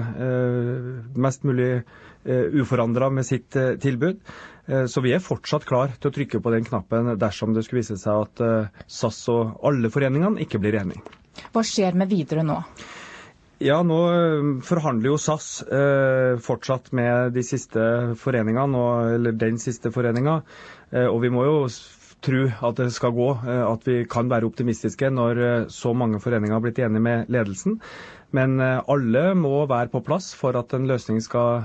mest mulig uforandret med sitt tilbud. Så vi er fortsatt klar til å trykke på den knappen dersom det skulle vise seg at SAS og alle foreningene ikke blir enige. Hva skjer med Widerøe nå? Ja, nå forhandler jo SAS fortsatt med de siste foreningene, eller den siste foreningen, og vi må jo tro at det skal gå, at vi kan være optimistiske når så mange foreninger har blitt enige med ledelsen. Men alle må være på plass for at en løsning skal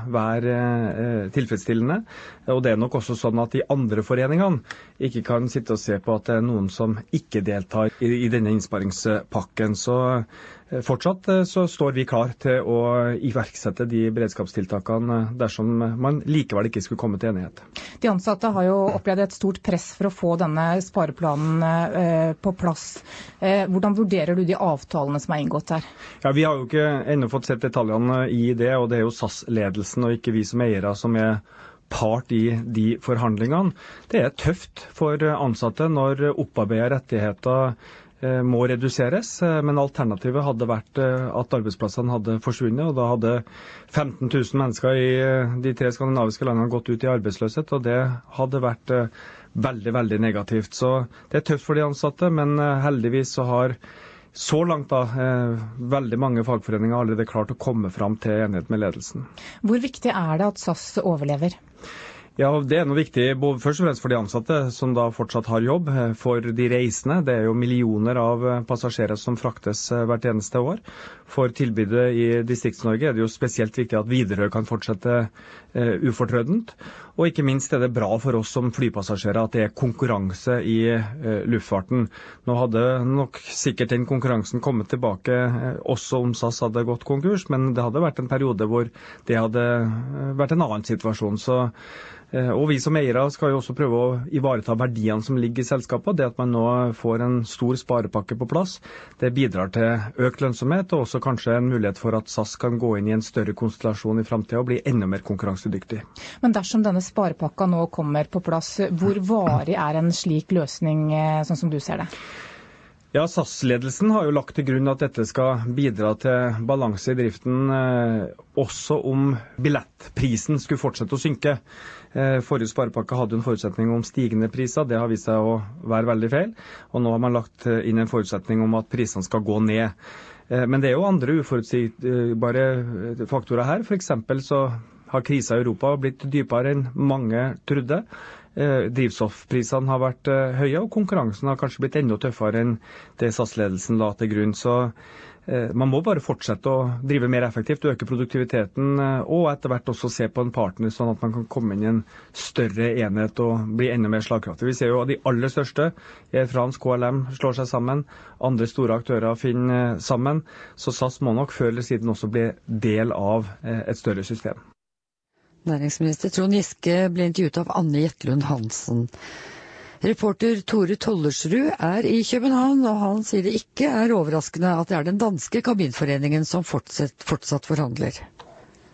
være tilfredsstillende. Og det er nok også sånn at de andre foreningene ikke kan sitte og se på at det er noen som ikke deltar i denne innsparingspakken. Så fortsatt så står vi klar til å iverksette de beredskapstiltakene dersom man likevel ikke skulle komme til enighet. De ansatte har jo opplevd et stort press for å få denne spareplanen på plass. Hvordan vurderer du de avtalene som er inngått her? Ja, vi har jo ikke ennå fått sett detaljene i det, og det er jo SAS-ledelsen og ikke vi som eiere som er part i de forhandlingene. Det er tøft for ansatte når opparbeidede rettigheter må reduseres, men alternativet hadde vært at arbeidsplassene hadde forsvunnet, og da hadde 15 000 mennesker i de 3 skandinaviske landene gått ut i arbeidsløshet, og det hadde vært veldig, veldig negativt. Så det er tøft for de ansatte, men heldigvis så har så langt veldig mange fagforeninger allerede klart å komme fram til enighet med ledelsen. Hvor viktig er det at SAS overlever? Ja, det er noe viktig, først og fremst for de ansatte som da fortsatt har jobb, for de reisende. Det er jo millioner av passasjerer som fraktes hvert eneste år. For tilbudet i Distrikts-Norge er det jo spesielt viktig at Widerøe kan fortsette ufortrødent. Og ikke minst er det bra for oss som flypassasjerer at det er konkurranse i luftfarten. Nå hadde nok sikkert den konkurransen kommet tilbake også om SAS hadde gått konkurs, men det hadde vært en periode hvor det hadde vært en annen situasjon. Og vi som eiere skal jo også prøve å ivareta verdiene som ligger i selskapet. Det at man nå får en stor sparepakke på plass, det bidrar til økt lønnsomhet, og også kanskje en mulighet for at SAS kan gå inn i en større konstellasjon i fremtiden og bli enda mer konkurransedyktig. Men dersom denne sparepakka nå kommer på plass, hvor varig er en slik løsning, sånn som du ser det? Ja, SAS-ledelsen har jo lagt til grunn at dette skal bidra til balanse i driften, også om billettprisen skulle fortsette å synke. Forrige sparepakke hadde en forutsetning om stigende priser, det har vist seg å være veldig feil. Og nå har man lagt inn en forutsetning om at prisene skal gå ned. Men det er jo andre uforutsigbare faktorer her. For eksempel så har krisen i Europa blitt dypere enn mange trodde. Drivstoffprisene har vært høye, og konkurransen har kanskje blitt enda tøffere enn det SAS-ledelsen la til grunn. Så man må bare fortsette å drive mer effektivt, øke produktiviteten, og etter hvert også se på en partner, sånn at man kan komme inn i en større enhet og bli enda mer slagkraftig. Vi ser jo at de aller største, Air France, KLM, slår seg sammen, andre store aktører finner sammen, så SAS må nok før eller siden også bli del av et større system. Næringsminister Trond Giske ble intervjuet av Anne Jetlund Hansen. Reporter Tore Tollersrud er i København, og han sier det ikke er overraskende at det er den danske kabinforeningen som fortsatt forhandler.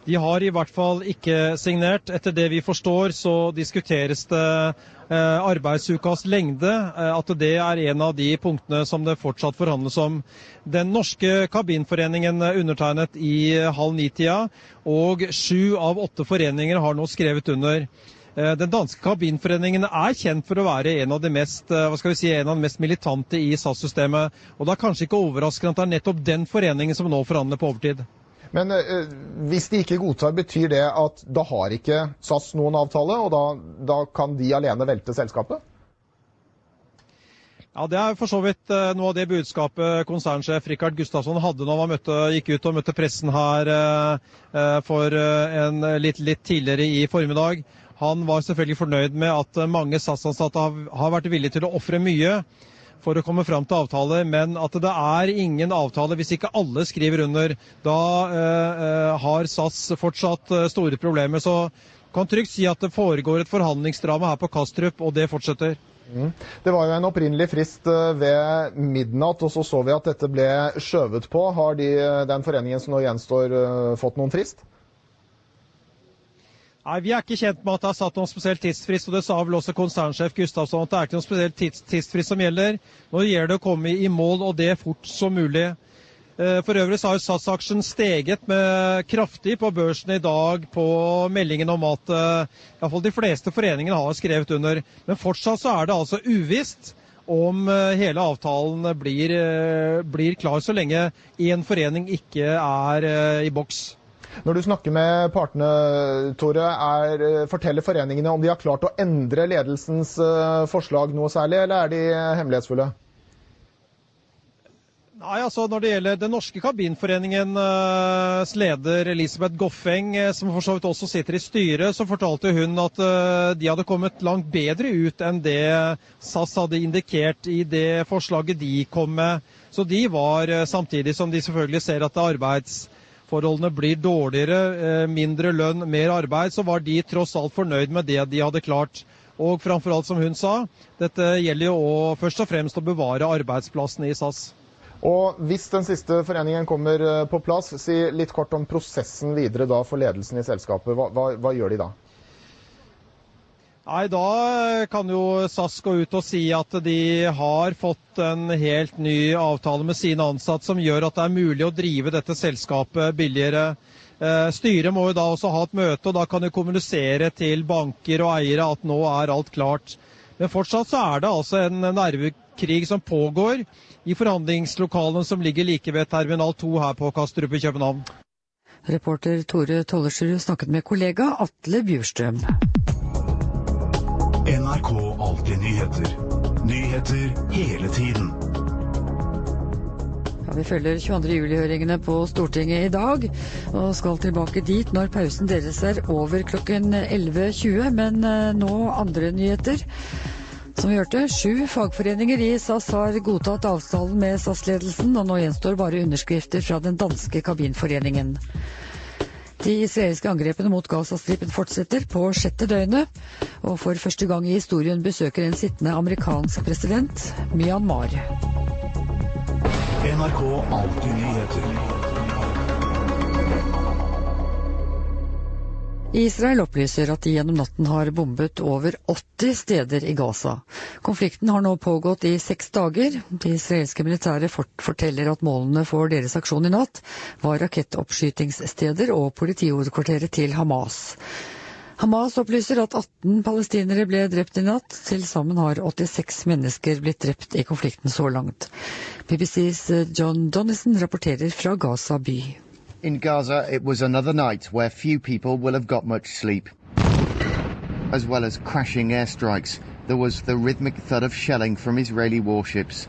De har I hvert fall ikke signert. Etter det vi forstår, så diskuteres det arbeidsukas lengde, at det en av de punktene som det fortsatt forhandles om. Den norske kabinforeningen undertegnet I 8:30, og 7 av 8 foreninger har nå skrevet under. Den danske kabinforeningen kjent for å være en av de mest, en av de mest militante I SAS-systemet, og det kanskje ikke overraskende at det nettopp den foreningen som nå forhandler på overtid. Men hvis de ikke godtar, betyr det at da har ikke SAS noen avtale, og da kan de alene velte selskapet? Ja, det for så vidt noe av det budskapet konsernsjef Rikard Gustafsson hadde når han gikk ut og møtte pressen her for litt tidligere I formiddag. Han var selvfølgelig fornøyd med at mange SAS-ansatte har vært villige til å offre mye for å komme fram til avtaler, men at det ingen avtale hvis ikke alle skriver under. Da har SAS fortsatt store problemer, så kan trygt si at det foregår et forhandlingsdrama her på Kastrup, og det fortsetter. Det var jo en opprinnelig frist ved midnatt, og så vi at dette ble skjøvet på. Har den foreningen som nå gjenstår fått noen frist? Nei, vi ikke kjent med at det satt noen spesiell tidsfrist, og det sa vel også konsernsjef Gustafsson at det ikke noen spesiell tidsfrist som gjelder. Nå gjelder det å komme I mål, og det fort som mulig. For øvrig så har jo SAS-aksjen steget med kraftig på børsen I dag på meldingen om at I hvert fall de fleste foreningene har skrevet under. Men fortsatt så det altså uvisst om hele avtalen blir klar så lenge en forening ikke I boks. Når du snakker med partene, Tore, forteller foreningene om de har klart å endre ledelsens forslag noe særlig, eller de hemmelighetsfulle? Nei, altså når det gjelder den norske kabinforeningens leder Elisabeth Goffeng, som for så vidt også sitter I styret, så fortalte hun at de hadde kommet langt bedre ut enn det SAS hadde indikert I det forslaget de kom med. Så de var, samtidig som de selvfølgelig ser at arbeidsforholdene blir dårligere, mindre lønn, mer arbeid, så var de tross alt fornøyd med det de hadde klart. Og framfor alt, som hun sa, dette gjelder jo først og fremst å bevare arbeidsplassene I SAS. Og hvis den siste foreningen kommer på plass, si litt kort om prosessen videre da for ledelsen I selskapet. Hva gjør de da? Nei, da kan jo SAS gå ut og si at de har fått en helt ny avtale med sine ansatte som gjør at det mulig å drive dette selskapet billigere. Styret må jo da også ha et møte, og da kan de kommunisere til banker og eiere at nå alt klart. Men fortsatt så det altså en nervekrig som pågår I forhandlingslokalene som ligger like ved Terminal 2 her på Kastrup I København. Reporter Tore Tollersrud snakket med kollega Atle Bjurstrøm. NRK Alltid nyheter. Nyheter hele tiden. Ja, vi følger 22. juli-høringene på Stortinget I dag, og skal tilbake dit når pausen deres over klokken 11:20, men nå andre nyheter. Som vi hørte, 7 fagforeninger I SAS har godtatt avtalen med SAS-ledelsen, og nå gjenstår bare underskrifter fra den danske kabinforeningen. De israelske angrepene mot Gaza-stripen fortsetter på 6. døgnet, og for første gang I historien besøker en sittende amerikansk president Myanmar. NRK Alltid nyheter. Israel opplyser at de gjennom natten har bombet over 80 steder I Gaza. Konflikten har nå pågått I 6 dager. De israelske militære forteller at målene for deres aksjon I natt var rakettoppskytingssteder og politihovedkvarteret til Hamas. Hamas opplyser at 18 palestinere ble drept I natt. Til sammen har 86 mennesker blitt drept I konflikten så langt. BBCs John Donnison rapporterer fra Gaza by. In Gaza, it was another night where few people will have got much sleep. As well as crashing airstrikes, there was the rhythmic thud of shelling from Israeli warships.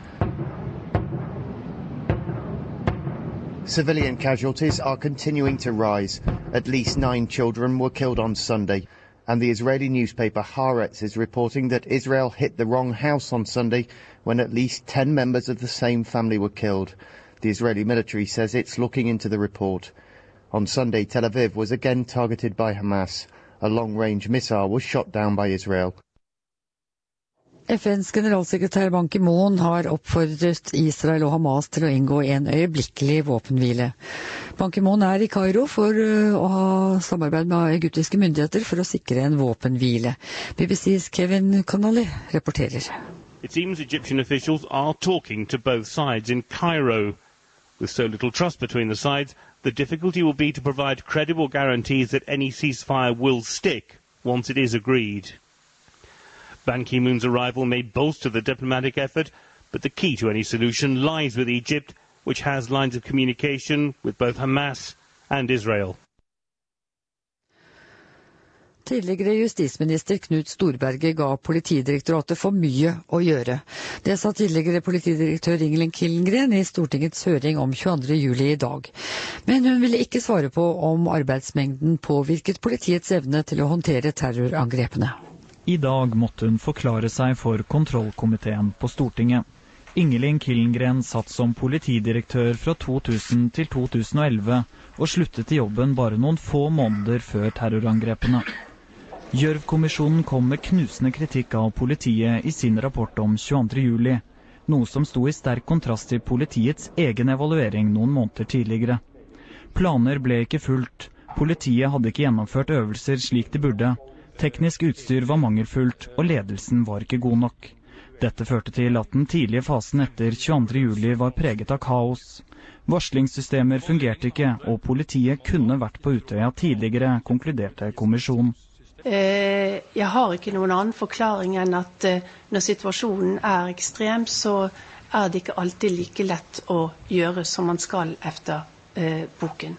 Civilian casualties are continuing to rise. At least 9 children were killed on Sunday. And the Israeli newspaper Haaretz is reporting that Israel hit the wrong house on Sunday when at least 10 members of the same family were killed. The Israeli military says it's looking into the report. On Sunday, Tel Aviv was again targeted by Hamas. A long-range missile was shot down by Israel. FNs generalsekretær Ban Ki-moon har oppfordret Israel og Hamas til å inngå en øyeblikkelig våpenhvile. Ban Ki-moon er i Kairo for å ha samarbeid med egyptiske myndigheter for å sikre en våpenhvile. BBCs Kevin Connolly rapporterer. It seems Egyptian officials are talking to both sides in Cairo. With so little trust between the sides, the difficulty will be to provide credible guarantees that any ceasefire will stick once it is agreed. Ban Ki-moon's arrival may bolster the diplomatic effort, but the key to any solution lies with Egypt, which has lines of communication with both Hamas and Israel. Tidligere justisminister Knut Storberget ga Politidirektoratet for mye å gjøre. Det sa tidligere politidirektør Ingelin Killengren i Stortingets høring om 22. juli i dag. Men hun ville ikke svare på om arbeidsmengden påvirket politiets evne til å håndtere terrorangrepene. I dag måtte hun forklare seg for kontrollkomiteen på Stortinget. Ingelin Killengren satt som politidirektør fra 2000 til 2011 og sluttet i jobben bare noen få måneder før terrorangrepene. Gjørv-kommisjonen kom med knusende kritikk av politiet i sin rapport om 22. juli, noe som sto i sterk kontrast til politiets egen evaluering noen måneder tidligere. Planer ble ikke fulgt, politiet hadde ikke gjennomført øvelser slik de burde, teknisk utstyr var mangelfullt og ledelsen var ikke god nok. Dette førte til at den tidlige fasen etter 22. juli var preget av kaos. Varslingssystemer fungerte ikke, og politiet kunne vært på Utøya tidligere, konkluderte kommisjonen. Jeg har ikke noen annen forklaring enn at når situasjonen er ekstrem, så er det ikke alltid like lett å gjøre som man skal etter boken.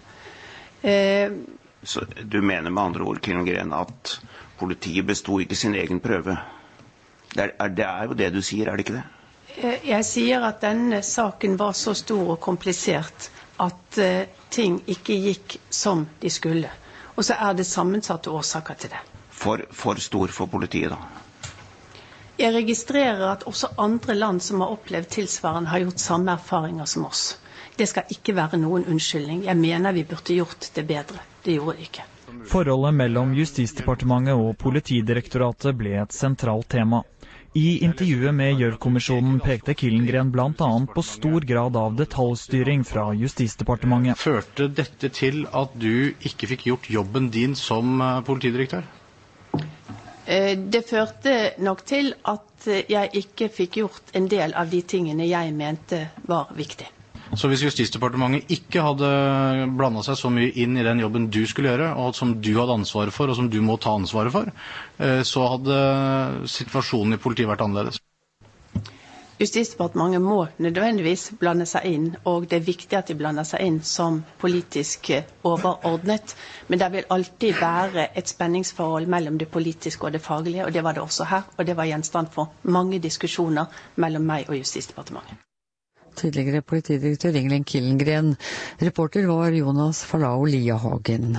Så du mener med andre ord, Killengren, at politiet bestod ikke sin egen prøve? Det er jo det du sier, er det ikke det? Jeg sier at denne saken var så stor og komplisert at ting ikke gikk som de skulle. Og så er det sammensatte årsaker til det. For stor for politiet, da? Jeg registrerer at også andre land som har opplevd tilsvarende har gjort samme erfaringer som oss. Det skal ikke være noen unnskyldning. Jeg mener vi burde gjort det bedre. Det gjorde det ikke. Forholdet mellom Justisdepartementet og Politidirektoratet ble et sentralt tema. I intervjuet med Gjørv-kommisjonen pekte Killengren blant annet på stor grad av detaljstyring fra Justisdepartementet. Førte dette til at du ikke fikk gjort jobben din som politidirektør? Det førte nok til at jeg ikke fikk gjort en del av de tingene jeg mente var viktig. Så hvis Justisdepartementet ikke hadde blandet seg så mye inn i den jobben du skulle gjøre, og som du hadde ansvaret for, og som du må ta ansvaret for, så hadde situasjonen i politiet vært annerledes? Justisdepartementet må nødvendigvis blande seg inn, og det er viktig at de blander seg inn som politisk overordnet. Men det vil alltid være et spenningsforhold mellom det politiske og det faglige, og det var det også her, og det var gjenstand for mange diskusjoner mellom meg og Justisdepartementet. Tidligere politidirektør Ingelin Killengren. Reporter var Jonas Falau Liahagen.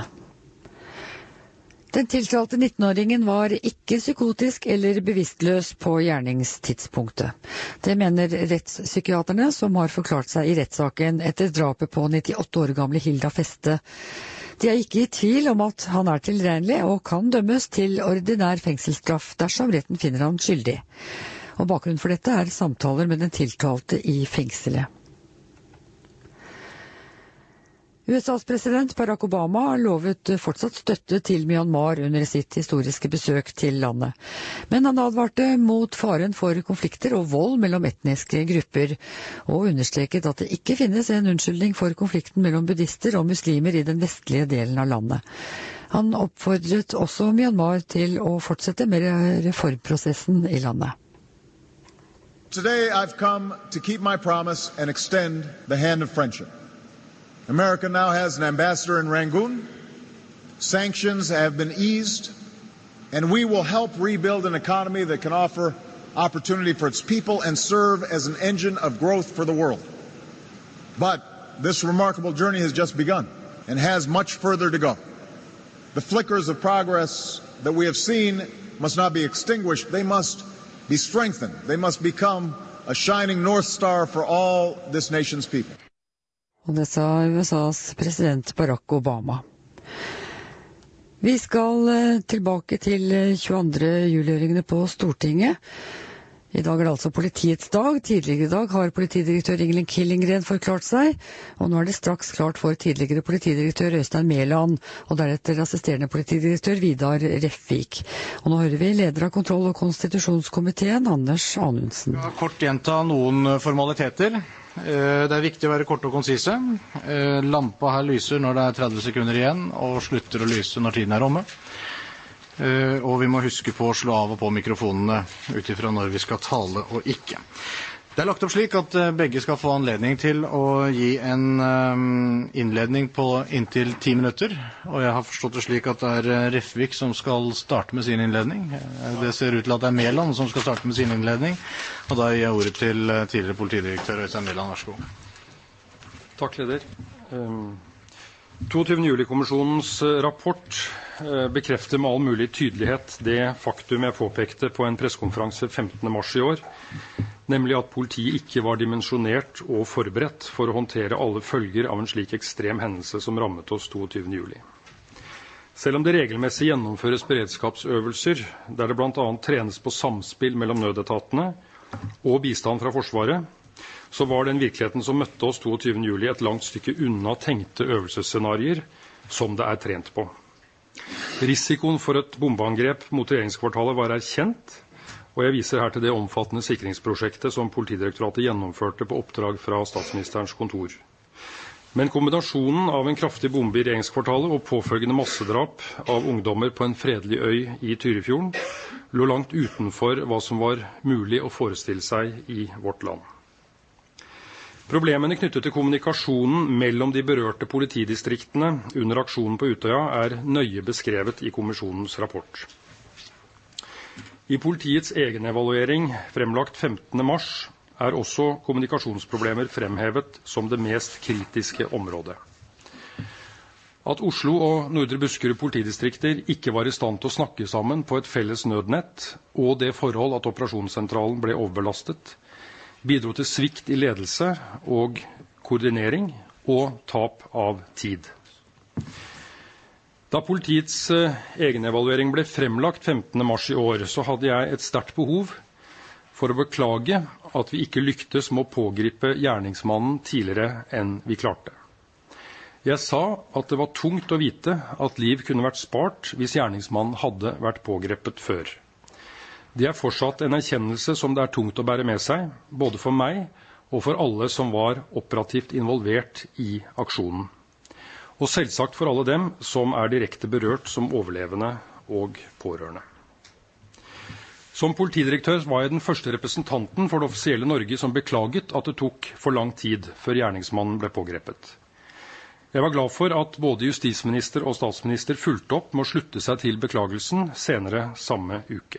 Den tiltalte 19-åringen var ikke psykotisk eller bevisstløs på gjerningstidspunktet. Det mener rettspsykiaterne, som har forklart seg i rettssaken etter drapet på 98 år gamle Hilda Feste. De er ikke i tvil om at han er tilregnelig og kan dømmes til ordinær fengselsstraff dersom retten finner han skyldig. Og bakgrunnen for dette er samtaler med den tiltalte i fengselet. USAs president Barack Obama lovet fortsatt støtte til Myanmar under sitt historiske besøk til landet. Men han advarte mot faren for konflikter og vold mellom etniske grupper, og understreket at det ikke finnes en unnskyldning for konflikten mellom buddhister og muslimer i den vestlige delen av landet. Han oppfordret også Myanmar til å fortsette med reformprosessen i landet. Today I've come to keep my promise and extend the hand of friendship. America now has an ambassador in Rangoon. Sanctions have been eased, and we will help rebuild an economy that can offer opportunity for its people and serve as an engine of growth for the world. But this remarkable journey has just begun and has much further to go. The flickers of progress that we have seen must not be extinguished. They must be strengthened. They must become a shining North Star for all this nation's people. Og det sa USAs president Barack Obama. Vi skal tilbake til 22. juli-høringene på Stortinget. I dag det altså politiets dag. Tidligere i dag har politidirektør Ingelin Killengren forklart seg, og nå det straks klart for tidligere politidirektør Øystein Mæland, og deretter assisterende politidirektør Vidar Refvik. Og nå hører vi leder av kontroll- og konstitusjonskomiteen, Anders Anundsen. Kort gjenta noen formaliteter. Det viktig å være kort og konsise. Lampa her lyser når det 30 sekunder igjen, og slutter å lyse når tiden omme. Og vi må huske på å slå av og på mikrofonene utifra når vi skal tale og ikke. Det lagt opp slik at begge skal få anledning til å gi en innledning på inntil 10 minutter. Og jeg har forstått det slik at det Refvik som skal starte med sin innledning. Det ser ut til at det Mæland som skal starte med sin innledning. Og da gir jeg ordet til tidligere politidirektør Øystein Mæland. Vær så god. Takk, leder. 22. juli-kommisjonens rapport bekrefter med all mulig tydelighet det faktum jeg påpekte på en pressekonferanse 15. mars i år, nemlig at politiet ikke var dimensjonert og forberedt for å håndtere alle følger av en slik ekstrem hendelse som rammet oss 22. juli. Selv om det regelmessig gjennomføres beredskapsøvelser, der det blant annet trenes på samspill mellom nødetatene og bistand fra Forsvaret, så var den virkeligheten som møtte oss 22. juli et langt stykke unna tenkte øvelsesscenarier som det trent på. Risikoen for et bombeangrep mot regjeringskvartalet var erkjent, og jeg viser her til det omfattende sikringsprosjektet som Politidirektoratet gjennomførte på oppdrag fra statsministerens kontor. Men kombinasjonen av en kraftig bombe i regjeringskvartalet og påfølgende massedrap av ungdommer på en fredelig øy i Tyrifjorden lå langt utenfor hva som var mulig å forestille seg i vårt land. Problemene knyttet til kommunikasjonen mellom de berørte politidistriktene under aksjonen på Utøya nøye beskrevet i kommisjonens rapport. I politiets egen evaluering fremlagt 15. mars også kommunikasjonsproblemer fremhevet som det mest kritiske området. At Oslo og Nordre Buskerud politidistrikter ikke var i stand til å snakke sammen på et felles nødnett, og det forhold at operasjonssentralen ble overbelastet, bidro til svikt i ledelse og koordinering og tap av tid. Da politiets egenevaluering ble fremlagt 15. mars i år, så hadde jeg et sterkt behov for å beklage at vi ikke lyktes med å pågripe gjerningsmannen tidligere enn vi klarte. Jeg sa at det var tungt å vite at liv kunne vært spart hvis gjerningsmannen hadde vært pågrepet før. Det fortsatt en erkjennelse som det tungt å bære med seg, både for meg og for alle som var operativt involvert i aksjonen. Og selvsagt for alle dem som direkte berørt som overlevende og pårørende. Som politidirektør var jeg den første representanten for det offisielle Norge som beklaget at det tok for lang tid før gjerningsmannen ble pågrepet. Jeg var glad for at både justisminister og statsminister fulgte opp med å slutte seg til beklagelsen senere samme uke.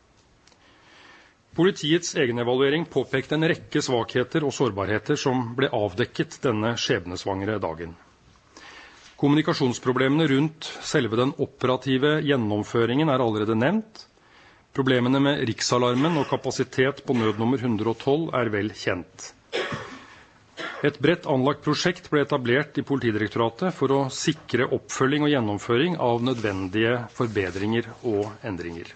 Politiets egenevaluering påpekte en rekke svakheter og sårbarheter som ble avdekket denne skjebnesvangre dagen. Kommunikasjonsproblemene rundt selve den operative gjennomføringen allerede nevnt. Problemene med riksalarmen og kapasitet på nødnummer 112 vel kjent. Et bredt anlagt prosjekt ble etablert i Politidirektoratet for å sikre oppfølging og gjennomføring av nødvendige forbedringer og endringer.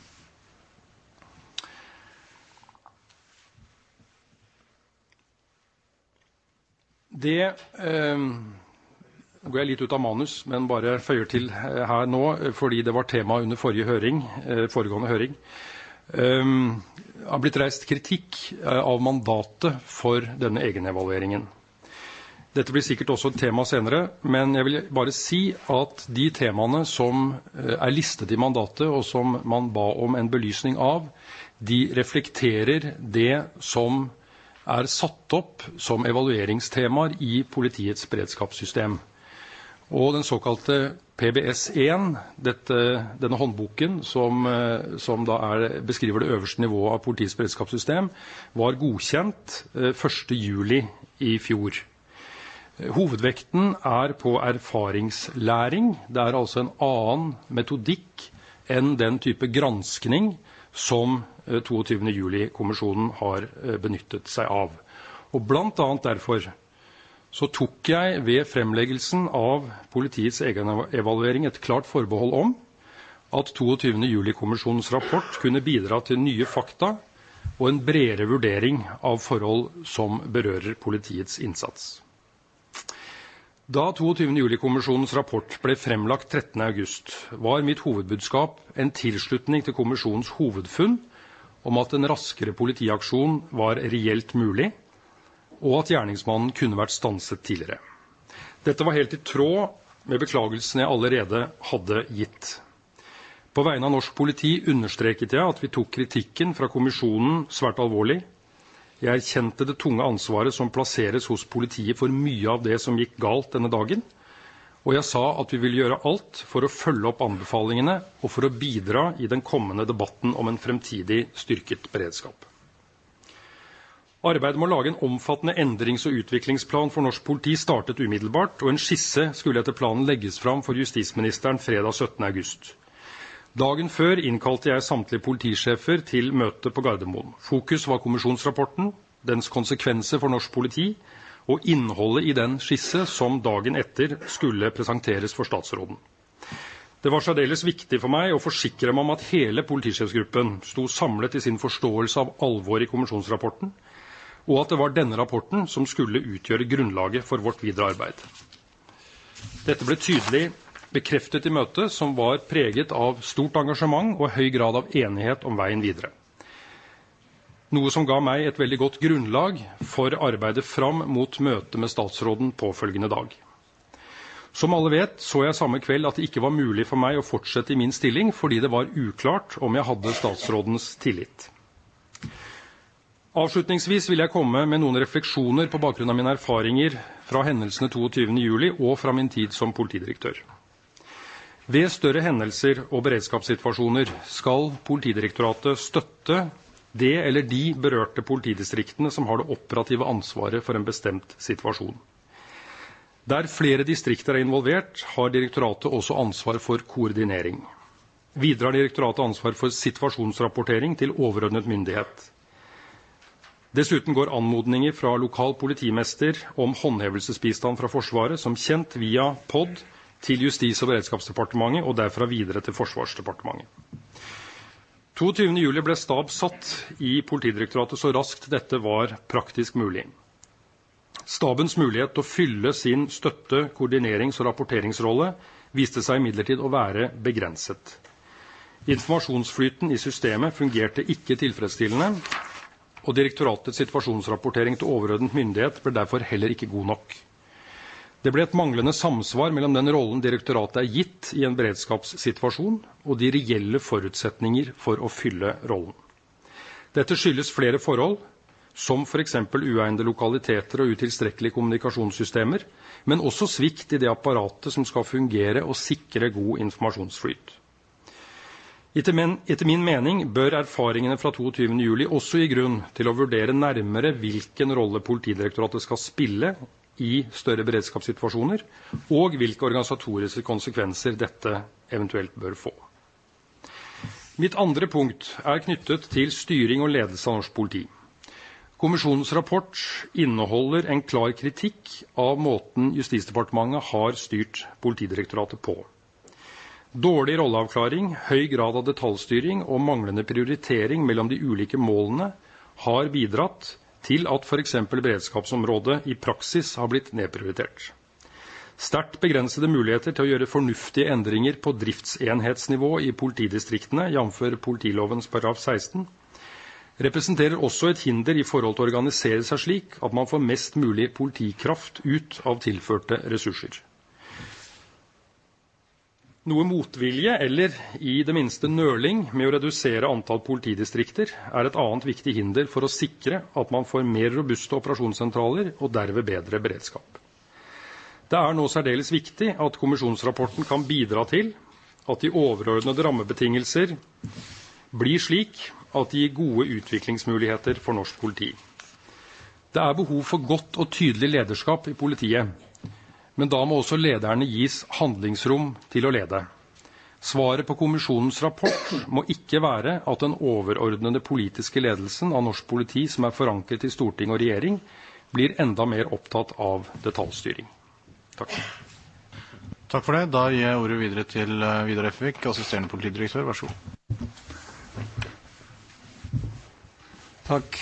Nå går jeg litt ut av manus, men bare føyer til her nå, fordi det var tema under foregående høring. Har blitt reist kritikk av mandatet for denne egenevalueringen. Dette blir sikkert også et tema senere, men jeg vil bare si at de temaene som listet i mandatet, og som man ba om en belysning av, de reflekterer det som satt opp som evalueringstemaer i politiets beredskapssystem. Og den såkalte PBS-1, denne håndboken som da beskriver det øverste nivået av politiets beredskapssystem, var godkjent 1. juli i fjor. Hovedvekten på erfaringslæring. Det altså en annen metodikk enn den type granskning som 22. juli-kommisjonen har benyttet seg av. Og blant annet derfor så tok jeg ved fremleggelsen av politiets egen evaluering et klart forbehold om at 22. juli-kommisjonens rapport kunne bidra til nye fakta og en bredere vurdering av forhold som berører politiets innsats. Da 22. juli-kommisjonens rapport ble fremlagt 13. august, var mitt hovedbudskap en tilslutning til kommisjonens hovedfunn om at en raskere politiaksjon var reelt mulig, og at gjerningsmannen kunne vært stanset tidligere. Dette var helt i tråd med beklagelsene jeg allerede hadde gitt. På vegne av norsk politi understreket jeg at vi tok kritikken fra kommisjonen svært alvorlig. Jeg erkjente det tunge ansvaret som plasseres hos politiet for mye av det som gikk galt denne dagen, og jeg sa at vi ville gjøre alt for å følge opp anbefalingene og for å bidra i den kommende debatten om en fremtidig styrket beredskap. Arbeidet med å lage en omfattende endrings- og utviklingsplan for norsk politi startet umiddelbart, og en skisse skulle etter planen legges fram for justisministeren fredag 17. august. Dagen før innkalte jeg samtlige politisjefer til møte på Gardermoen. Fokus var kommisjonsrapporten, dens konsekvenser for norsk politi, og innholdet i den skisse som dagen etter skulle presenteres for statsråden. Det var særdeles viktig for meg å forsikre meg om at hele politisjefsgruppen sto samlet i sin forståelse av alvor i kommisjonsrapporten, og at det var denne rapporten som skulle utgjøre grunnlaget for vårt videre arbeid. Dette ble tydelig bekreftet i møtet, som var preget av stort engasjement og høy grad av enighet om veien videre. Noe som ga meg et veldig godt grunnlag for arbeidet fram mot møtet med statsråden påfølgende dag. Som alle vet, så jeg samme kveld at det ikke var mulig for meg å fortsette i min stilling, fordi det var uklart om jeg hadde statsrådens tillit. Avslutningsvis vil jeg komme med noen refleksjoner på bakgrunn av mine erfaringer fra hendelsene 22. juli og fra min tid som politidirektør. Ved større hendelser og beredskapssituasjoner skal Politidirektoratet støtte det eller de berørte politidistriktene som har det operative ansvaret for en bestemt situasjon. Der flere distrikter er involvert, har direktoratet også ansvar for koordinering. Videre har direktoratet ansvar for situasjonsrapportering til overordnet myndighet. Dessuten går anmodninger fra lokal politimester om håndhevelsesbistand fra Forsvaret som kjent via POD til Justis- og beredskapsdepartementet og derfra videre til Forsvarsdepartementet. 22. juli ble stab satt i Politidirektoratet så raskt dette var praktisk mulig. Stabens mulighet til å fylle sin støtte-, koordinerings- og rapporteringsrolle viste seg imidlertid å være begrenset. Informasjonsflyten i systemet fungerte ikke tilfredsstillende, og direktoratets situasjonsrapportering til overordnet myndighet ble derfor heller ikke god nok. Det ble et manglende samsvar mellom den rollen direktoratet er gitt i en beredskapssituasjon og de reelle forutsetninger for å fylle rollen. Dette skyldes flere forhold, som for eksempel uegnede lokaliteter og utilstrekkelige kommunikasjonssystemer, men også svikt i det apparatet som skal fungere og sikre god informasjonsflyt. Etter min mening bør erfaringene fra 22. juli også gi grunn til å vurdere nærmere hvilken rolle Politidirektoratet skal spille i større beredskapssituasjoner, og hvilke organisatoriske konsekvenser dette eventuelt bør få. Mitt andre punkt er knyttet til styring og ledelse av norsk politi. Kommisjonens rapport inneholder en klar kritikk av måten Justisdepartementet har styrt Politidirektoratet på. Dårlig rolleavklaring, høy grad av detaljstyring og manglende prioritering mellom de ulike målene har bidratt til at for eksempel beredskapsområdet i praksis har blitt nedprioritert. Sterkt begrensede muligheter til å gjøre fornuftige endringer på driftsenhetsnivå i politidistriktene, jf. politilovens paragraf 16, representerer også et hinder i forhold til å organisere seg slik at man får mest mulig politikraft ut av tilførte ressurser. Noe motvilje, eller i det minste nøling med å redusere antall politidistrikter, er et annet viktig hinder for å sikre at man får mer robuste operasjonssentraler og derved bedre beredskap. Det er nå særdeles viktig at kommisjonsrapporten kan bidra til at de overordnede rammebetingelser blir slik at de gir gode utviklingsmuligheter for norsk politi. Det er behov for godt og tydelig lederskap i politiet, men da må også lederne gis handlingsrom til å lede. Svaret på kommisjonens rapport må ikke være at den overordnede politiske ledelsen av norsk politi som er forankret i storting og regjering, blir enda mer opptatt av detaljstyring. Takk. Takk for det. Da gir jeg ordet videre til Vidar Effvik, assisterende politidirektør. Vær så god. Takk.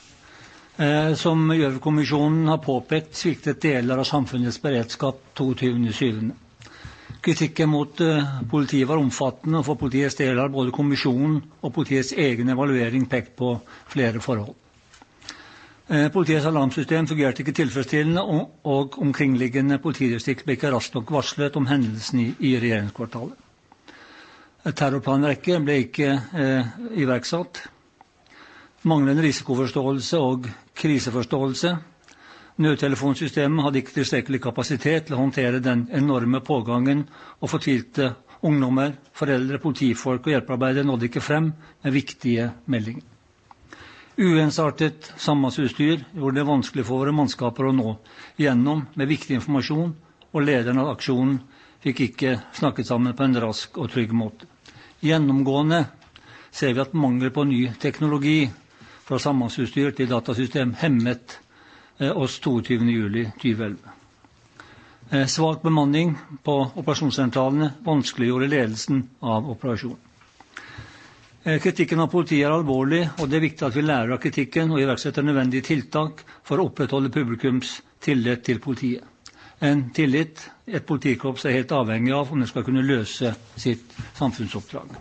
Som Gjørv-kommisjonen har påpekt, sviktet deler av samfunnets beredskap 22.7. Kritikken mot politiet var omfattende, og for politiets del har både kommisjonen og politiets egen evaluering pekt på flere forhold. Politiets alarmsystem fungerte ikke tilfredsstillende, og omkringliggende politidistrikt ble ikke raskt nok varslet om hendelsen i regjeringskvartalet. Terrorplanverket ble ikke iverksatt. Manglende risikoforståelse og kriseforståelse. Nødtelefonsystemet hadde ikke tilstrekkelig kapasitet til å håndtere den enorme pågangen, og fortvilte ungdommer, foreldre, politifolk og hjelpearbeidere nådde ikke frem med viktige meldinger. Uensartet sambandsutstyr gjorde det vanskelig for våre mannskaper å nå gjennom med viktig informasjon, og lederen av aksjonen fikk ikke snakket sammen på en rask og trygg måte. Gjennomgående ser vi at mangel på ny teknologi fra sambandsutstyr til datasystem hemmet oss 22. juli 2011. Svak bemanning på operasjonssentralene vanskeliggjorde ledelsen av operasjonen. Kritikken av politiet er alvorlig, og det er viktig at vi lærer av kritikken og iverksetter nødvendige tiltak for å opprettholde publikums tillit til politiet. En tillit et politikorps er helt avhengig av om det skal kunne løse sitt samfunnsoppdrag.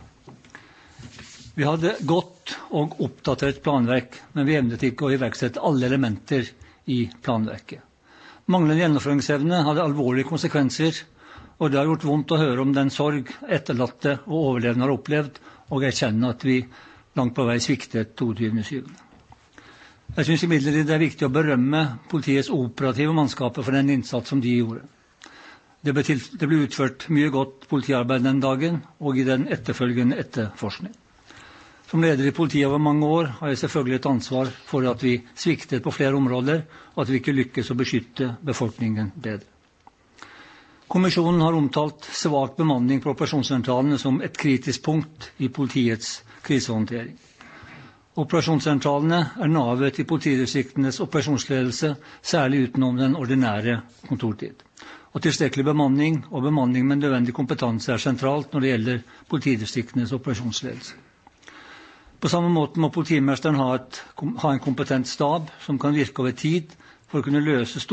Vi hadde godt og oppdatert planverk, men vi evnet ikke å iverksette alle elementer i planverket. Manglende gjennomføringsevne hadde alvorlige konsekvenser, og det har gjort vondt å høre om den sorg etterlatte og overlevende har opplevd, og erkjenne at vi langt på vei sviktet 22.7. Jeg synes imidlertid det er viktig å berømme politiets operative mannskaper for den innsats som de gjorde. Det ble utført mye godt politiarbeid den dagen, og i den etterfølgende etterforskning. Som leder i politiet over mange år har jeg selvfølgelig et ansvar for at vi sviktet på flere områder, og at vi ikke lykkes å beskytte befolkningen bedre. Kommisjonen har omtalt svak bemanning på operasjonssentralene som et kritisk punkt i politiets krisehåndtering. Operasjonssentralene er navet i politidistriktenes operasjonsledelse, særlig utenom den ordinære kontortid. Og tilstrekkelig bemanning og bemanning med nødvendig kompetanse er sentralt når det gjelder politidistriktenes operasjonsledelse. På samme måte må politimesteren ha en kompetent stab som kan virke over tid for å kunne løse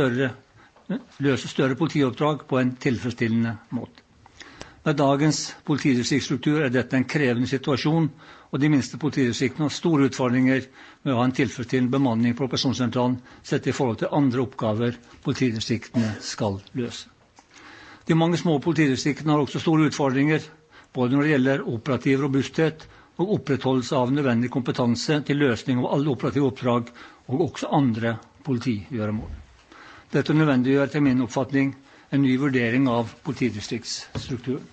større politioppdrag på en tilfredsstillende måte. Med dagens politidistriktsstruktur er dette en krevende situasjon, og de minste politidistriktene har store utfordringer med å ha en tilfredsstillende bemanning på operasjonssentralen sett i forhold til andre oppgaver politidistriktene skal løse. De mange små politidistriktene har også store utfordringer, både når det gjelder operativ robusthet og opprettholdelse av nødvendig kompetanse til løsning av alle operative oppdrag og også andre politigjøremål. Dette nødvendiggjør etter min oppfatning en ny vurdering av politidistriktsstrukturen.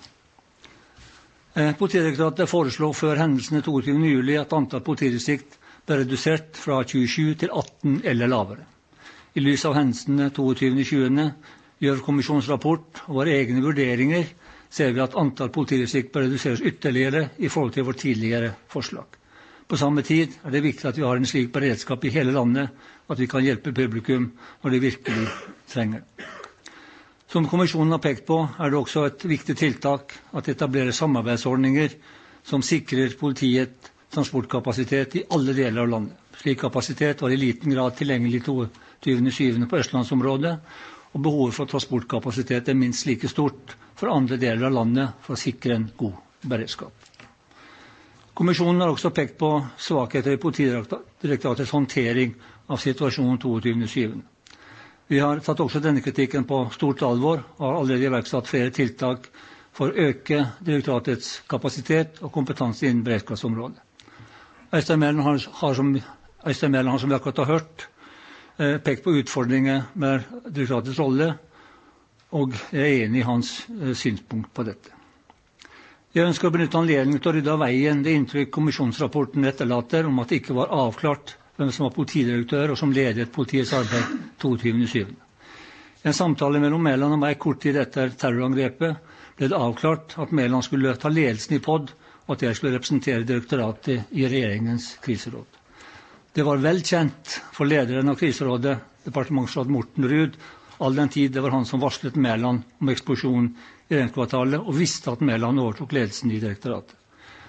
Politidirektoratet foreslo før hendelsene 22. juli at antall politidistrikt ble redusert fra 27 til 18 eller lavere. I lys av hendelsene 22.20. Gjørv-kommisjonens rapport og våre egne vurderinger ser vi at antall politidistrikt bør reduseres ytterligere i forhold til vårt tidligere forslag. På samme tid er det viktig at vi har en slik beredskap i hele landet, at vi kan hjelpe publikum når de virkelig trenger det. Som kommisjonen har pekt på, er det også et viktig tiltak at etablere samarbeidsordninger som sikrer politiet transportkapasitet i alle deler av landet. Slik kapasitet var i liten grad tilgjengelig 22.7. På Østlandsområdet, og behovet for transportkapasitet er minst like stort for andre deler av landet for å sikre en god beredskap. Kommisjonen har også pekt på svakheter i Politidirektoratets håndtering av situasjonen 22.7. Vi har tatt også denne kritikken på stort alvor og har allerede iverksatt flere tiltak for å øke direktoratets kapasitet og kompetanse innen beredskapsområdet. Øystein Mæland har, som vi akkurat har hørt, pekt på utfordringer med direktoratets rolle, og jeg er enig i hans synspunkt på dette. Jeg ønsker å benytte anledningen til å rydde av veien det inntrykk kommisjonsrapporten etterlater om at det ikke var avklart hvem som var politidirektør og som ledet politiets arbeid 22.7. I en samtale mellom Mæland og meg kort tid etter terrorangrepet ble det avklart at Mæland skulle ta ledelsen i POD, og at jeg skulle representere direktoratet i regjeringens kriseråd. Det var vel kjent for lederen av kriserådet, departementsråd Morten Ruud, all den tid det var han som varslet Mæland om eksplosjonen i regjeringskvartalet og visste at Mæland overtok ledelsen i direktoratet.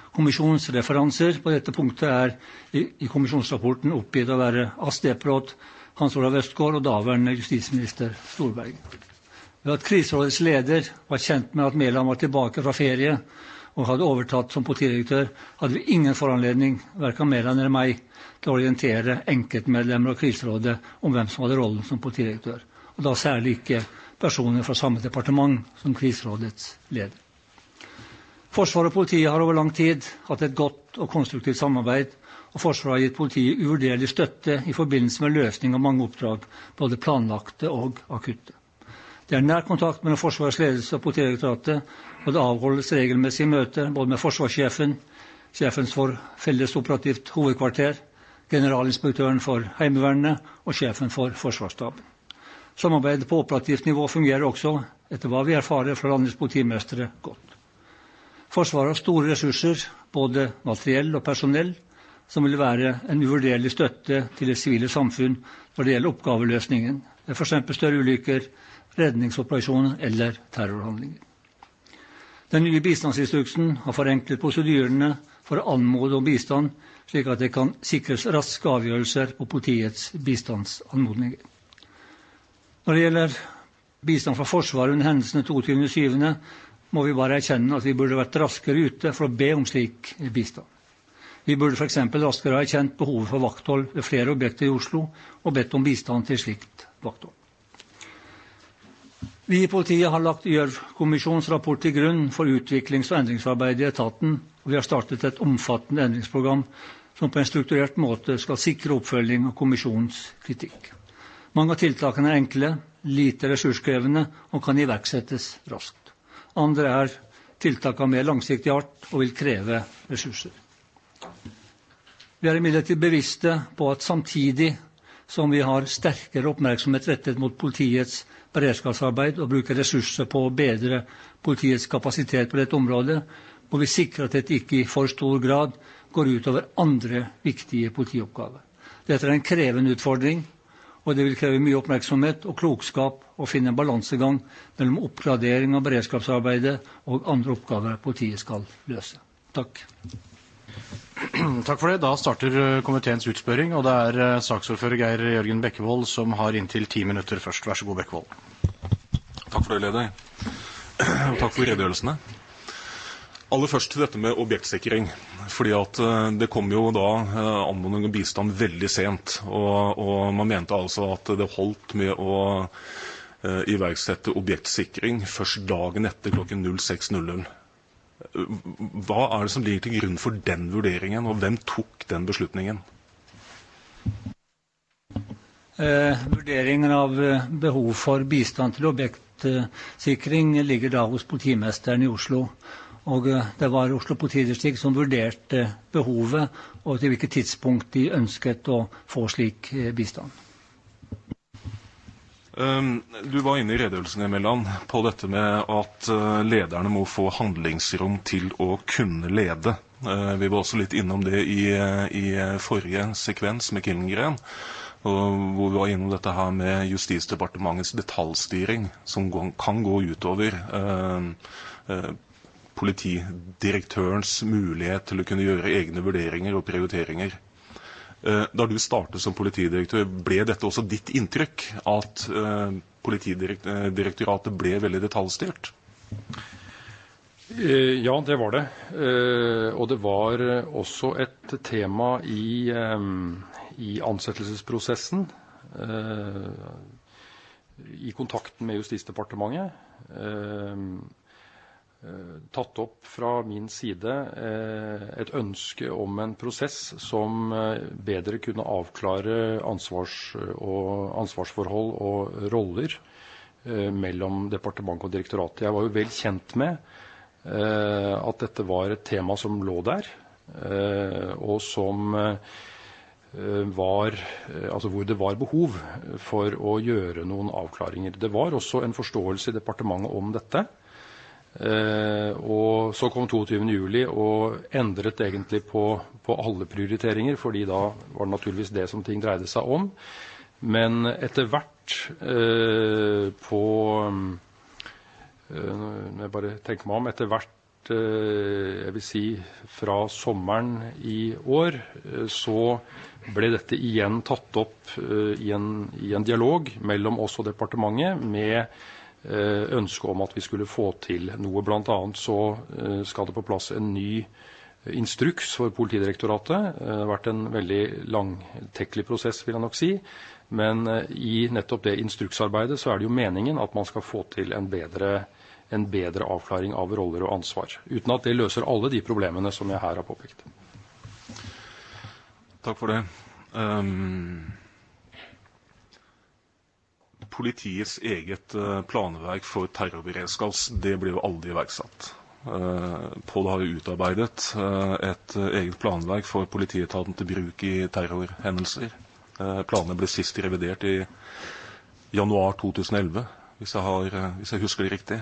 Kommisjonsreferanser på dette punktet i kommisjonsrapporten oppgitt å være Ast Eprot, Hans Olav Østgaard og daværende justisminister Storberget. Ved at kriserådets leder var kjent med at Mæland var tilbake fra ferie og hadde overtatt som politidirektør, hadde vi ingen foranledning, hverken Mæland eller meg, til å orientere enkeltmedlemmer av kriserådet om hvem som hadde rollen som politidirektør, og da særlig ikke personer fra samme departement som kriserådets leder. Forsvaret og politiet har over lang tid hatt et godt og konstruktivt samarbeid, og Forsvaret har gitt politiet uvurderlig støtte i forbindelse med løsning av mange oppdrag, både planlagte og akutte. Det er nær kontakt mellom Forsvarets ledelse og Politidirektoratet, og det avholdes regelmessige møter både med forsvarssjefen, sjefen for felles operativt hovedkvarter, generalinspektøren for Heimevernet og sjefen for Forsvarsstaben. Samarbeidet på operativt nivå fungerer også, etter hva vi erfarer fra landets politimestere, godt. Forsvaret har store ressurser, både materiell og personell, som vil være en uvurderlig støtte til det sivile samfunn når det gjelder oppgaveløsningen, for eksempel større ulykker, redningsoperasjoner eller terrorhandlinger. Den nye bistandsinstruksen har forenklet prosedyrene for å anmode om bistand, slik at det kan sikres raske avgjørelser på politiets bistandsanmodninger. Når det gjelder bistand fra Forsvaret under hendelsene 22.7., må vi bare erkjenne at vi burde vært raskere ute for å be om slik bistand. Vi burde for eksempel raskere ha erkjent behovet for vakthold ved flere objekter i Oslo og bedt om bistand til slikt vakthold. Vi i politiet har lagt Gjørv-kommisjonens rapport til grunn for utviklings- og endringsarbeidet i etaten, og vi har startet et omfattende endringsprogram som på en strukturert måte skal sikre oppfølging av kommisjonens kritikk. Mange av tiltakene er enkle, lite ressurskrevende og kan iverksettes raskt. Andre er tiltak av mer langsiktig art og vil kreve ressurser. Vi er imidlertid bevisste på at samtidig som vi har sterkere oppmerksomhet rettet mot politiets beredskapsarbeid og bruker ressurser på å bedre politiets kapasitet på dette området, må vi sikre at dette ikke i for stor grad går ut over andre viktige politioppgaver. Dette er en krevende utfordring, og det vil kreve mye oppmerksomhet og klokskap å finne en balansegang mellom oppgradering av beredskapsarbeidet og andre oppgaver politiet skal løse. Takk. Takk for det. Da starter komiteens utspørring, og det er saksordfører Geir Jørgen Bekkevold som har inntil 10 minutter først. Vær så god, Bekkevold. Takk for det, leder. Og takk for redegjørelsene. Aller først til dette med objektsikring, fordi at det kom jo da anmodning om bistand veldig sent, og man mente altså at det holdt med å iverksette objektsikring først dagen etter klokken 06.00. Hva er det som ligger til grunn for den vurderingen, og hvem tok den beslutningen? Vurderingen av behov for bistand til objektsikring ligger da hos politimesteren i Oslo. Og det var Oslo politidistrikt som vurderte behovet og til hvilket tidspunkt de ønsket å få slik bistand. Du var inne i redegjørelsen, Mæland, på dette med at lederne må få handlingsrom til å kunne lede. Vi var også litt innom det i forrige sekvens med Killengren, hvor vi var innom dette her med Justisdepartementets detaljstyring, som kan gå utover politidirektørens mulighet til å kunne gjøre egne vurderinger og prioriteringer. Da du startet som politidirektør, ble dette også ditt inntrykk at politidirektoratet ble veldig detaljstyrt? Ja, det var det. Og det var også et tema i ansettelsesprosessen, i kontakten med Justisdepartementet, tatt opp fra min side et ønske om en prosess som bedre kunne avklare ansvarsforhold og roller mellom departement og direktorat. Jeg var jo vel kjent med at dette var et tema som lå der, og som hvor det var behov for å gjøre noen avklaringer. Det var også en forståelse i departementet om dette. Og så kom 22. juli og endret egentlig på alle prioriteringer, fordi da var det naturligvis det som ting dreide seg om. Men etter hvert når jeg bare tenker meg om, etter hvert jeg vil si, fra sommeren i år, så ble dette igjen tatt opp i en dialog mellom oss og departementet med ønske om at vi skulle få til noe. Blant annet så skal det på plass en ny instruks for Politidirektoratet. Det har vært en veldig langtekkelig prosess, vil jeg nok si. Men i nettopp det instruksarbeidet så det jo meningen at man skal få til en bedre avklaring av roller og ansvar. Uten at det løser alle de problemene som jeg her har påpekt. Takk for det. Politiets eget planverk for terrorberedskap, det ble jo aldri iverksatt. Pål har jo utarbeidet et eget planverk for politietaten til bruk i terrorhendelser. Planene ble sist revidert i januar 2011, hvis jeg husker det riktig.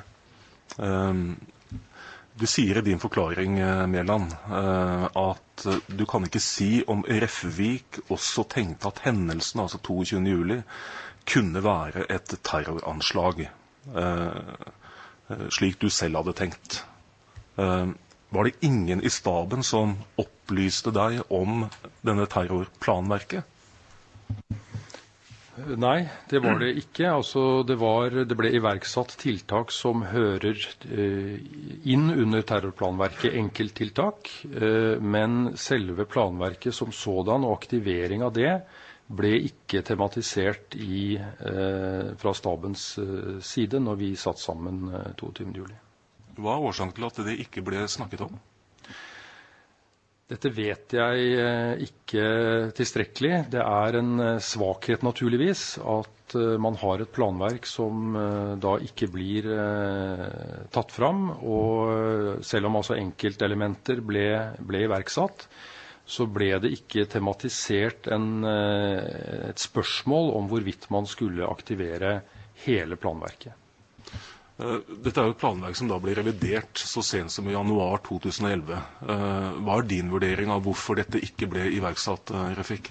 Du sier i din forklaring, Mæland, at du kan ikke si om Refvik også tenkte at hendelsen, altså 22. juli, kunne være et terroranslag, slik du selv hadde tenkt. Var det ingen i staben som opplyste deg om denne terrorplanverket? Nei, det var det ikke. Altså, det ble iverksatt tiltak som hører inn under terrorplanverket, enkelttiltak, men selve planverket som sådan og aktivering av det ble ikke tematisert fra stabens side når vi satt sammen 22. juli. Hva årsaken til at det ikke ble snakket om? Dette vet jeg ikke tilstrekkelig. Det en svakhet naturligvis at man har et planverk som da ikke blir tatt fram, og selv om altså enkeltelementer ble iverksatt, så ble det ikke tematisert et spørsmål om hvorvidt man skulle aktivere hele planverket. Dette jo et planverk som da ble revidert så sent som i januar 2011. Hva din vurdering av hvorfor dette ikke ble iverksatt, Refik?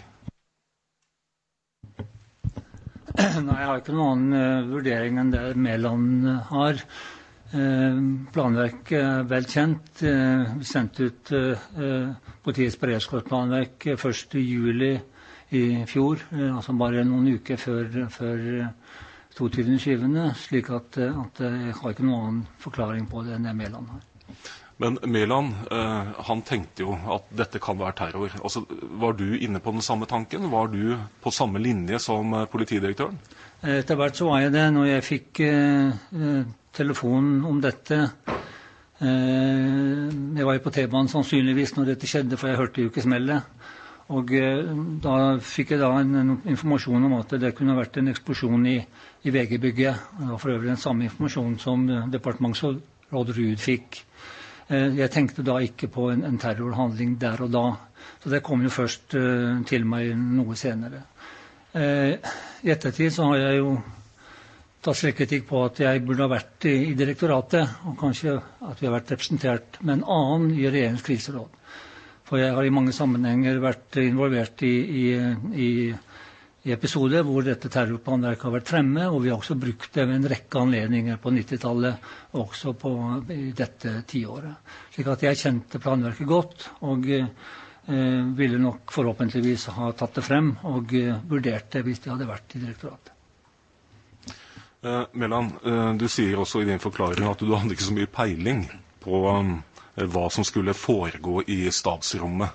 Nei, jeg har ikke noen annen vurdering enn det Mæland har. Planverket vel kjent. Vi sendte ut politiets beredskapsplanverk 1. juli i fjor, altså bare noen uker før 22. slik at jeg har ikke noen annen forklaring på det enn det Mæland har. Men Mæland, han tenkte jo at dette kan være terror. Altså, var du inne på den samme tanken? Var du på samme linje som politidirektøren? Etter hvert så var jeg det. Når jeg fikk telefonen om dette, jeg var jo på T-banen sannsynligvis når dette skjedde, for jeg hørte jo ikke smellet. Og da fikk jeg en informasjon om at det kunne vært en eksplosjon i VG-bygget. Det var for øvrig den samme informasjonen som departementsråd Ruud fikk. Jeg tenkte da ikke på en terrorhandling der og da. Så det kom jo først til meg noe senere. I ettertid så har jeg jo tatt selvkritikk på at jeg burde ha vært i direktoratet, og kanskje at vi har vært representert med en annen i regjeringens kriseråd. For jeg har i mange sammenhenger vært involvert i episoder hvor dette terrorplanverket har vært fremme, og vi har også brukt det ved en rekke anledninger på 90-tallet, og også i dette tiåret. Slik at jeg kjente planverket godt, og ville nok forhåpentligvis ha tatt det frem, og vurdert det hvis det hadde vært i direktoratet. Mæland, du sier også i din forklaring at du hadde ikke så mye peiling på hva som skulle foregå i stabsrommet.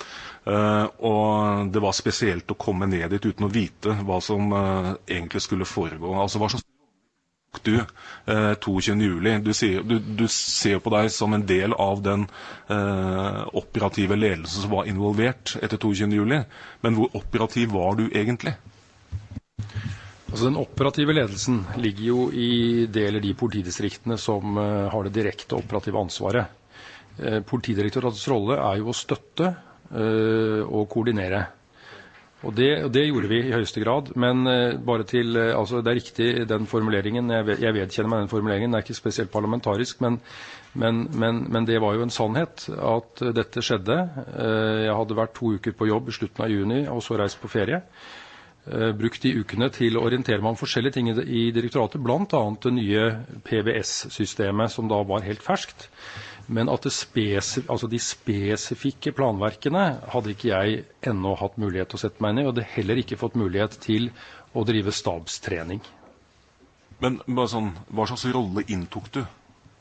Og det var spesielt å komme ned dit uten å vite hva som egentlig skulle foregå. Altså, hva slags du 22. juli? Du ser på deg som en del av den operative ledelsen som var involvert etter 22. juli. Men hvor operativ var du egentlig? Altså, den operative ledelsen ligger jo i det eller de politidistriktene som har det direkte operative ansvaret. Politidirektoratets rolle jo å støtte og koordinere. Og det gjorde vi i høyeste grad, men bare til, altså det riktig den formuleringen, jeg vedkjenner meg den formuleringen, det ikke spesielt parlamentarisk, men det var jo en sannhet at dette skjedde. Jeg hadde vært 2 uker på jobb i slutten av juni, og så reist på ferie. Brukt de ukene til å orientere meg om forskjellige ting i direktoratet, blant annet det nye PBS-systemet, som da var helt ferskt. Men at de spesifikke planverkene hadde ikke jeg ennå hatt mulighet til å sette meg inn i, og det heller ikke fått mulighet til å drive stabstrening. Men bare sånn, hva slags rolle inntok du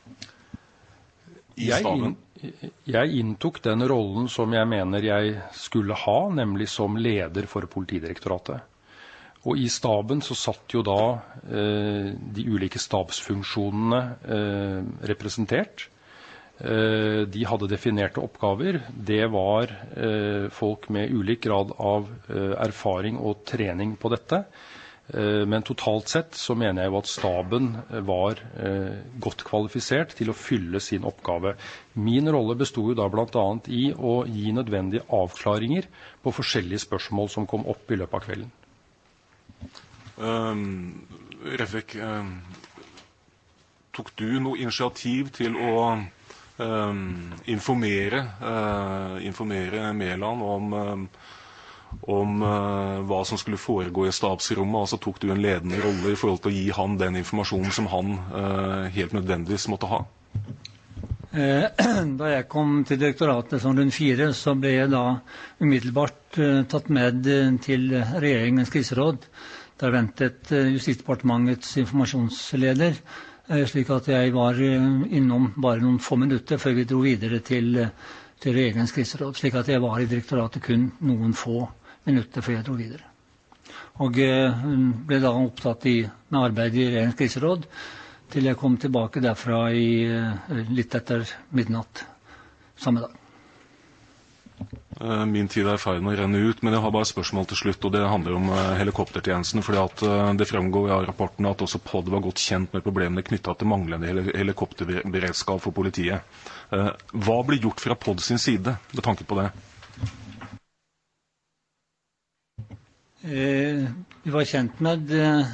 i staben? Jeg inntok den rollen som jeg mener jeg skulle ha, nemlig som leder for Politidirektoratet. Og i staben så satt jo da de ulike stabsfunksjonene representert. De hadde definerte oppgaver. Det var folk med ulik grad av erfaring og trening på dette. Men totalt sett så mener jeg jo at staben var godt kvalifisert til å fylle sin oppgave. Min rolle bestod jo da blant annet i å gi nødvendige avklaringer på forskjellige spørsmål som kom opp i løpet av kvelden. Refik, tok du noe initiativ til å informere Mæland om hva som skulle foregå i stabsrommet, altså tok du en ledende rolle i forhold til å gi han den informasjonen som han helt nødvendigvis måtte ha? Da jeg kom til direktoratet som rundt 4, så ble jeg da umiddelbart tatt med til regjeringens kriseråd. Der ventet Justisdepartementets informasjonsleder, slik at jeg var innom bare noen få minutter før vi dro videre til regjeringens kriseråd, slik at jeg var i direktoratet kun noen få minutter før jeg dro videre. Og ble da opptatt med arbeid i regjeringens kriseråd, til jeg kom tilbake derfra litt etter midnatt samme dag. Min tid er i ferd med å renne ut, men jeg har bare et spørsmål til slutt, og det handler om helikoptertjenesten, fordi at det fremgår av rapporten at også POD var godt kjent med problemene knyttet til manglende helikopterberedskap for politiet. Hva ble gjort fra POD sin side med tanke på det? Vi var kjent med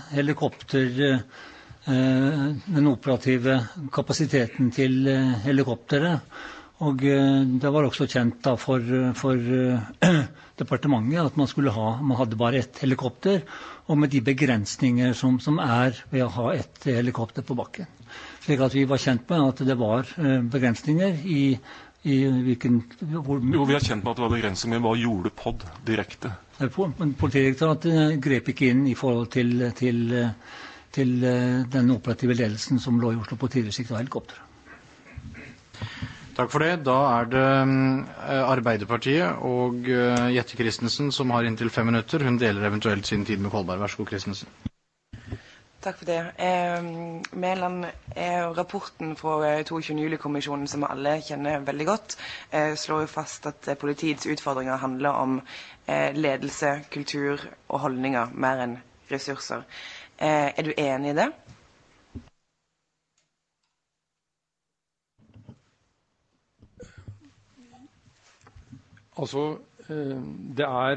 den operative kapasiteten til helikopteret, og det var også kjent da for departementet at man hadde bare ett helikopter, og med de begrensninger som er ved å ha ett helikopter på bakken. Slik at vi var kjent med at det var begrensninger i hvilken... Jo, vi er kjent med at det var begrensninger, men hva gjorde POD direkte? Politidirektoratet grep ikke inn i forhold til den operative ledelsen som lå i Oslo politidistrikt og helikopter. Takk for det. Da er det Arbeiderpartiet og Jette Christensen som har inntil 5 minutter. Hun deler eventuelt sin tid med Kolberg. Vær så god, Christensen. Takk for det. Mæland, rapporten fra 22. juli-kommisjonen, som alle kjenner veldig godt, slår jo fast at politiets utfordringer handler om ledelse, kultur og holdninger mer enn ressurser. Er du enig i det? Altså, det er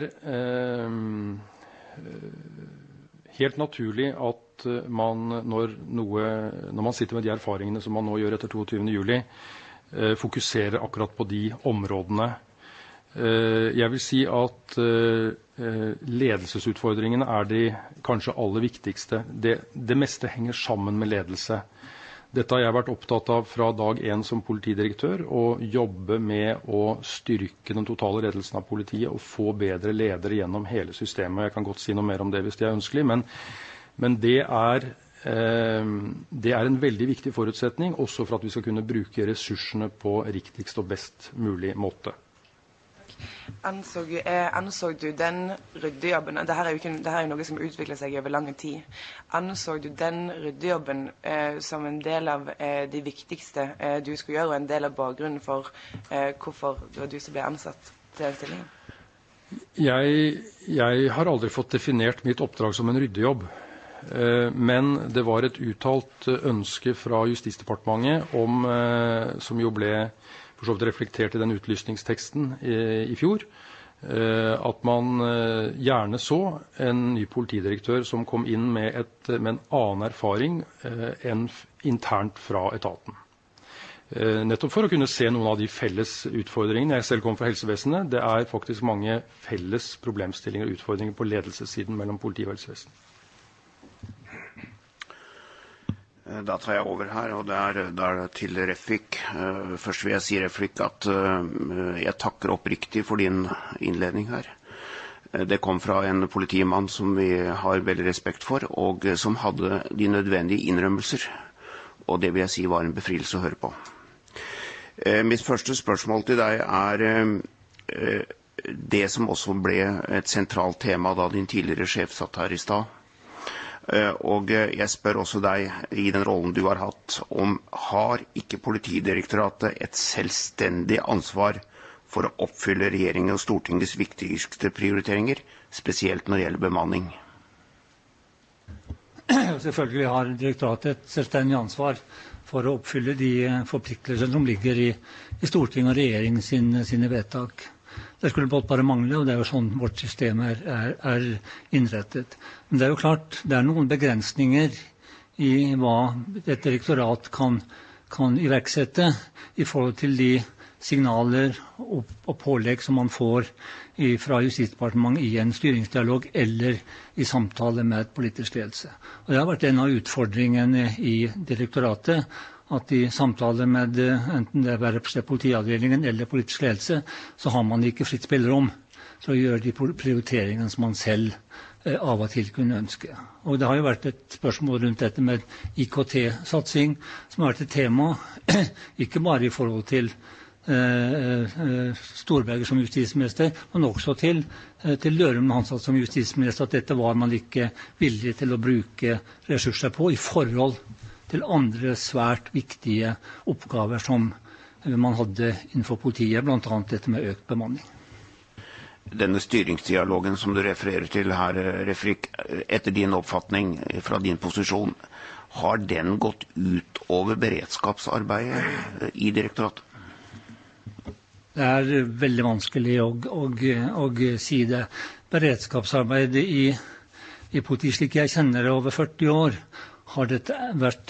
helt naturlig at man, når man sitter med de erfaringene som man nå gjør etter 22. juli, fokuserer akkurat på de områdene. Jeg vil si at ledelsesutfordringene er de kanskje aller viktigste. Det meste henger sammen med ledelse. Dette har jeg vært opptatt av fra dag 1 som politidirektør, å jobbe med å styrke den totale ledelsen av politiet og få bedre ledere gjennom hele systemet. Jeg kan godt si noe mer om det hvis det er ønskelig, men det er en veldig viktig forutsetning også for at vi skal kunne bruke ressursene på riktigst og best mulig måte. Anså du den ryddejobben, dette er jo noe som utvikler seg over lang tid, anså du den ryddejobben som en del av de viktigste du skulle gjøre, og en del av bakgrunnen for hvorfor det var du som ble ansatt til den stillingen? Jeg har aldri fått definert mitt oppdrag som en ryddejobb, men det var et uttalt ønske fra Justisdepartementet som jo ble for så vidt reflektert i den utlysningsteksten i fjor, at man gjerne så en ny politidirektør som kom inn med en annen erfaring enn internt fra etaten. Nettopp for å kunne se noen av de felles utfordringene. Jeg selv kom fra helsevesenet. Det er faktisk mange felles problemstillinger og utfordringer på ledelsessiden mellom politi og helsevesen. Da tar jeg over her, og det er til Refvik. Først vil jeg si, Refvik, at jeg takker oppriktig for din innledning her. Det kom fra en politimann som vi har veldig respekt for, og som hadde de nødvendige innrømmelser. Og det vil jeg si var en befrielse å høre på. Mitt første spørsmål til deg er det som også ble et sentralt tema da din tidligere sjef satt her i stad. Og jeg spør også deg, i den rollen du har hatt, om har ikke Politidirektoratet et selvstendig ansvar for å oppfylle regjeringen og Stortingets viktigste prioriteringer, spesielt når det gjelder bemanning? Selvfølgelig har direktoratet et selvstendig ansvar for å oppfylle de forpliktelser som ligger i Stortinget og regjeringen sine vedtak. Det skulle bare mangle, og det er jo sånn vårt system er innrettet. Men det er jo klart, det er noen begrensninger i hva et direktorat kan iverksette i forhold til de signaler og pålegg som man får fra Justisdepartementet i en styringsdialog eller i samtale med et politisk ledelse. Og det har vært en av utfordringene i direktoratet, at i samtale med enten det er politiavdelingen eller politisk ledelse, så har man ikke fritt spillerom til å gjøre de prioriteringene som man selv av og til kunne ønske. Og det har jo vært et spørsmål rundt dette med IKT-satsing, som har vært et tema, ikke bare i forhold til Storberget som justisminister, men også til Dørum når han satt som justisminister, at dette var man ikke villig til å bruke ressurser på i forhold til andre svært viktige oppgaver som man hadde innenfor politiet, blant annet dette med økt bemanning. Denne styringsdialogen som du refererer til her, Refvik, etter din oppfatning fra din posisjon, har den gått ut over beredskapsarbeidet i direktoratet? Det er veldig vanskelig å si det. Beredskapsarbeidet i politiet, slik jeg kjenner det over 40 år, har dette vært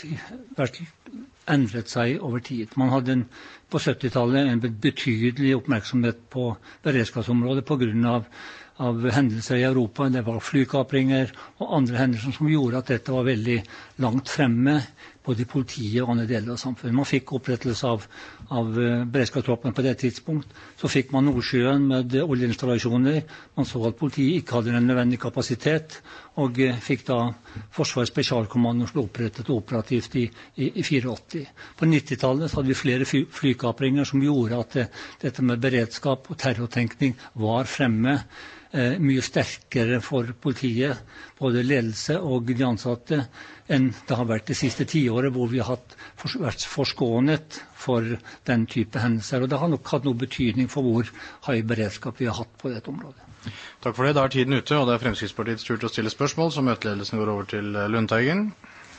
endret seg over tid. Man hadde på 70-tallet en betydelig oppmerksomhet på beredskapsområdet på grunn av hendelser i Europa. Det var flykapringer og andre hendelser som gjorde at dette var veldig langt fremme både i politiet og andre deler av samfunnet. Man fikk opprettelse av beredskapstroppen på det tidspunkt. Så fikk man Nordsjøen med oljeinstallasjoner. Man så at politiet ikke hadde den nødvendige kapasitet, og fikk da Forsvarets spesialkommando som ble opprettet operativt i 84. På 90-tallet hadde vi flere flykapringer som gjorde at dette med beredskap og terrortenkning var fremme mye sterkere for politiet, både ledelse og de ansatte, enn det har vært det siste 10 året, hvor vi har vært forskånet for den type hendelser. Og det har nok hatt noe betydning for hvor høy beredskap vi har hatt på dette området. Takk for det. Da er tiden ute, og det er Fremskrittspartiets tur til å stille spørsmål, så møteledelsen går over til Lundteigen.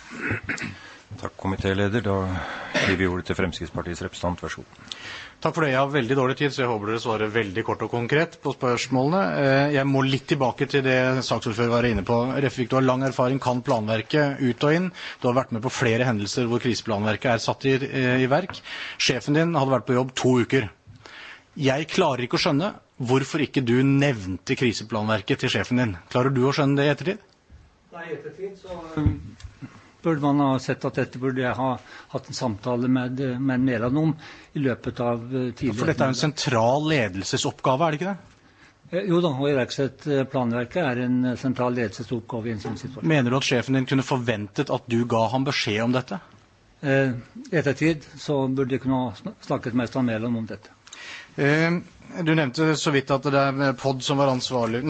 Takk, komitéleder. Da gir vi ordet til Fremskrittspartiets representant. Vær så god. Takk for det. Jeg har veldig dårlig tid, så jeg håper dere svarer veldig kort og konkret på spørsmålene. Jeg må litt tilbake til det saksordfører var inne på. Refvik, du har lang erfaring, kan planverket ut og inn. Du har vært med på flere hendelser hvor kriseplanverket er satt i verk. Sjefen din hadde vært på jobb 2 uker. Jeg klarer ikke å skjønne hvorfor ikke du nevnte kriseplanverket til sjefen din. Klarer du å skjønne det i ettertid? Nei, i ettertid så burde man ha sett at dette burde jeg ha hatt en samtale med Mæland om i løpet av tidligere. For dette er en sentral ledelsesoppgave, er det ikke det? Jo da, å iverksette planverket er en sentral ledelsesoppgave i en sånn situasjon. Mener du at sjefen din kunne forventet at du ga ham beskjed om dette? I ettertid så burde jeg kunne ha snakket med Mæland om dette. Du nevnte så vidt at det er OPD som var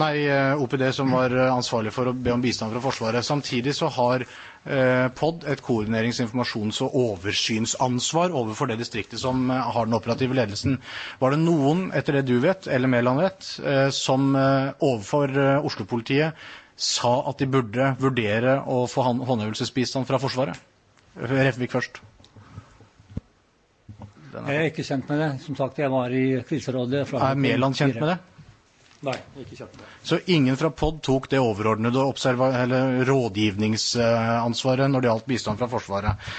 ansvarlig for å be om bistand fra Forsvaret. Samtidig så har POD et koordinerings-, informasjons- og oversynsansvar overfor det distriktet som har den operative ledelsen. Var det noen, etter det du vet, eller Mæland vet, som overfor Oslo-politiet sa at de burde vurdere å få håndhevelsesbistand fra Forsvaret? Refvik først. Jeg er ikke kjent med det. Som sagt, jeg var i kriserådet. Er Mæland kjent med det? Nei, jeg er ikke kjent med det. Så ingen fra POD tok det overordnede rådgivningsansvaret når det gjaldt bistand fra Forsvaret.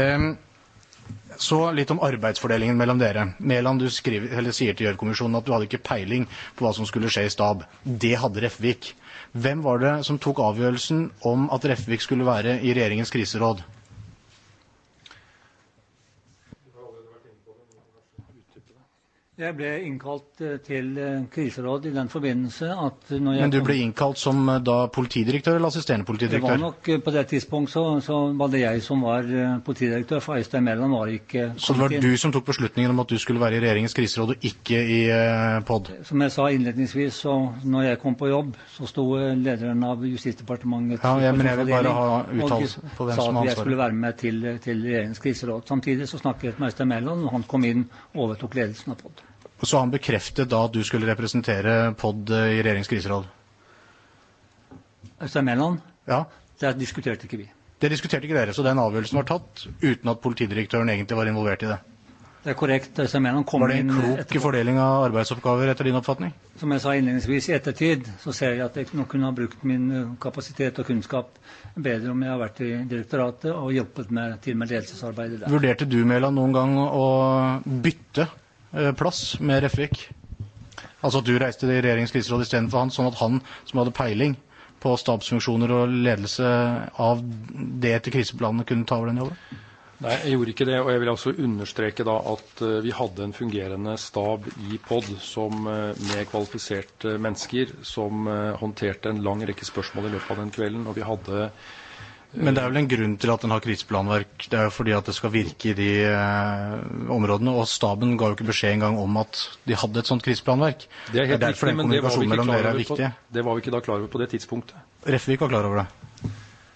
Så litt om arbeidsfordelingen mellom dere. Mæland, du sier til Gjørv-kommisjonen at du hadde ikke peiling på hva som skulle skje i stab. Det hadde Refvik. Hvem var det som tok avgjørelsen om at Refvik skulle være i regjeringens kriseråd? Jeg ble innkalt til kriseråd I den forbindelse at når jeg Men du ble innkalt som da politidirektør eller assisterende Det politidirektør? var nok på det tidspunkt så var det jeg som var politidirektør, for Øystein Mæland var ikke Så det var du som tok beslutningen om at du skulle være I regjeringens kriseråd og ikke I POD? Som jeg sa innledningsvis, så når jeg kom på jobb, så sto lederen av Justisdepartementet men jeg vil bare ha uttalelse på hvem som har sa at jeg ansvaret. skulle være med til regjeringens kriseråd. Samtidig så snakket jeg med Øystein Mæland, og han kom inn og overtok ledelsen av POD. Så han bekreftet da at du skulle representere POD I regjeringens kriseråd? Øystein Mæland? Ja. Det diskuterte ikke vi. Det diskuterte ikke dere, så den avgjørelsen var tatt uten at politidirektøren egentlig var involvert I det? Det korrekt. Øystein Mæland kom inn Var det en klok fordeling av arbeidsoppgaver etter din oppfatning? Som jeg sa innledningsvis I ettertid, så ser jeg at jeg nok kunne ha brukt min kapasitet og kunnskap bedre om jeg har vært I direktoratet og hjulpet til med ledelsesarbeidet der. Vurderte du, Mæland, noen gang å bytte plass med Refvik? Altså at du reiste I regjeringens kriseråd I stedet for han, sånn at han som hadde peiling på stabsfunksjoner og ledelse av det etter kriseplanene kunne ta over den jobben? Nei, jeg gjorde ikke det, og jeg vil altså understreke da at vi hadde en fungerende stab I POD med kvalifiserte mennesker som håndterte en lang rekke spørsmål I løpet av den kvelden, og vi hadde Men det vel en grunn til at den har kriseplanverk. Det jo fordi at det skal virke I de områdene, og staben ga jo ikke beskjed engang om at de hadde et sånt kriseplanverk. Det helt derfor riktig, den men det var vi kommunikasjonen ikke mellom klar dere over viktig. det var vi ikke da klar over på det tidspunktet. Refvik var klar over det.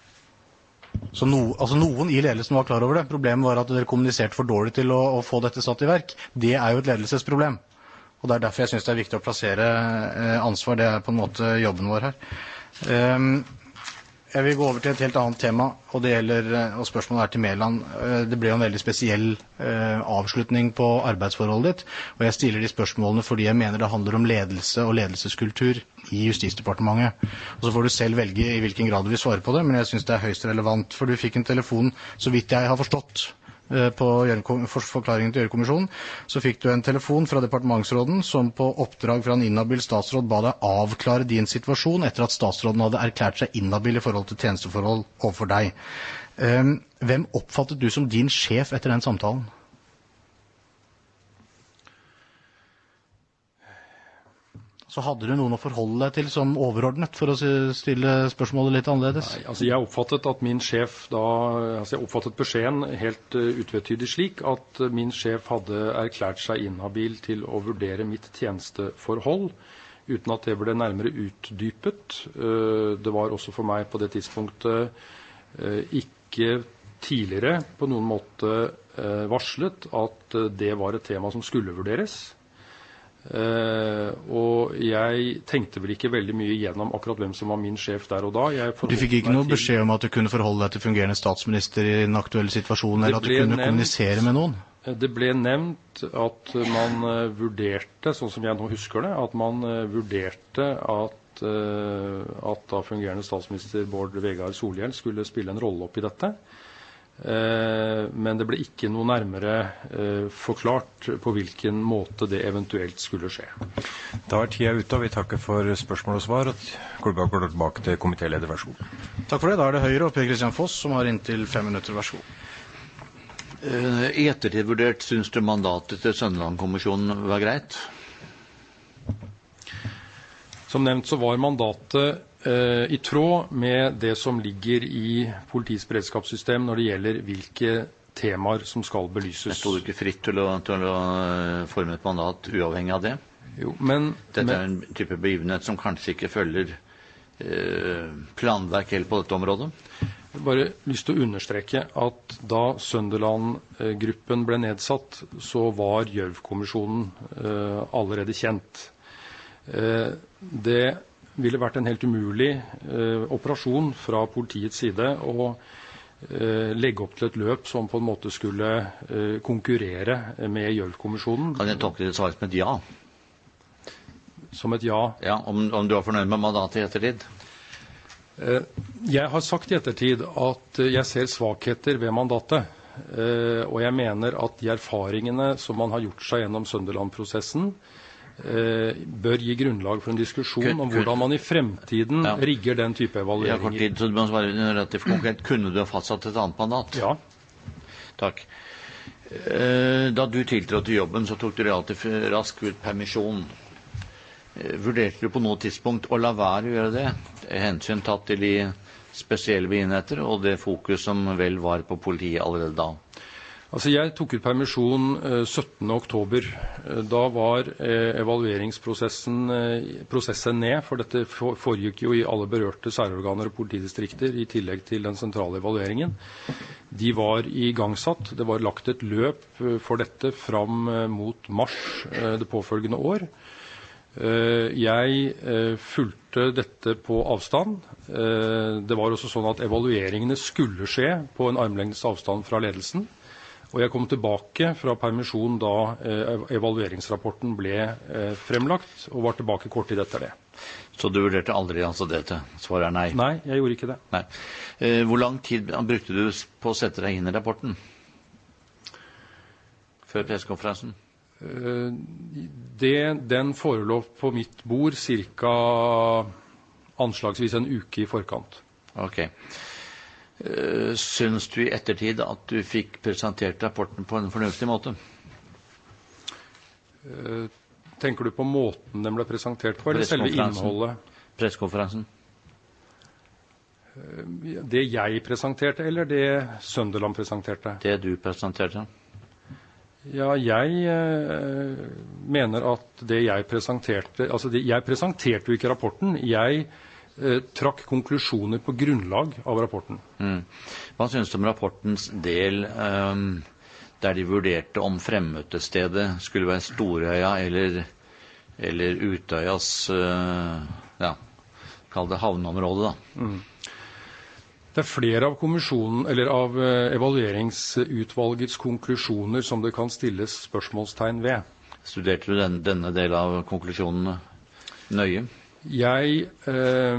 Så noen I ledelsen var klar over det. Problemet var at dere kommuniserte for dårlig til å få dette satt I verk. Det jo et ledelsesproblem. Og det derfor jeg synes det viktig å plassere ansvar. Det på en måte jobben vår her. Jeg vil gå over til et helt annet tema, og det gjelder, og spørsmålet til Mæland. Det ble jo en veldig spesiell avslutning på arbeidsforholdet ditt, og jeg stiller de spørsmålene fordi jeg mener det handler om ledelse og ledelseskultur I Justisdepartementet. Og så får du selv velge I hvilken grad du vil svare på det, men jeg synes det høyst relevant, for du fikk en telefon, så vidt jeg har forstått, på forklaringen til Gjørv-kommisjonen, så fikk du en telefon fra departementsråden som på oppdrag fra en inhabil statsråd ba deg avklare din situasjon etter at statsråden hadde erklært seg inhabil I forhold til tjenesteforhold overfor deg. Hvem oppfattet du som din sjef etter den samtalen? Så hadde du noen å forholde deg til som overordnet, for å stille spørsmålet litt annerledes? Nei, altså jeg oppfattet at min sjef jeg oppfattet beskjeden helt utvetydig slik at min sjef hadde erklært seg inhabil til å vurdere mitt tjenesteforhold, uten at det ble nærmere utdypet. Det var også for meg på det tidspunktet ikke tidligere på noen måte varslet at det var et tema som skulle vurderes. Og jeg tenkte vel ikke veldig mye igjennom akkurat hvem som var min sjef der og da. Du fikk ikke noe beskjed om at du kunne forholde deg til fungerende statsminister I den aktuelle situasjonen, eller at du kunne kommunisere med noen? Det ble nevnt at man vurderte, sånn som jeg nå husker det, at man vurderte at da fungerende statsminister Bård Vegar Solhjell skulle spille en rolle opp I dette. Men det ble ikke noe nærmere forklart på hvilken måte det eventuelt skulle skje. Da tida ute, og vi takker for spørsmål og svar, og går tilbake til komitéleder, vær så god. Takk for det. Da det Høyre og Per Kristian Foss som har inntil 5 minutter, vær så god. I ettertid vurdert, synes du mandatet til Sønderland-kommisjonen var greit? Som nevnt så var mandatet I tråd med det som ligger I politiets beredskapssystem når det gjelder hvilke temaer som skal belyses. Men stod du ikke fritt til å forme et mandat uavhengig av det? Jo, men... Dette en type begivenhet som kanskje ikke følger planverk helt på dette området? Jeg har bare lyst til å understreke at da Sønderland-gruppen ble nedsatt, så var Gjørv-kommisjonen allerede kjent. Det ville vært en helt umulig operasjon fra politiets side å legge opp til et løp som på en måte skulle konkurrere med Gjørv-kommisjonen. Kan jeg tolke det svaret som et ja? Som et ja? Ja, om du var fornøyd med mandatet I ettertid? Jeg har sagt I ettertid at jeg ser svakheter ved mandatet, og jeg mener at de erfaringene som man har gjort seg gjennom Sønderland-prosessen bør gi grunnlag for en diskusjon om hvordan man I fremtiden rigger den type evalueringer. Jeg har kort tid, så du må svare relativt konkret. Kunne du ha fastsatt et annet mandat? Ja. Takk. Da du tiltrådte jobben, så tok du relativt raskt ut permisjon. Vurderte du på noe tidspunkt å la være å gjøre det? Hensyn tatt til de spesielle begivenheter og det fokus som vel var på politiet allerede da? Altså jeg tok ut permisjon 17. oktober. Da var evalueringsprosessen ned, for dette foregikk jo i alle berørte særorganer og politidistrikter i tillegg til den sentrale evalueringen. De var igangsatt. Det var lagt et løp for dette fram mot mars det påfølgende år. Jeg fulgte dette på avstand. Det var også sånn at evalueringene skulle skje på en armlengdes avstand fra ledelsen. Og jeg kom tilbake fra permisjon da evalueringsrapporten ble fremlagt, og var tilbake kort tid etter det. Så du vurderte aldri altså det til? Svaret er nei? Nei, jeg gjorde ikke det. Nei. Hvor lang tid brukte du på å sette deg inn i rapporten? Før pressekonferansen? Den forelå på mitt bord cirka anslagsvis en uke i forkant. Ok. Synes du i ettertid at du fikk presentert rapporten på en fornuftig måte? Tenker du på måten den ble presentert på, eller selve innholdet? Pressekonferansen. Det jeg presenterte, eller det Sønderland presenterte? Det du presenterte. Ja, jeg mener at det jeg presenterte, altså jeg presenterte jo ikke rapporten, jeg trakk konklusjoner på grunnlag av rapporten. Hva synes du om rapportens del der de vurderte om fremmøtestedet skulle være Storøya eller Utøyas, kall det havneområde da? Det flere av evalueringsutvalgets konklusjoner som det kan stilles spørsmålstegn ved. Studerte du denne del av konklusjonene nøye? Det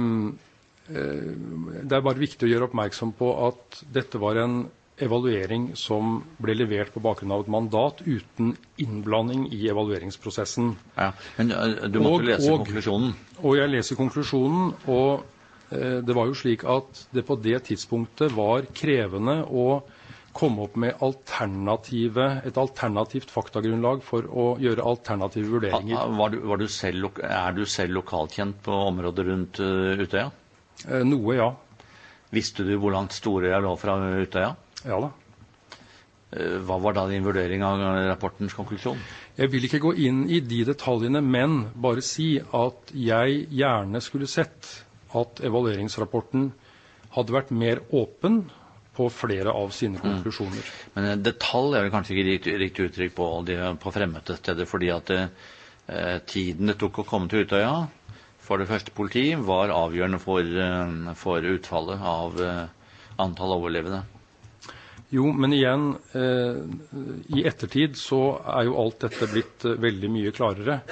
er bare viktig å gjøre oppmerksom på at dette var en evaluering som ble levert på bakgrunn av et mandat uten innblanding i evalueringsprosessen. Ja, men du måtte lese konklusjonen. Og jeg leser konklusjonen, og det var jo slik at det på det tidspunktet var krevende å komme opp med et alternativt faktagrunnlag for å gjøre alternative vurderinger. Er du selv lokalkjent på området rundt Utøya? Noe, ja. Visste du hvor langt Storøya lå fra Utøya? Ja da. Hva var da din vurdering av rapportens konklusjon? Jeg vil ikke gå inn i de detaljene, men bare si at jeg gjerne skulle sett at evalueringsrapporten hadde vært mer åpen på flere av sine konklusjoner. Men detalj er vel kanskje ikke riktig uttrykk på fremmøtestedet, fordi at tiden det tok å komme til Utøya for det første politi var avgjørende for utfallet av antall overlevende. Jo, men igjen, i ettertid så er jo alt dette blitt veldig mye klarere.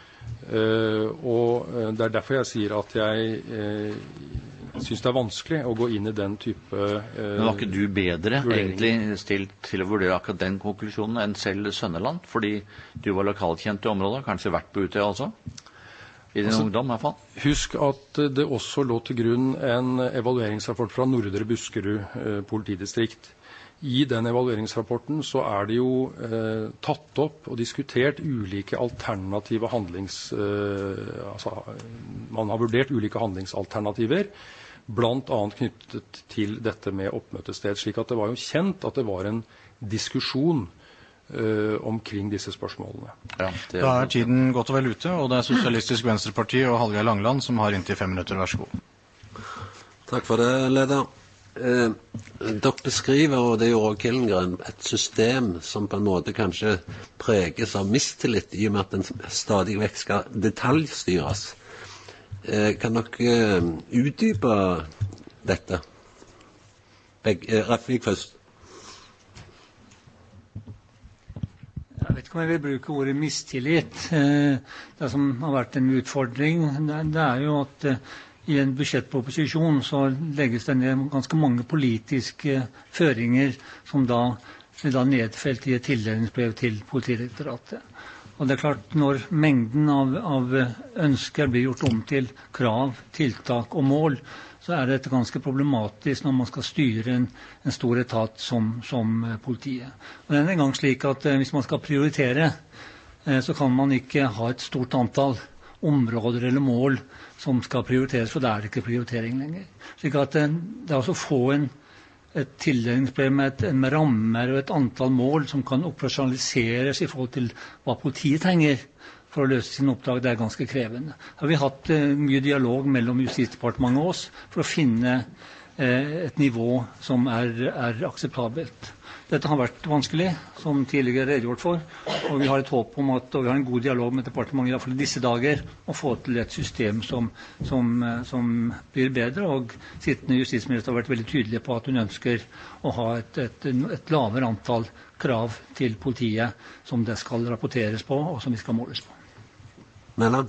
Og det er derfor jeg sier at jeg synes det er vanskelig å gå inn i den type Men var ikke du bedre egentlig stilt til å vurdere akkurat den konklusjonen enn selv Sønderland? Fordi du var lokalkjent i området, kanskje vært på Utøya også? I din ungdom i hvert fall. Husk at det også lå til grunn en evalueringsrapport fra Nordre Buskerud politidistrikt. I den evalueringsrapporten så er det jo tatt opp og diskutert ulike alternative man har vurdert ulike handlingsalternativer, blant annet knyttet til dette med oppmøtested, slik at det var jo kjent at det var en diskusjon omkring disse spørsmålene. Ja, da er tiden godt og vel ute, og det er Sosialistisk Venstreparti og Hallgeir Langeland som har inntil 5 minutter. Vær så god. Takk for det, leder. Dere beskriver, og det gjorde Killengren, et system som på en måte kanskje preges av mistillit i og med at den stadig vekk skal detaljstyres. Kan dere utdype dette? Refvik først. Jeg vet ikke om jeg vil bruke ordet mistillit. Det som har vært en utfordring, det er jo at i en budsjettproposisjon så legges det ned ganske mange politiske føringer som da er nedfelt i et tildelingsbrev til Politidirektoratet. Og det klart, når mengden av ønsker blir gjort om til krav, tiltak og mål, så dette ganske problematisk når man skal styre en stor etat som politiet. Og det en gang slik at hvis man skal prioritere, så kan man ikke ha et stort antall områder eller mål som skal prioriteres, for det ikke prioritering lenger. Slik at det å få et tildelingsbrev med rammer og et antall mål som kan operasjonaliseres i forhold til hva politiet trenger for å løse sin oppdrag, det ganske krevende. Har vi hatt mye dialog mellom Justisdepartementet og oss for å finne et nivå som akseptabelt. Dette har vært vanskelig, som tidligere redegjort for, og vi har et håp om og vi har en god dialog med departementet, i hvert fall i disse dager, å få til et system som blir bedre, og sittende justisminister har vært veldig tydelig på at hun ønsker å ha et lavere antall krav til politiet som det skal rapporteres på, og som vi skal måles på. Mæland?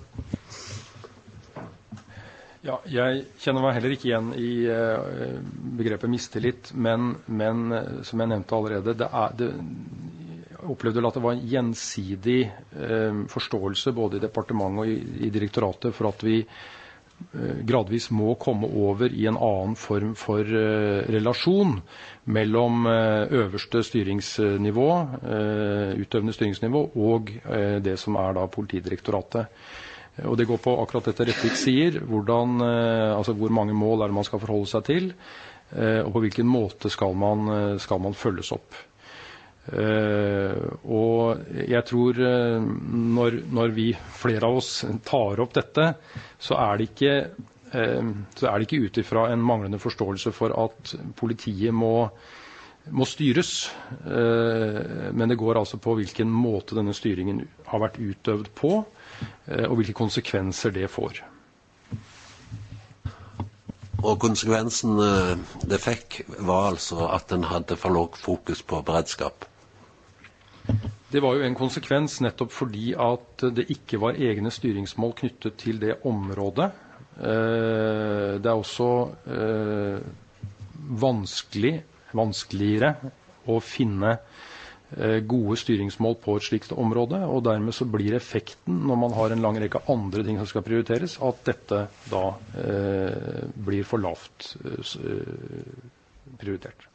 Ja, jeg kjenner meg heller ikke igjen i begrepet mistillit, men som jeg nevnte allerede, jeg opplevde at det var en gjensidig forståelse både i departementet og i direktoratet for at vi gradvis må komme over i en annen form for relasjon mellom øverste styringsnivå, utøvende styringsnivå, og det som da Politidirektoratet. Og det går på akkurat dette Refvik sier, hvor mange mål det man skal forholde seg til, og på hvilken måte skal man følges opp. Og jeg tror når vi, flere av oss, tar opp dette, så det ikke ut ifra en manglende forståelse for at politiet må styres, men det går altså på hvilken måte denne styringen har vært utøvd på, og hvilke konsekvenser det får. Og konsekvensen det fikk var altså at den hadde for lavt fokus på beredskap? Det var jo en konsekvens nettopp fordi at det ikke var egne styringsmål knyttet til det området. Det også vanskeligere å finne gode styringsmål på et slikt område, og dermed så blir effekten, når man har en lang rekke andre ting som skal prioriteres, at dette da blir for lavt prioritert.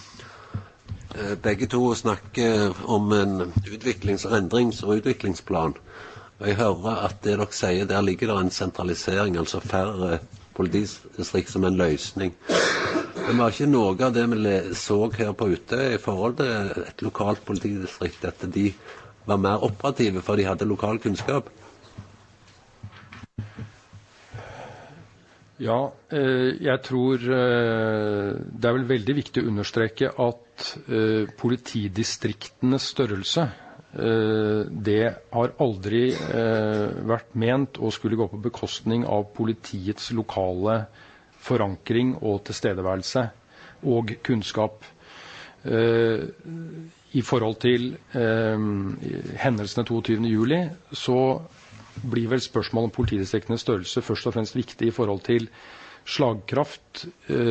Begge to snakker om en endrings- og utviklingsplan. Og jeg hører at det dere sier, der ligger det en sentralisering, altså færre politidistrikt som en løsning. Men var ikke noe av det vi så her på ute i forhold til et lokalt politidistrikt, at de var mer operative for de hadde lokal kunnskap? Ja, jeg tror det vel veldig viktig å understreke at politidistriktenes størrelse, det har aldri vært ment å skulle gå på bekostning av politiets lokale forankring og tilstedeværelse og kunnskap. I forhold til hendelsene 22. juli, så blir vel spørsmålet om politidistriktenes størrelse først og fremst viktig i forhold til slagkraft,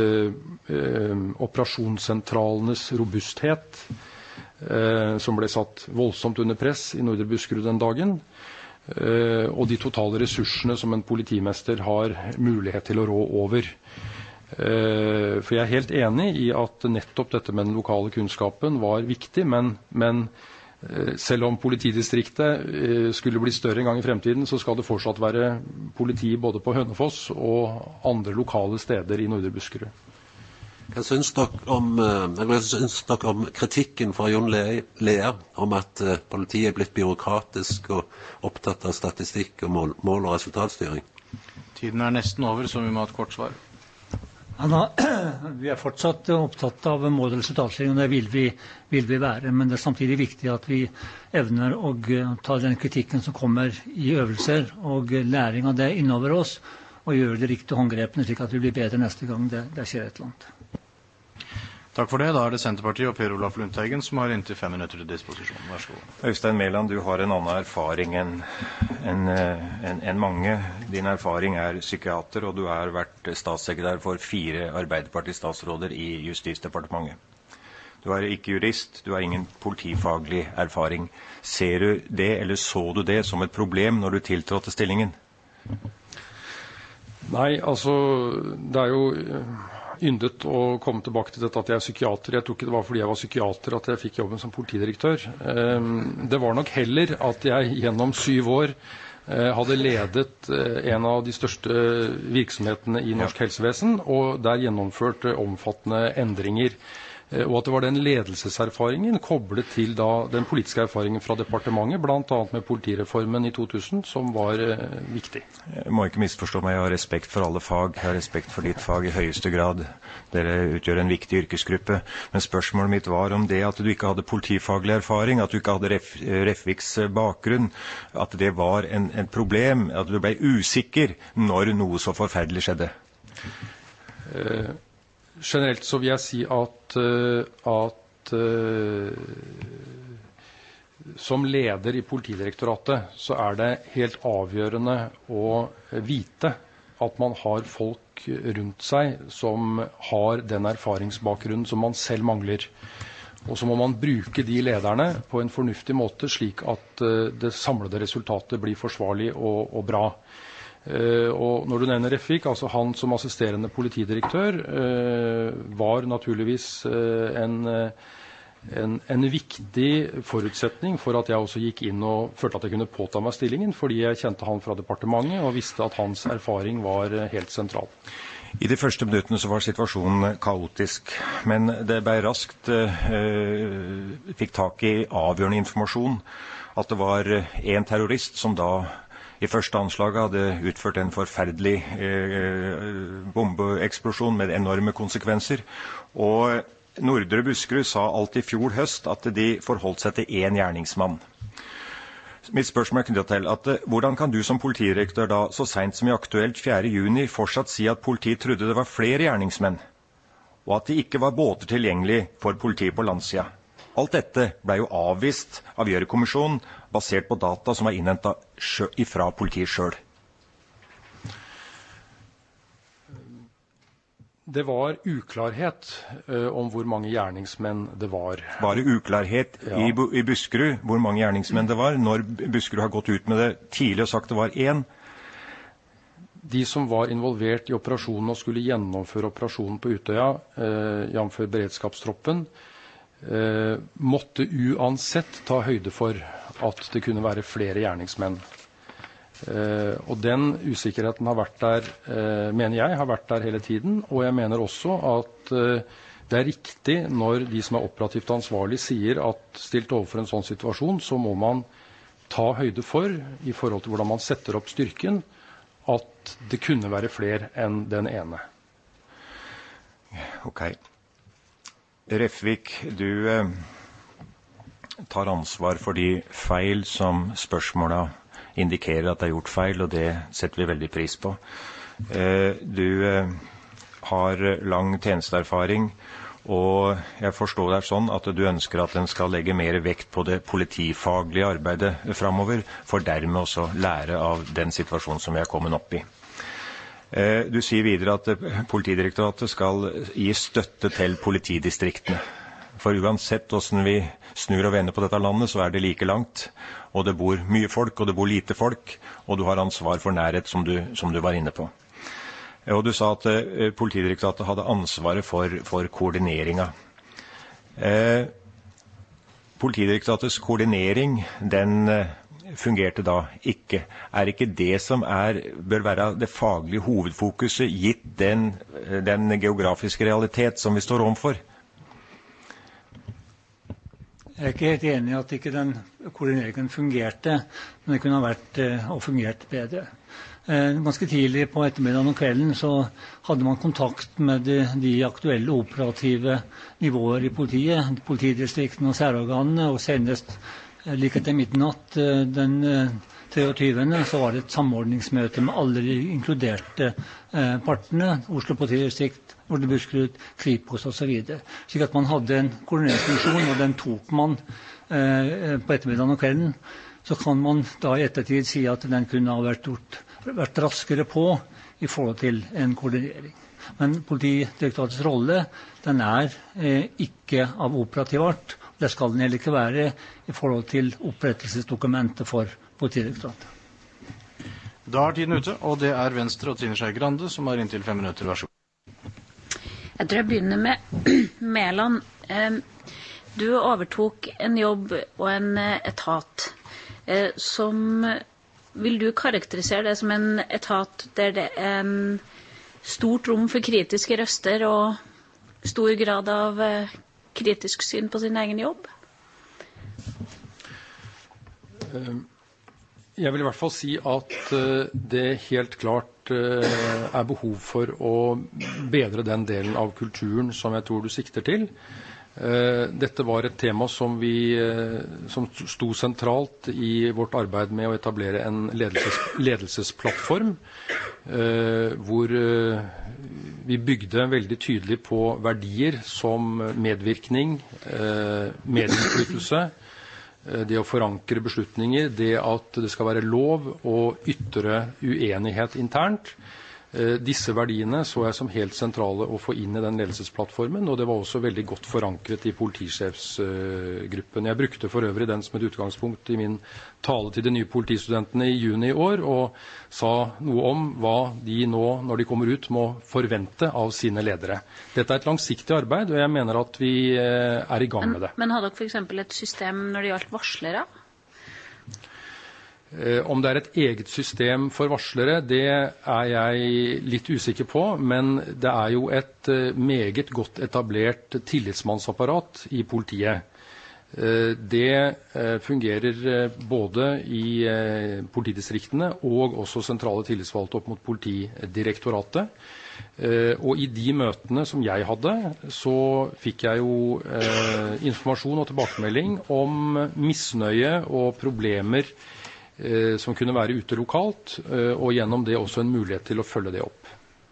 operasjonssentralenes robusthet, som ble satt voldsomt under press i Nordre Buskerud den dagen, og de totale ressursene som en politimester har mulighet til å rå over. For jeg er helt enig i at nettopp dette med den lokale kunnskapen var viktig, men selv om politidistriktet skulle bli større en gang i fremtiden, så skal det fortsatt være politi både på Hønefoss og andre lokale steder i Nordre Buskerud. Hva syns dere om kritikken fra Jon Lea om at politiet blitt byråkratisk og opptatt av statistikk og mål- og resultatstyring? Tiden nesten over, så vi må ha et kort svar. Vi fortsatt opptatt av mål- og resultatstyring, og det vil vi være. Men det samtidig viktig at vi evner å ta den kritikken som kommer i øvelser og læring av det innover oss, og gjøre de riktige håndgrepene slik at vi blir bedre neste gang det skjer et eller annet. Takk for det. Da det Senterpartiet og Per Olaf Lundteigen som har inntil 5 minutter til disposisjon. Vær så god. Øystein Mæland, du har en annen erfaring enn mange. Din erfaring psykiater, og du har vært statssekretær for 4 Arbeiderparti-statsråder i Justisdepartementet. Du er ikke jurist, du har ingen politifaglig erfaring. Ser du det, eller så du det som et problem når du tiltrådte stillingen? Nei, altså, det jo yndet å komme tilbake til dette at jeg psykiater. Jeg tror ikke det var fordi jeg var psykiater at jeg fikk jobben som politidirektør. Det var nok heller at jeg gjennom 7 år hadde ledet en av de største virksomhetene i norsk helsevesen, og der gjennomført omfattende endringer. Og at det var den ledelseserfaringen koblet til da den politiske erfaringen fra departementet, blant annet med politireformen i 2000, som var viktig. Jeg må ikke misforstå meg, jeg har respekt for alle fag, jeg har respekt for ditt fag i høyeste grad. Dere utgjør en viktig yrkesgruppe. Men spørsmålet mitt var om det at du ikke hadde politifaglig erfaring, at du ikke hadde Refviks bakgrunn, at det var et problem, at du ble usikker når noe så forferdelig skjedde. Generelt så vil jeg si at som leder i Politidirektoratet så det helt avgjørende å vite at man har folk rundt seg som har den erfaringsbakgrunnen som man selv mangler. Og så må man bruke de lederne på en fornuftig måte slik at det samlede resultatet blir forsvarlig og bra. Og når du nevner Refvik, altså han som assisterende politidirektør var naturligvis en viktig forutsetning for at jeg også gikk inn og følte at jeg kunne påta meg stillingen, fordi jeg kjente han fra departementet og visste at hans erfaring var helt sentral. I de første minuttene så var situasjonen kaotisk, men det ble raskt fikk tak i avgjørende informasjon at det var en terrorist som da i første anslaget hadde utført en forferdelig bombeeksplosjon med enorme konsekvenser. Og Nordre Buskerud sa alt i fjor høst at de forholdt seg til én gjerningsmann. Mitt spørsmål knyttet til at hvordan kan du som politidirektør da så sent som i Aktuelt 4. juni fortsatt si at politiet trodde det var flere gjerningsmenn, og at det ikke var båter tilgjengelig for politiet på landsida? Alt dette ble jo avvist av Gjørv-kommisjonen, basert på data som var innhentet fra politiet selv. Det var uklarhet om hvor mange gjerningsmenn det var. Var det uklarhet i Buskerud hvor mange gjerningsmenn det var, når Buskerud har gått ut med det tidlig og sagt det var 1? De som var involvert i operasjonen og skulle gjennomføre operasjonen på Utøya, jf. beredskapstroppen, måtte uansett ta høyde for at det kunne være flere gjerningsmenn. Og den usikkerheten har vært der, mener jeg, har vært der hele tiden, og jeg mener også at det riktig når de som operativt ansvarlig sier at stilt overfor en sånn situasjon, så må man ta høyde for, i forhold til hvordan man setter opp styrken, at det kunne være flere enn den ene. Ok. Refvik, du tar ansvar for de feil som spørsmålene indikerer at det gjort feil, og det setter vi veldig pris på. Du har lang tjenesteerfaring, og jeg forstår deg sånn at du ønsker at en skal legge mer vekt på det politifaglige arbeidet fremover, for dermed også lære av den situasjonen som vi har kommet opp i. Du sier videre at Politidirektoratet skal gi støtte til politidistriktene. For uansett hvordan vi snur og vender på dette landet, så det like langt. Og det bor mye folk, og det bor lite folk, og du har ansvar for nærhet, som du var inne på. Og du sa at Politidirektoratet hadde ansvaret for koordineringa. Politidirektoratets koordinering, den fungerte da ikke. Ikke det som bør være det faglige hovedfokuset, gitt den geografiske realitet som vi står overfor? Jeg ikke helt enig i at ikke den koordineringen fungerte, men det kunne ha vært og fungert bedre. Ganske tidlig på ettermiddagen og kvelden så hadde man kontakt med de aktuelle operative nivåer i politiet, politidistriktene og særorganene, og senest like etter midnatt den 23. så var det et samordningsmøte med alle de inkluderte partene, Oslo politidistrikt, Nordre Buskerud, Kripos og så videre. Slik at man hadde en koordineringsfunksjon, og den tok man på ettermiddagen og kvelden. Så kan man da i ettertid si at den kunne ha vært raskere på i forhold til en koordinering. Men Politidirektoratets rolle, den ikke av operativ art. Det skal den heller ikke være i forhold til opprettelsesdokumentet for Politidirektoratet. Da tiden ute, og det Venstre og Trine Skei Grande som har inntil 5 minutter. Vær så god. Jeg tror jeg begynner med Mæland. Du overtok en jobb og en etat som vil du karakterisere det som en etat der det en stort rom for kritiske røster og stor grad av kritisk syn på sin egen jobb? Jeg vil i hvert fall si at det helt klart behov for å bedre den delen av kulturen som jeg tror du sikter til. Dette var et tema som sto sentralt i vårt arbeid med å etablere en ledelsesplattform, hvor vi bygde veldig tydelig på verdier som medvirkning, medinnflytelse, det å forankre beslutninger, det at det skal være lov å ytre uenighet internt. Disse verdiene så jeg som helt sentrale å få inn i den ledelsesplattformen, og det var også veldig godt forankret i politisjefsgruppen. Jeg brukte for øvrig den som et utgangspunkt i min tale til de nye politistudentene i juni i år, og sa noe om hva de nå, når de kommer ut, må forvente av sine ledere. Dette et langsiktig arbeid, og jeg mener at vi i gang med det. Men hadde dere for eksempel et system når det gjaldt varslere? Om det et eget system for varslere, det jeg litt usikker på, men det jo et meget godt etablert tillitsmannsapparat i politiet. Det fungerer både i politidistriktene og også sentrale tillitsvalgte opp mot Politidirektoratet. Og i de møtene som jeg hadde, så fikk jeg jo informasjon og tilbakemelding om misnøye og problemer som kunne være ute lokalt, og gjennom det også en mulighet til å følge det opp.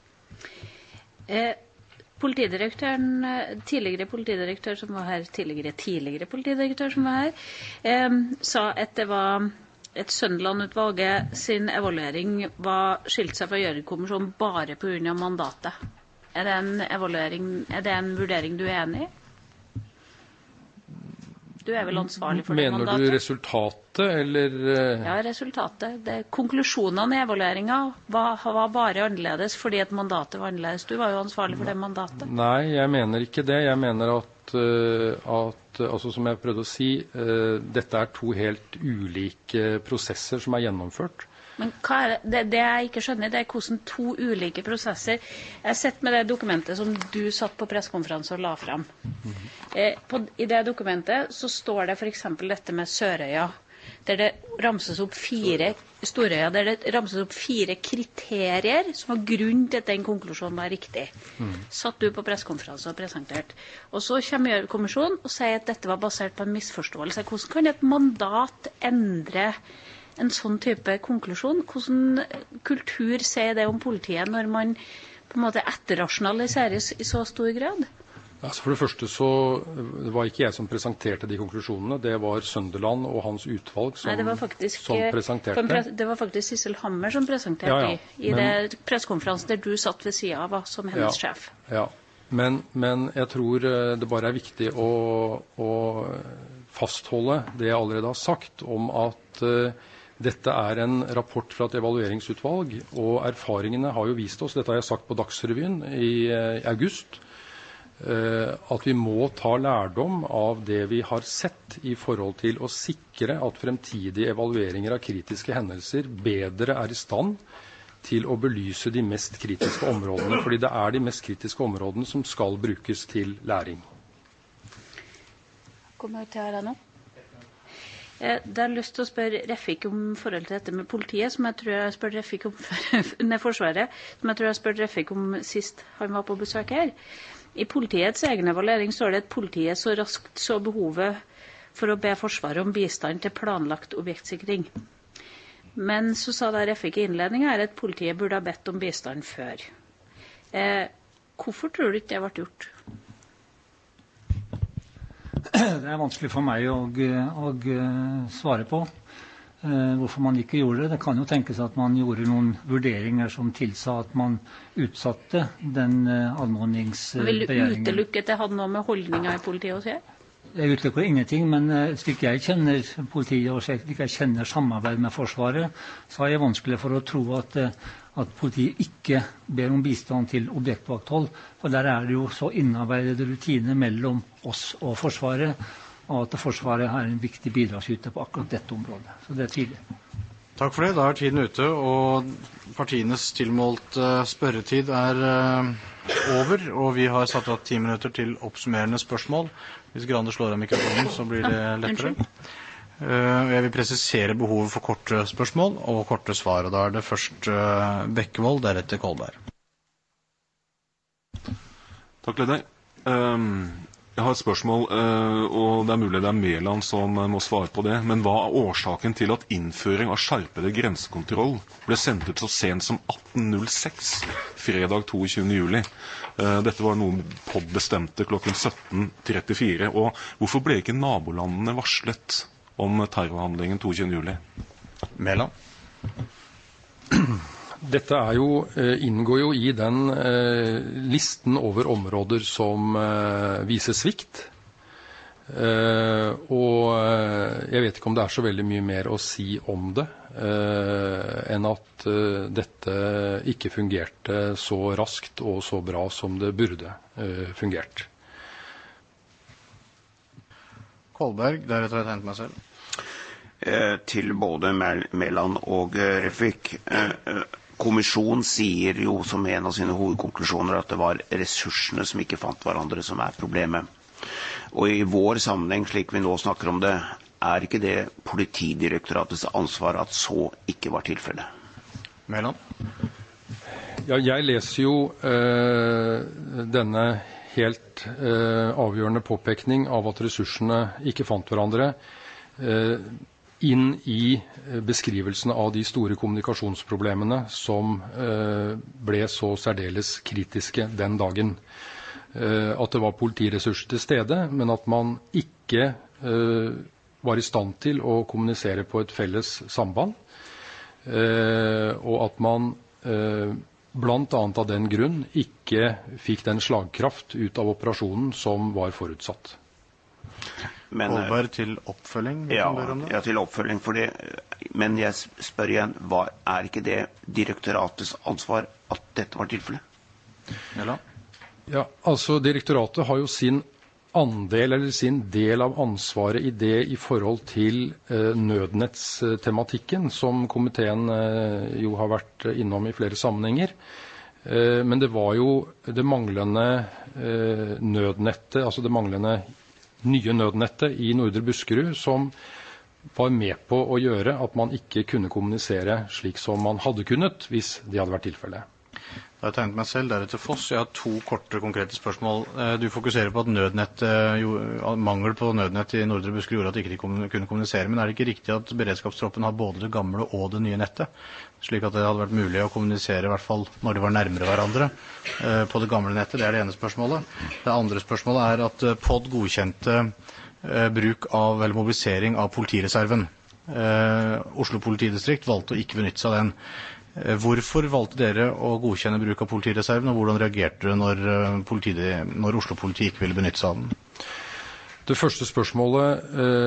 Tidligere politidirektør som var her, tidligere politidirektør som var her, sa at det var et Sønderland-utvalget sin evaluering skilte seg fra Gjørv-kommisjonen bare på grunn av mandatet. Det en vurdering du enig i? Du vel ansvarlig for det mandatet? Mener du resultatet, eller? Ja, resultatet. Konklusjonene i evalueringen var bare annerledes fordi at mandatet var annerledes. Du var jo ansvarlig for det mandatet. Nei, jeg mener ikke det. Jeg mener at altså som jeg prøvde å si, dette to helt ulike prosesser som gjennomført. Men det jeg ikke skjønner, det hvordan to ulike prosesser. Jeg sett med det dokumentet som du satt på pressekonferanse og la frem. I det dokumentet så står det for eksempel dette med Sørøya, der det ramses opp 4 Storøya, der det ramses opp 4 kriterier som var grunn til at den konklusjonen var riktig. Satt du på pressekonferanse og presentert. Og så kommer Gjørv-kommisjonen og sier at dette var basert på en misforståelse. Hvordan kan et mandat endre en sånn type konklusjon? Hvordan kultur sier det om politiet når man på en måte etterrasjonaliseres i så stor grad? Altså for det første så var ikke jeg som presenterte de konklusjonene, det var Sønderland og hans utvalg som presenterte. Det var faktisk Sissel Hammer som presenterte i det pressekonferansen der du satt ved siden av som hennes sjef. Ja, men jeg tror det bare viktig å fastholde det jeg allerede har sagt om at dette en rapport fra et evalueringsutvalg, og erfaringene har jo vist oss, dette har jeg sagt på Dagsrevyen i august, at vi må ta lærdom av det vi har sett i forhold til å sikre at fremtidige evalueringer av kritiske hendelser bedre i stand til å belyse de mest kritiske områdene, fordi det de mest kritiske områdene som skal brukes til læring. Kommer til her nå. Jeg har lyst til å spørre Refik om forhold til dette med politiet, som jeg tror jeg spurte Refik om Forsvaret, som jeg tror jeg spurte Refik om sist han var på besøk her. I politiets egen evaluering står det at politiet så raskt så behovet for å be Forsvaret om bistand til planlagt objektsikring. Men så sa da Refik i innledningen her at politiet burde ha bedt om bistand før. Hvorfor tror du ikke det ble gjort? Det vanskelig for meg å svare på. hvorfor man ikke gjorde det. Det kan jo tenkes at man gjorde noen vurderinger som tilsa at man utsatte den anmodningsbegjæringen. Vil du utelukke at det hadde noe med holdninger i politiet å si? Jeg utelukker ingenting, men slik jeg kjenner politiet og slik jeg kjenner samarbeid med Forsvaret, så er jeg vanskelig for å tro at politiet ikke ber om bistand til objektvakthold. For der er det jo så innarbeidede rutiner mellom oss og Forsvaret, og at Forsvaret er en viktig bidragsyter på akkurat dette området. Så det er tydelig. Takk for det. Da er tiden ute, og partienes tilmålt spørretid er over, og vi har satt av 10 minutter til oppsummerende spørsmål. Hvis Grande slår av mikrofonen, så blir det lettere. Jeg vil presisere behovet for korte spørsmål og korte svar, og da er det først Bekkevold, deretter Kolberg. Takk, leder. Jeg har et spørsmål, og det er mulig det er Mæland som må svare på det, men hva er årsaken til at innføring av skjerpede grensekontroll ble sendt ut så sent som 18.06, fredag 22. juli? Dette var noe POD bestemte klokken 17.34, og hvorfor ble ikke nabolandene varslet om terrorhandlingen 22. juli? Mæland? Dette inngår jo i den listen over områder som viser svikt. Og jeg vet ikke om det er så veldig mye mer å si om det, enn at dette ikke fungerte så raskt og så bra som det burde fungert. Kolberg, deretter har jeg tegnet meg selv. Til både Mæland og Refvik. Kommisjonen sier jo som en av sine hovedkonklusjoner at det var ressursene som ikke fant hverandre som er problemet. Og i vår sammenheng, slik vi nå snakker om det, er ikke det Politidirektoratets ansvar at så ikke var tilfellet? Mæland? Ja, jeg leser jo denne helt avgjørende påpekning av at ressursene ikke fant hverandre inn i beskrivelsen av de store kommunikasjonsproblemene som ble så særdeles kritiske den dagen. At det var politiressurser til stede, men at man ikke var i stand til å kommunisere på et felles samband, og at man blant annet av den grunn ikke fikk den slagkraft ut av operasjonen som var forutsatt. Kolberg til oppfølging? Ja, til oppfølging. Men jeg spør igjen, er ikke det direktoratets ansvar at dette var tilfellet? Ja, altså direktoratet har jo sin andel eller sin del av ansvaret i det i forhold til nødnettstematikken, som komiteen jo har vært innom i flere sammenhenger. Men det var jo det manglende nødnettet, altså det manglende nye nødnettet i Nordre Buskerud som var med på å gjøre at man ikke kunne kommunisere slik som man hadde kunnet hvis det hadde vært tilfellet. Da har jeg tegnet meg selv, deretter Foss. Jeg har 2 korte, konkrete spørsmål. Du fokuserer på at mangel på nødnett i Nordre Buskerud gjorde at de ikke kunne kommunisere, men er det ikke riktig at beredskapstroppen har både det gamle og det nye nettet, slik at det hadde vært mulig å kommunisere, i hvert fall når de var nærmere hverandre, på det gamle nettet? Det er det ene spørsmålet. Det andre spørsmålet er at POD godkjente bruk av, eller mobilisering av politireserven. Oslo politidistrikt valgte å ikke benytte seg av den. Hvorfor valgte dere å godkjenne bruk av politireserven, og hvordan reagerte dere når Oslo politi ikke ville benytte seg av den? Det første spørsmålet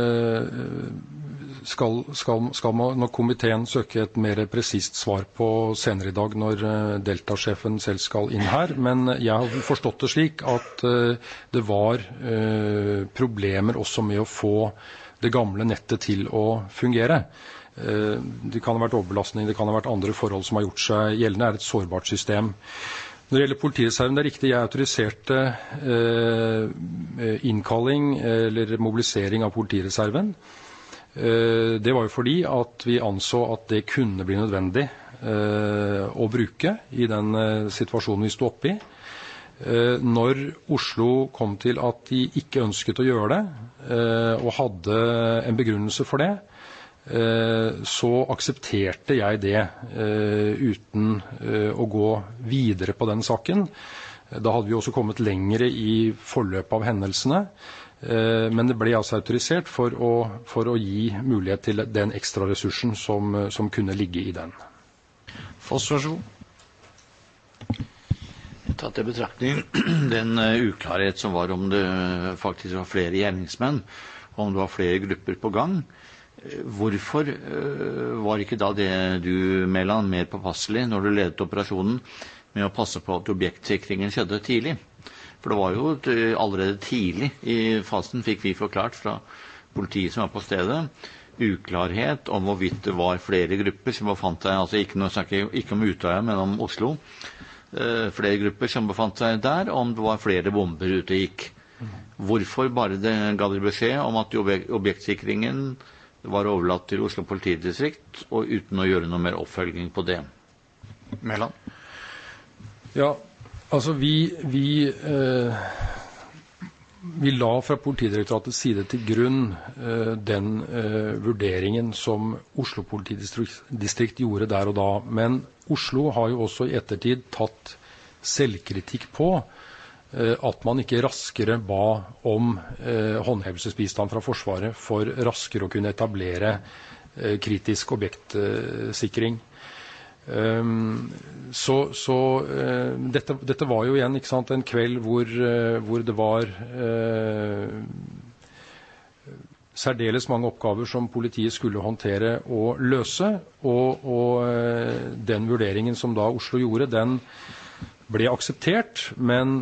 skal man, når komiteen søker et mer presist svar på senere i dag, når Delta-sjefen selv skal inn her. Men jeg har forstått det slik at det var problemer også med å få det gamle nettet til å fungere. Det kan ha vært overbelastning, det kan ha vært andre forhold som har gjort seg gjeldende. Det er et sårbart system. Når det gjelder politireserven, det er riktig, jeg autoriserte innkalling eller mobilisering av politireserven. Det var jo fordi at vi anså at det kunne bli nødvendig å bruke i den situasjonen vi stod oppe i. Når Oslo kom til at de ikke ønsket å gjøre det, og hadde en begrunnelse for det, så aksepterte jeg det uten å gå videre på den saken. Da hadde vi også kommet lengre i forløpet av hendelsene, Men det ble altså autorisert for å gi mulighet til den ekstra ressursen som kunne ligge i den. Foss, vær så god. Tatt i betraktning den uklarhet som var om det faktisk var flere gjerningsmenn, om det var flere grupper på gang. Hvorfor var ikke da det du, Mæland, mer påpasselig når du ledet operasjonen med å passe på at objektsikringen skjedde tidlig? For det var jo allerede tidlig i fasen fikk vi forklart fra politiet som var på stedet, uklarhet om hvorvidt det var flere grupper som befant seg, altså ikke om Utøya, men om Oslo, flere grupper som befant seg der, om det var flere bomber ute gikk. Hvorfor bare ga dere beskjed om at objektsikringen var overlatt til Oslo politidistrikt, og uten å gjøre noe mer oppfølging på det? Mæland? Ja, altså vi la fra Politidirektoratets side til grunn den vurderingen som Oslo politidistrikt gjorde der og da. Men Oslo har jo også i ettertid tatt selvkritikk på at man ikke raskere ba om håndhevelsesbistand fra Forsvaret for raskere å kunne etablere kritisk objektsikring. Dette var jo igjen, ikke sant, en kveld hvor det var særdeles mange oppgaver som politiet skulle håndtere og løse, og den vurderingen som da Oslo gjorde, den ble akseptert, men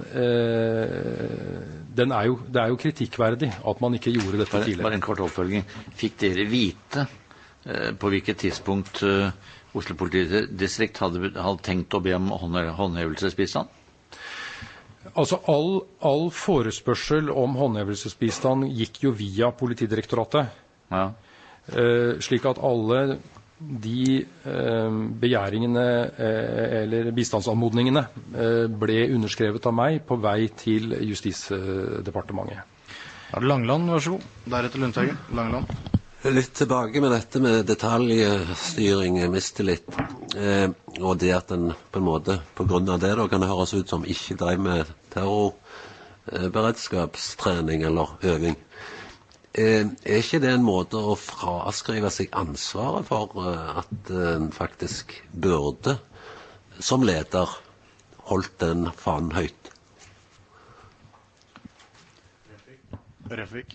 det er jo kritikkverdig at man ikke gjorde dette tidligere. Bare en kort oppfølging. Fikk dere vite på hvilket tidspunkt Oslo politidistrikt hadde tenkt å be om håndhevelsesbistand? Altså all forespørsel om håndhevelsesbistand gikk jo via Politidirektoratet. Ja. Slik at alle de begjæringene eller bistandsanmodningene ble underskrevet av meg på vei til Justisdepartementet. Langeland, vær så god. Deretter Lundteigen. Langeland. Litt tilbake med dette med detaljstyring, mistillit, og det at en på en måte, på grunn av det da, kan det høres ut som ikke drev med terrorberedskapstrening eller øving. Er ikke det en måte å fraskrive seg ansvaret for at en faktisk burde, som leder, holdt den fanen høyt? Refvik.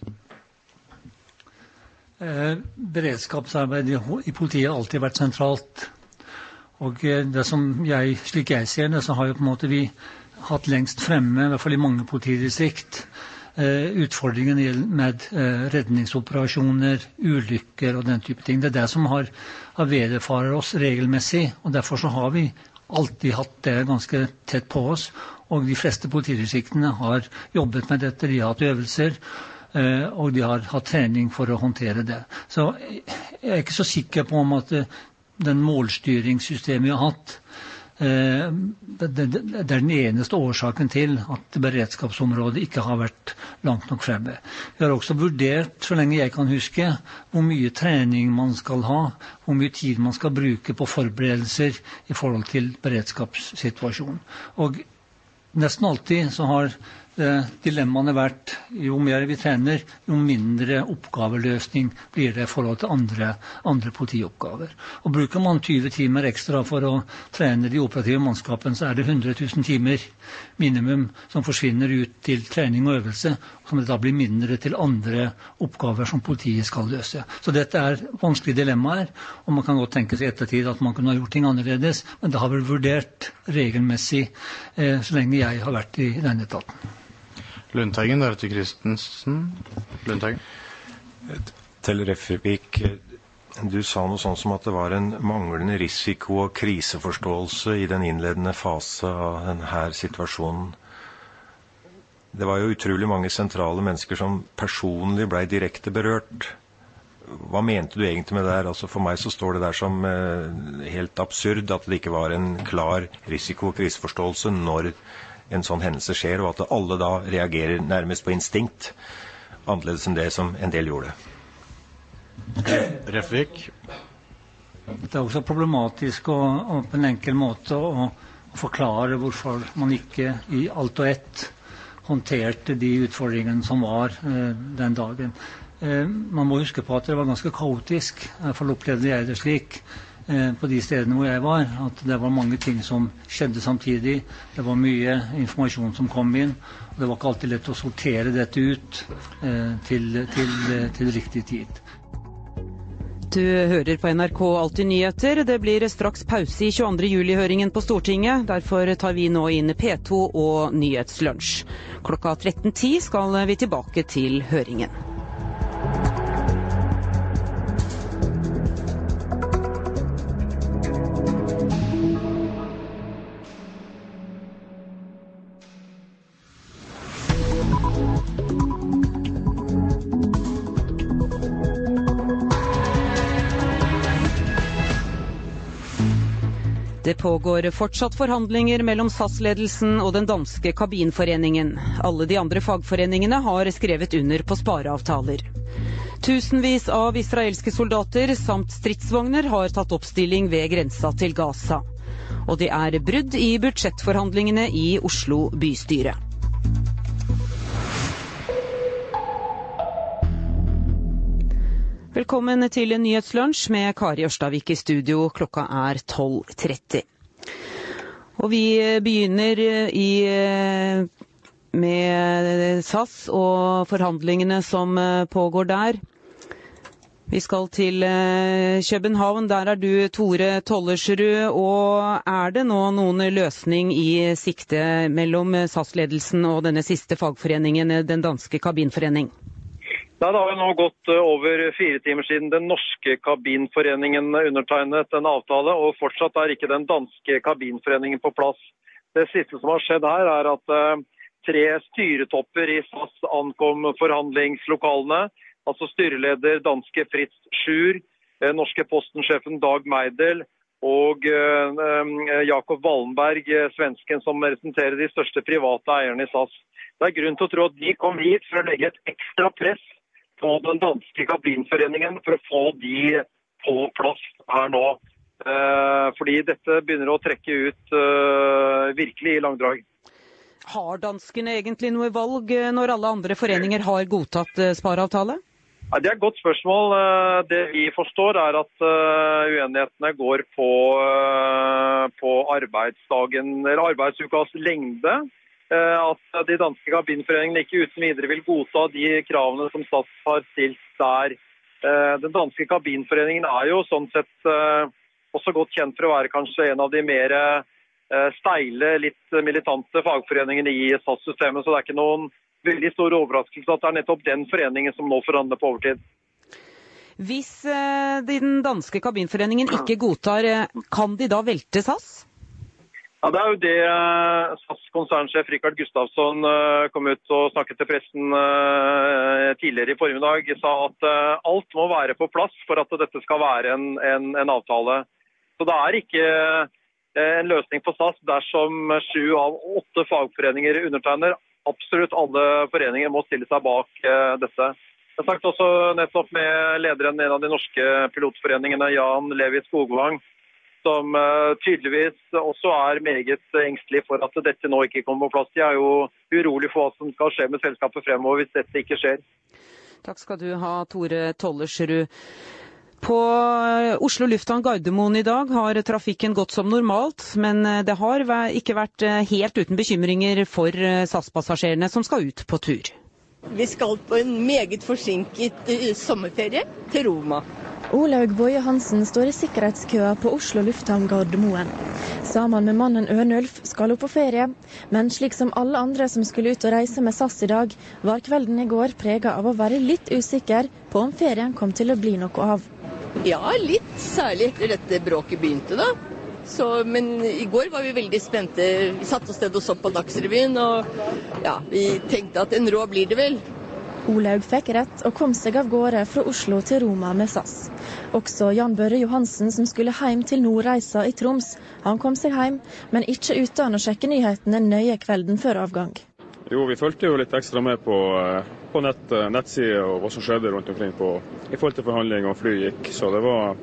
Beredskapsarbeid i politiet har alltid vært sentralt. Og det som slik jeg ser det, så har jo på en måte vi hatt lengst fremme, i hvert fall i mange politidistrikt, utfordringen med redningsoperasjoner, ulykker og den type ting. Det er det som har vederfarer oss regelmessig, og derfor så har vi alltid hatt det ganske tett på oss. Og de fleste politidistriktene har jobbet med dette, de har hatt øvelser, og de har hatt trening for å håndtere det. Så jeg er ikke så sikker på om at den målstyringssystemet vi har hatt, det er den eneste årsaken til at beredskapsområdet ikke har vært langt nok fremme. Vi har også vurdert, så lenge jeg kan huske, hvor mye trening man skal ha, hvor mye tid man skal bruke på forberedelser i forhold til beredskapssituasjonen. Og nesten alltid så har dilemmaene vært, jo mer vi trener, jo mindre oppgaveløsning blir det i forhold til andre politioppgaver. Og bruker man 20 timer ekstra for å trene de operative mannskapene, så er det 100 000 timer minimum som forsvinner ut til trening og øvelse, som det da blir mindre til andre oppgaver som politiet skal løse. Så dette er vanskelige dilemmaer, og man kan godt tenke seg i ettertid at man kunne ha gjort ting annerledes, men det har vel vurdert regelmessig så lenge jeg har vært i denne etaten. Lundteigen, deretter Christensen. Lundteigen. Til Refvik, du sa noe sånn som at det var en manglende risiko- og kriseforståelse i den innledende fase av denne situasjonen. Det var jo utrolig mange sentrale mennesker som personlig ble direkte berørt. Hva mente du egentlig med det der? Altså for meg så står det der som helt absurd at det ikke var en klar risiko- og kriseforståelse når en sånn hendelse skjer, og at alle da reagerer nærmest på instinkt, annerledes enn det som en del gjorde. Refvik. Det er også problematisk og på en enkel måte å forklare hvorfor man ikke i alt og ett håndterte de utfordringene som var den dagen. Man må huske på at det var ganske kaotisk, I hvert fall opplevde jeg det slik på de stedene hvor jeg var, at det var mange ting som skjedde samtidig, det var mye informasjon som kom inn, og det var ikke alltid lett å sortere dette ut til riktig tid. Du hører på NRK Alltid nyheter. Det blir straks pause I 22. juli-høringen på Stortinget. Derfor tar vi nå inn P2 og Nyhetslunsj. Klokka 13:10 skal vi tilbake til høringen. Det pågår fortsatt forhandlinger mellom SAS-ledelsen og den danske kabinforeningen. Alle de andre fagforeningene har skrevet under på spareavtaler. Tusenvis av israelske soldater samt stridsvogner har tatt oppstilling ved grensa til Gaza. Og det brudd I budsjettforhandlingene I Oslo bystyre. Velkommen til Nyhetslunsj med Kari Ørstavik I studio. Klokka 12:30. Og vi begynner med SAS og forhandlingene som pågår der. Vi skal til København. Der du, Tore Tollersrud. Og det nå noen løsning I sikte mellom SAS-ledelsen og denne siste fagforeningen, den danske kabinforening? Nei, det har jo nå gått over 4 timer siden den norske kabinforeningen undertegnet en avtale, og fortsatt ikke den danske kabinforeningen på plass. Det siste som har skjedd her at 3 styretopper I SAS ankom forhandlingslokalene, altså styreleder danske Fritz Schur, norske postensjefen Dag Meidel og Jakob Wallenberg, svensken som representerer de største private eierne I SAS. Det grunn til å tro at de kom hit for å legge et ekstra press på den danske kabinforeningen for å få de på plass her nå. Fordi dette begynner å trekke ut virkelig I langdrag. Har danskene egentlig noe valg når alle andre foreninger har godtatt spareavtale? Ja, det et godt spørsmål. Det vi forstår at uenighetene går på arbeidsdagen, eller arbeidsukas lengde. At de danske kabinforeningene ikke uten videre vil godta de kravene som SAS har stilt der. Den danske kabinforeningen jo sånn sett også godt kjent for å være kanskje en av de mer steile, litt militante fagforeningene I SAS-systemet, så det ikke noen veldig stor overraskelse at det nettopp den foreningen som nå forhandler på overtid. Hvis den danske kabinforeningen ikke godtar, kan de da velte SAS? Ja, det jo det SAS-konsernsjef Rikard Gustafsson kom ut og snakket til pressen tidligere I formiddag, sa at alt må være på plass for at dette skal være en avtale. Så det ikke en løsning for SAS dersom 7 av 8 fagforeninger undertegner. Absolutt alle foreninger må stille seg bak dette. Jeg har sagt også nettopp med lederen I en av de norske pilotforeningene, Jan Levi Skogvang, som tydeligvis også meget engstelig for at dette nå ikke kommer på plass. De jo urolig for hva som skal skje med selskapet fremover hvis dette ikke skjer. Takk skal du ha, Tore Tollersrud. På Oslo Lufthavn Gardermoen I dag har trafikken gått som normalt, men det har ikke vært helt uten bekymringer for SAS-passasjerene som skal ut på tur. Vi skal på en meget forsinket sommerferie til Roma. Olaug Boje Hansen står I sikkerhetskøa på Oslo Lufthavn Gardermoen. Sammen med mannen Ørnulf skal hun på ferie, men slik som alle andre som skulle ut og reise med SAS I dag, var kvelden I går preget av å være litt usikker på om ferien kom til å bli noe av. Ja, litt, særlig etter dette bråket begynte da. Men I går var vi veldig spente. Vi satt oss ned og så på Dagsrevyen, og ja, vi tenkte at en rå blir det vel. Olaug fikk rett og kom seg av gårde fra Oslo til Roma med SAS. Også Jan Børre Johansen, som skulle hjem til Nordreisa I Troms, han kom seg hjem, men ikke uten å sjekke nyhetene nøye kvelden før avgang. Jo, vi følte jo litt ekstra med på nettsiden og hva som skjedde rundt omkring I forhold til forhandling og fly gikk, så det var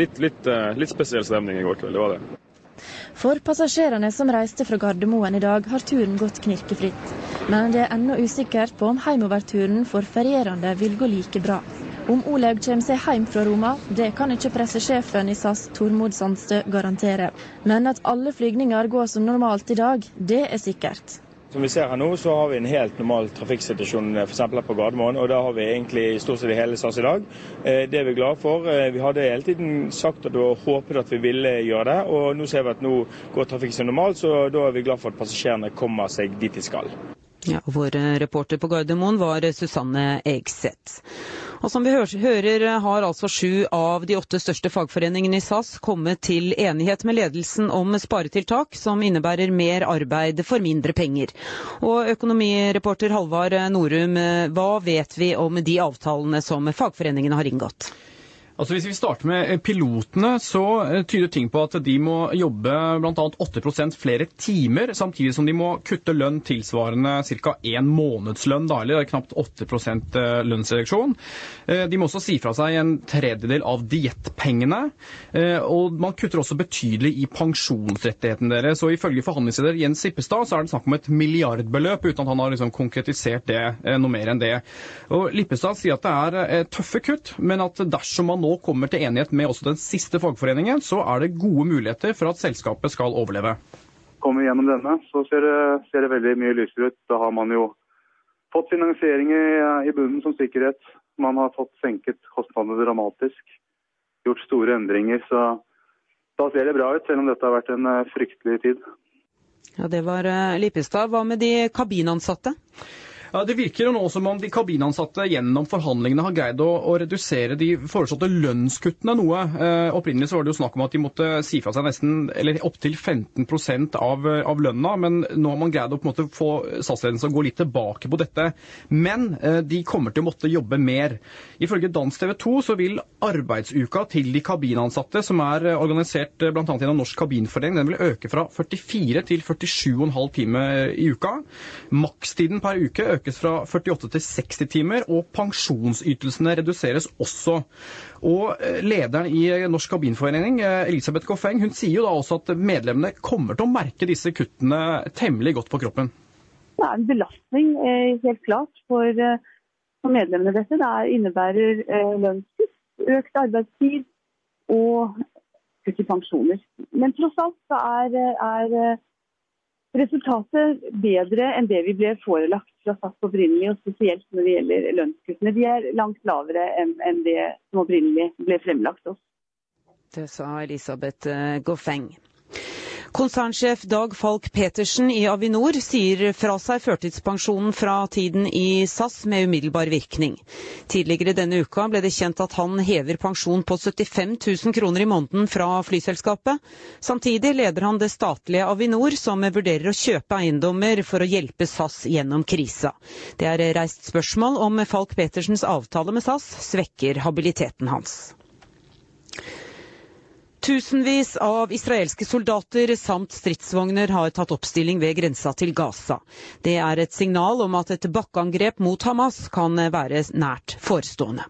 litt spesiell stemning I går kveld, det var det. For passasjerene som reiste fra Gardermoen I dag har turen gått knirkefritt. Men det ennå usikkert på om heimoverturen for ferierende vil gå like bra. Om Oleg kommer seg hjem fra Roma, det kan ikke pressesjefen i SAS Tormod Sandstø garantere. Men at alle flygninger går som normalt i dag, det er sikkert. Som vi ser her nå, så har vi en helt normal trafikksituasjon for eksempel på Gardermoen, og da har vi egentlig i stort sett hele SAS i dag. Det er vi glad for. Vi hadde hele tiden sagt og håpet at vi ville gjøre det, og nå ser vi at nå går trafikken som normalt, så da er vi glad for at passasjerene kommer seg dit de skal. Ja, vår reporter på Gardermoen var Susanne Egseth. Og som vi hører har altså 7 av de 8 største fagforeningene i SAS kommet til enighet med ledelsen om sparetiltak som innebærer mer arbeid for mindre penger. Og økonomireporter Halvard Norum, hva vet vi om de avtalene som fagforeningene har inngått? Altså Hvis vi starter med pilotene, så tyder ting på at de må jobbe blant annet 8% flere timer, samtidig som de må kutte lønn tilsvarende ca. 1 månedslønn daglig, det er knapt 8% lønnsreduksjon. De må også si fra seg 1/3 av diettpengene, og man kutter også betydelig i pensjonsrettigheten deres. Og ifølge forhandlingsleder Jens Lippestad så er det snakk om et milliardbeløp, uten at han har konkretisert det noe mer enn det. Og Lippestad sier at det er tøffe kutt, men at dersom man nå kommer til enighet med også den siste fagforeningen, så er det gode muligheter for at selskapet skal overleve. Kommer vi gjennom denne, så ser det veldig mye lysere ut. Da har man jo fått finansiering i bunnen som sikkerhet. Man har fått senket kostnadene dramatisk, gjort store endringer, så da ser det bra ut, selv om dette har vært en fryktelig tid. Ja, det var Lippestad. Hva med de kabinansatte? Ja, Det virker jo nå som om de kabinansatte gjennom forhandlingene har greid å redusere de foreslåtte lønnskuttene noe. Opprinnelig så var det jo snakk om at de måtte si fra seg nesten, eller opp til 15% av lønna, men nå har man greid å på en måte få SAS-ledelsen å gå litt tilbake på dette. Men de kommer til å måtte jobbe mer. Ifølge Dansk TV 2 så vil arbeidsuka til de kabinansatte, som er organisert blant annet gjennom Norsk Kabinforening, den vil øke fra 44 til 47,5 timer i uka. Makstiden per uke økes fra 48 til 60 timer, og pensjonsytelsene reduseres også. Og lederen i Norsk Kabinforening, Elisabeth Goffeng, hun sier jo da også at medlemmene kommer til å merke disse kuttene temmelig godt på kroppen. Det er en belastning, helt klart, for medlemmene dette. Det innebærer lønnskutt, økt arbeidstid og kutt i pensjoner. Men tross alt så er resultatet bedre enn det vi ble forelagt fra SAS opprinnelig, og spesielt når det gjelder lønnskuttene. De er langt lavere enn det som opprinnelig ble fremlagt oss. Det sa Elisabeth Goffeng. Konsernsjef Dag Falk Petersen i Avinor sier fra seg førtidspensjonen fra tiden i SAS med umiddelbar virkning. Tidligere denne uka ble det kjent at han hever pensjon på 75 000 kroner i måneden fra flyselskapet. Samtidig leder han det statlige Avinor, som vurderer å kjøpe eiendommer for å hjelpe SAS gjennom krisa. Det er reist spørsmål om Falk Petersens avtale med SAS svekker habiliteten hans. Tusenvis av israelske soldater samt stridsvogner har tatt oppstilling ved grensa til Gaza. Det er et signal om at et bakkeangrep mot Hamas kan være nært forestående.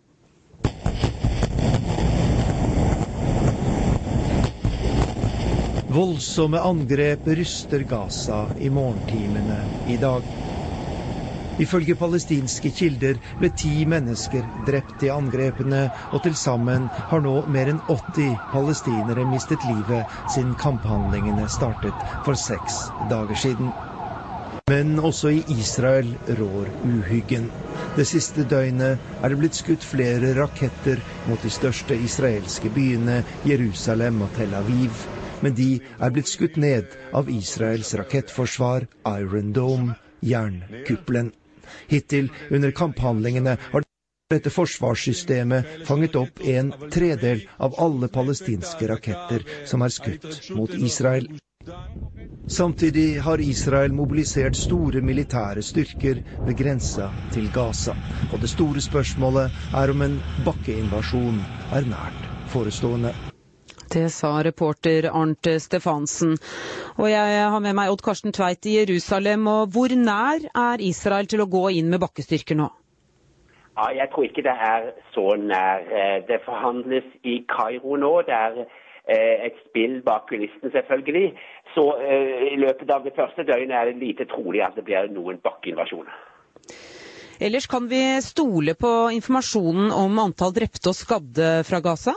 Voldsomme angrep ryster Gaza i morgentimene i dag. Ifølge palestinske kilder ble 10 mennesker drept i angrepene, og til sammen har nå mer enn 80 palestinere mistet livet siden kamphandlingene startet for 6 dager siden. Men også i Israel rår uhyggen. Det siste døgnet er det blitt skutt flere raketter mot de største israelske byene, Jerusalem og Tel Aviv. Men de er blitt skutt ned av Israels rakettforsvar, Iron Dome, jernkuppelen. Hittil under kamphandlingene har dette forsvarssystemet fanget opp 1/3 av alle palestinske raketter som er skutt mot Israel. Samtidig har Israel mobilisert store militære styrker ved grensa til Gaza. Og det store spørsmålet er om en bakkeinvasjon er nært forestående. Det sa reporter Arnt Stefansen. Og jeg har med meg Odd Karsten Tveit i Jerusalem. Og hvor nær er Israel til å gå inn med bakkestyrker nå? Ja, jeg tror ikke det er så nær. Det forhandles i Kairo nå. Det er et spill bak kulissene selvfølgelig. Så i løpet av det første døgnet det lite trolig at det blir noen bakkeinvasjoner. Ellers kan vi stole på informasjonen om antall drepte og skadde fra Gaza?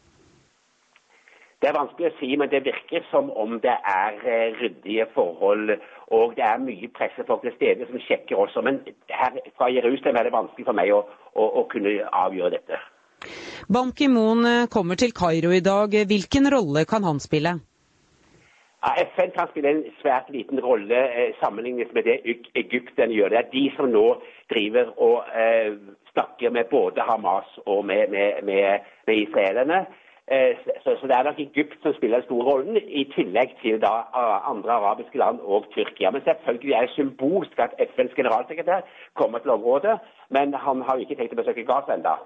Det vanskelig å si, men det virker som om det ryddige forhold, og det mye pressefolk til stede som sjekker også. Men her fra Jerusalem det vanskelig for meg å kunne avgjøre dette. Ban Ki-moon kommer til Kairo i dag. Hvilken rolle kan han spille? FN kan spille en svært liten rolle sammenlignet med det Egypten gjør. Det de som nå driver og snakker med både Hamas og med israelerne. Så det nok Egypt som spiller en stor rolle, i tillegg til da andre arabiske land og Tyrkia. Men selvfølgelig det symbolsk at FNs generalsekretær kommer til området, men han har ikke tenkt å besøke Gaza enda.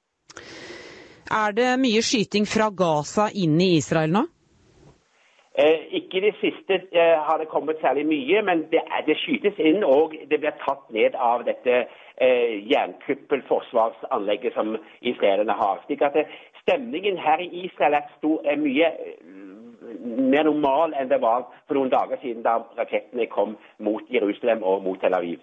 Det mye skyting fra Gaza inn i Israel nå? Ikke det siste har det kommet særlig mye, men det skytes inn, og det blir tatt ned av dette jernkuppelforsvarsanlegget som israelerne har. Slik at stemningen her i Israel mye mer normal enn det var for noen dager siden da rakettene kom mot Jerusalem og mot Tel Aviv.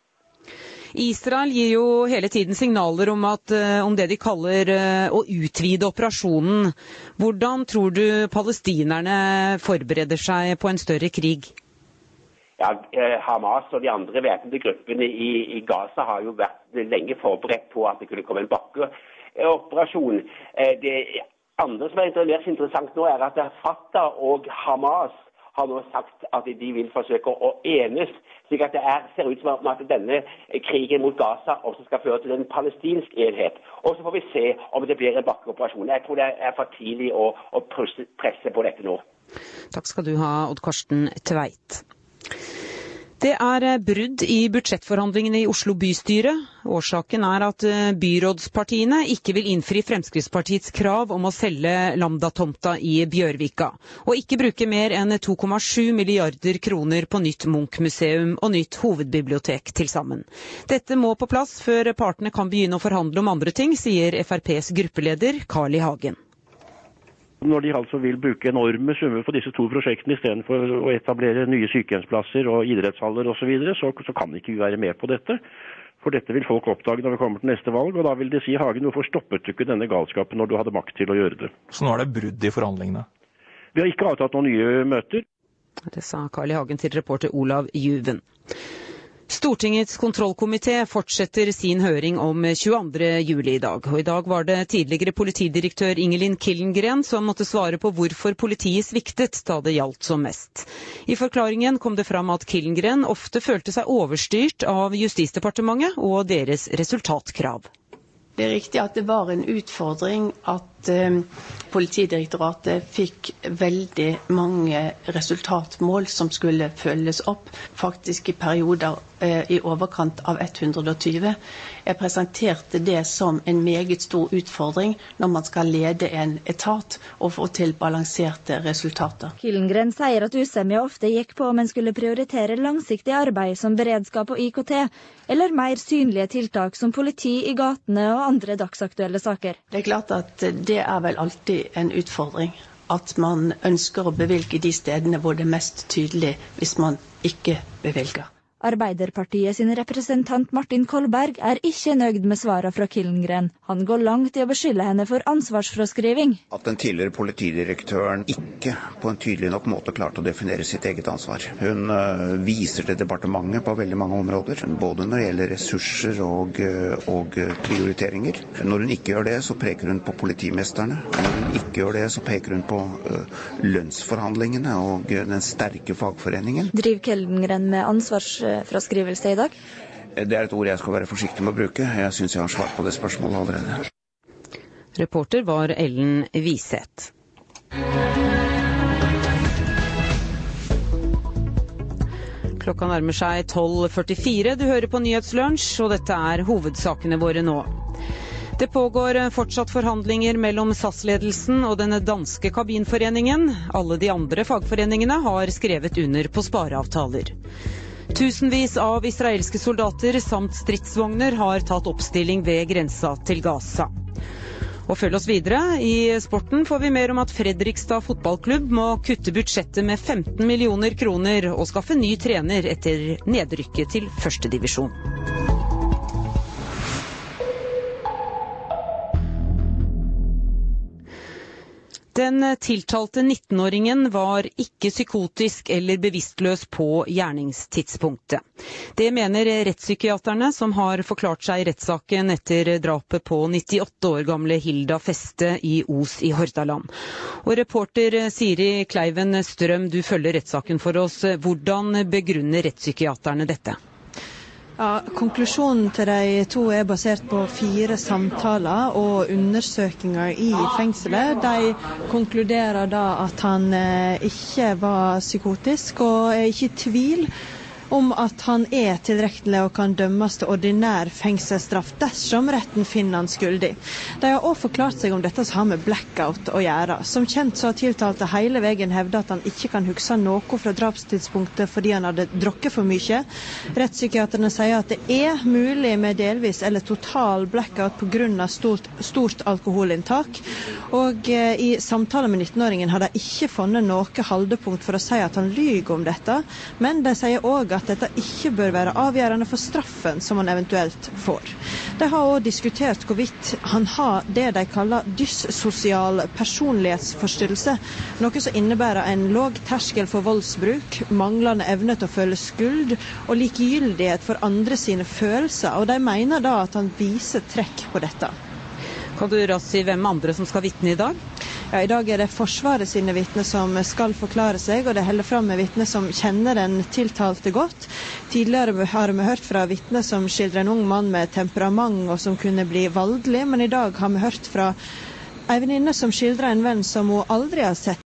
Israel gir jo hele tiden signaler om det de kaller å utvide operasjonen. Hvordan tror du palestinerne forbereder seg på en større krig? Ja, Hamas og de andre væpnede gruppene i Gaza har jo vært lenge forberedt på at det kunne komme en bakkeoperasjon. Det andre som mer interessant nå at Fatah og Hamas har nå sagt at de vil forsøke å enes, slik at det ser ut som at denne krigen mot Gaza også skal føre til en palestinsk enhet. Og så får vi se om det blir en bakkeoperasjon. Jeg tror det for tidlig å presse på dette nå. Takk skal du ha, Odd Karsten Tveit. Det brudd i budsjettforhandlingene i Oslo bystyre. Årsaken at byrådspartiene ikke vil innfri Fremskrittspartiets krav om å selge Lambda-tomta i Bjørvika, og ikke bruke mer enn 2,7 milliarder kroner på nytt Munch-museum og nytt hovedbibliotek til sammen. Dette må på plass før partene kan begynne å forhandle om andre ting, sier FrPs gruppeleder Carl I. Hagen. Når de altså vil bruke enorme summer på disse to prosjektene i stedet for å etablere nye sykehjemsplasser og idrettshaller og så videre, så kan ikke vi være med på dette. For dette vil folk oppdage når vi kommer til neste valg, og da vil de si, Hagen, hvorfor stoppet du ikke denne galskapen når du hadde makt til å gjøre det? Så nå det brudd i forhandlingene? Vi har ikke avtatt noen nye møter. Det sa Carl I. Hagen til reporter Olav Juven. Stortingets kontrollkomité fortsetter sin høring om 22. juli i dag. Og i dag var det tidligere politidirektør Ingelin Killengren som måtte svare på hvorfor politiet sviktet da det gjaldt som mest. I forklaringen kom det fram at Killengren ofte følte seg overstyrt av Justisdepartementet og deres resultatkrav. Det riktig at det var en utfordring at Politidirektoratet fikk veldig mange resultatmål som skulle følges opp, faktisk i perioder i overkant av 120. Jeg presenterte det som en meget stor utfordring når man skal lede en etat og få til balanserte resultater. Killengren sier at usemja ofte gikk på om en skulle prioritere langsiktig arbeid som beredskap og IKT, eller mer synlige tiltak som politi i gatene og andre dagsaktuelle saker. Det er klart at det vel alltid en utfordring, at man ønsker å bevilge de stedene hvor det er mest tydelig hvis man ikke bevilger. Arbeiderpartiet sin representant Martin Kolberg ikke nøyd med svarene fra Killengren. Han går langt i å beskylde henne for ansvarsfraskriving. At den tidligere politidirektøren ikke på en tydelig nok måte klarte å definere sitt eget ansvar. Hun viser til departementet på veldig mange områder, både når det gjelder ressurser og prioriteringer. Når hun ikke gjør det, så peker hun på politimesterne. Når hun ikke gjør det, så peker hun på lønnsforhandlingene og den sterke fagforeningen. Driver Killengren med ansvarsfraskrivelse i dag? Det et ord jeg skal være forsiktig med å bruke. Jeg synes jeg har svart på det spørsmålet allerede. Reporter var Ellen Wiseth. Klokka nærmer seg 12:44. Du hører på Nyhetslunsj, og dette hovedsakene våre nå. Det pågår fortsatt forhandlinger mellom SAS-ledelsen og den danske kabinforeningen. Alle de andre fagforeningene har skrevet under på spareavtaler. Tusenvis av israelske soldater samt stridsvogner har tatt oppstilling ved grensa til Gaza. Og følg oss videre. I sporten får vi mer om at Fredrikstad fotballklubb må kutte budsjettet med 15 millioner kroner og skaffe ny trener etter nedrykket til første divisjon. Den tiltalte 19-åringen var ikke psykotisk eller bevisstløs på gjerningstidspunktet. Det mener rettspsykiaterne som har forklart seg i rettssaken etter drapet på 98 år gamle Hilda Feste i Os i Hordaland. Og reporter Siri Kleiven Strøm, du følger rettssaken for oss. Hvordan begrunner rettspsykiaterne dette? Ja, konklusjonen til de to er basert på 4 samtaler og undersøkelser i fengselet. De konkluderer da at han ikke var psykotisk og er ikke i tvil om at han er tilrekkelig og kan dømmes til ordinær fengselsstraff dersom retten finner han skyldig. De har også forklart seg om dette som har med blackout å gjøre. Som kjent så har tiltalte hele veien hevdet at han ikke kan huske noe fra drapstidspunktet fordi han hadde drukket for mye. Rettspsykiaterne sier at det er mulig med delvis eller total blackout på grunn av stort alkoholinntak. Og i samtale med 19-åringen har de ikke funnet noe holdepunkt for å si at han lyger om dette, men de sier også at dette ikke bør være avgjørende for straffen som han eventuelt får. De har også diskutert hvorvidt han har det de kaller dyssosial personlighetsforstyrrelse, noe som innebærer en lav terskel for voldsbruk, manglende evne til å føle skuld og likegyldighet for andre sine følelser, og de mener da at han viser trekk på dette. Kan du raskt si hvem andre som skal vitne i dag? Ja, i dag er det Forsvaret sine vitner som skal forklare seg, og det holder fram med vitner som kjenner den tiltalte godt. Tidligere har vi hørt fra vitner som skildrer en ung mann med temperament og som kunne bli voldelig, men i dag har vi hørt fra en venninne som skildrer en venn som hun aldri har sett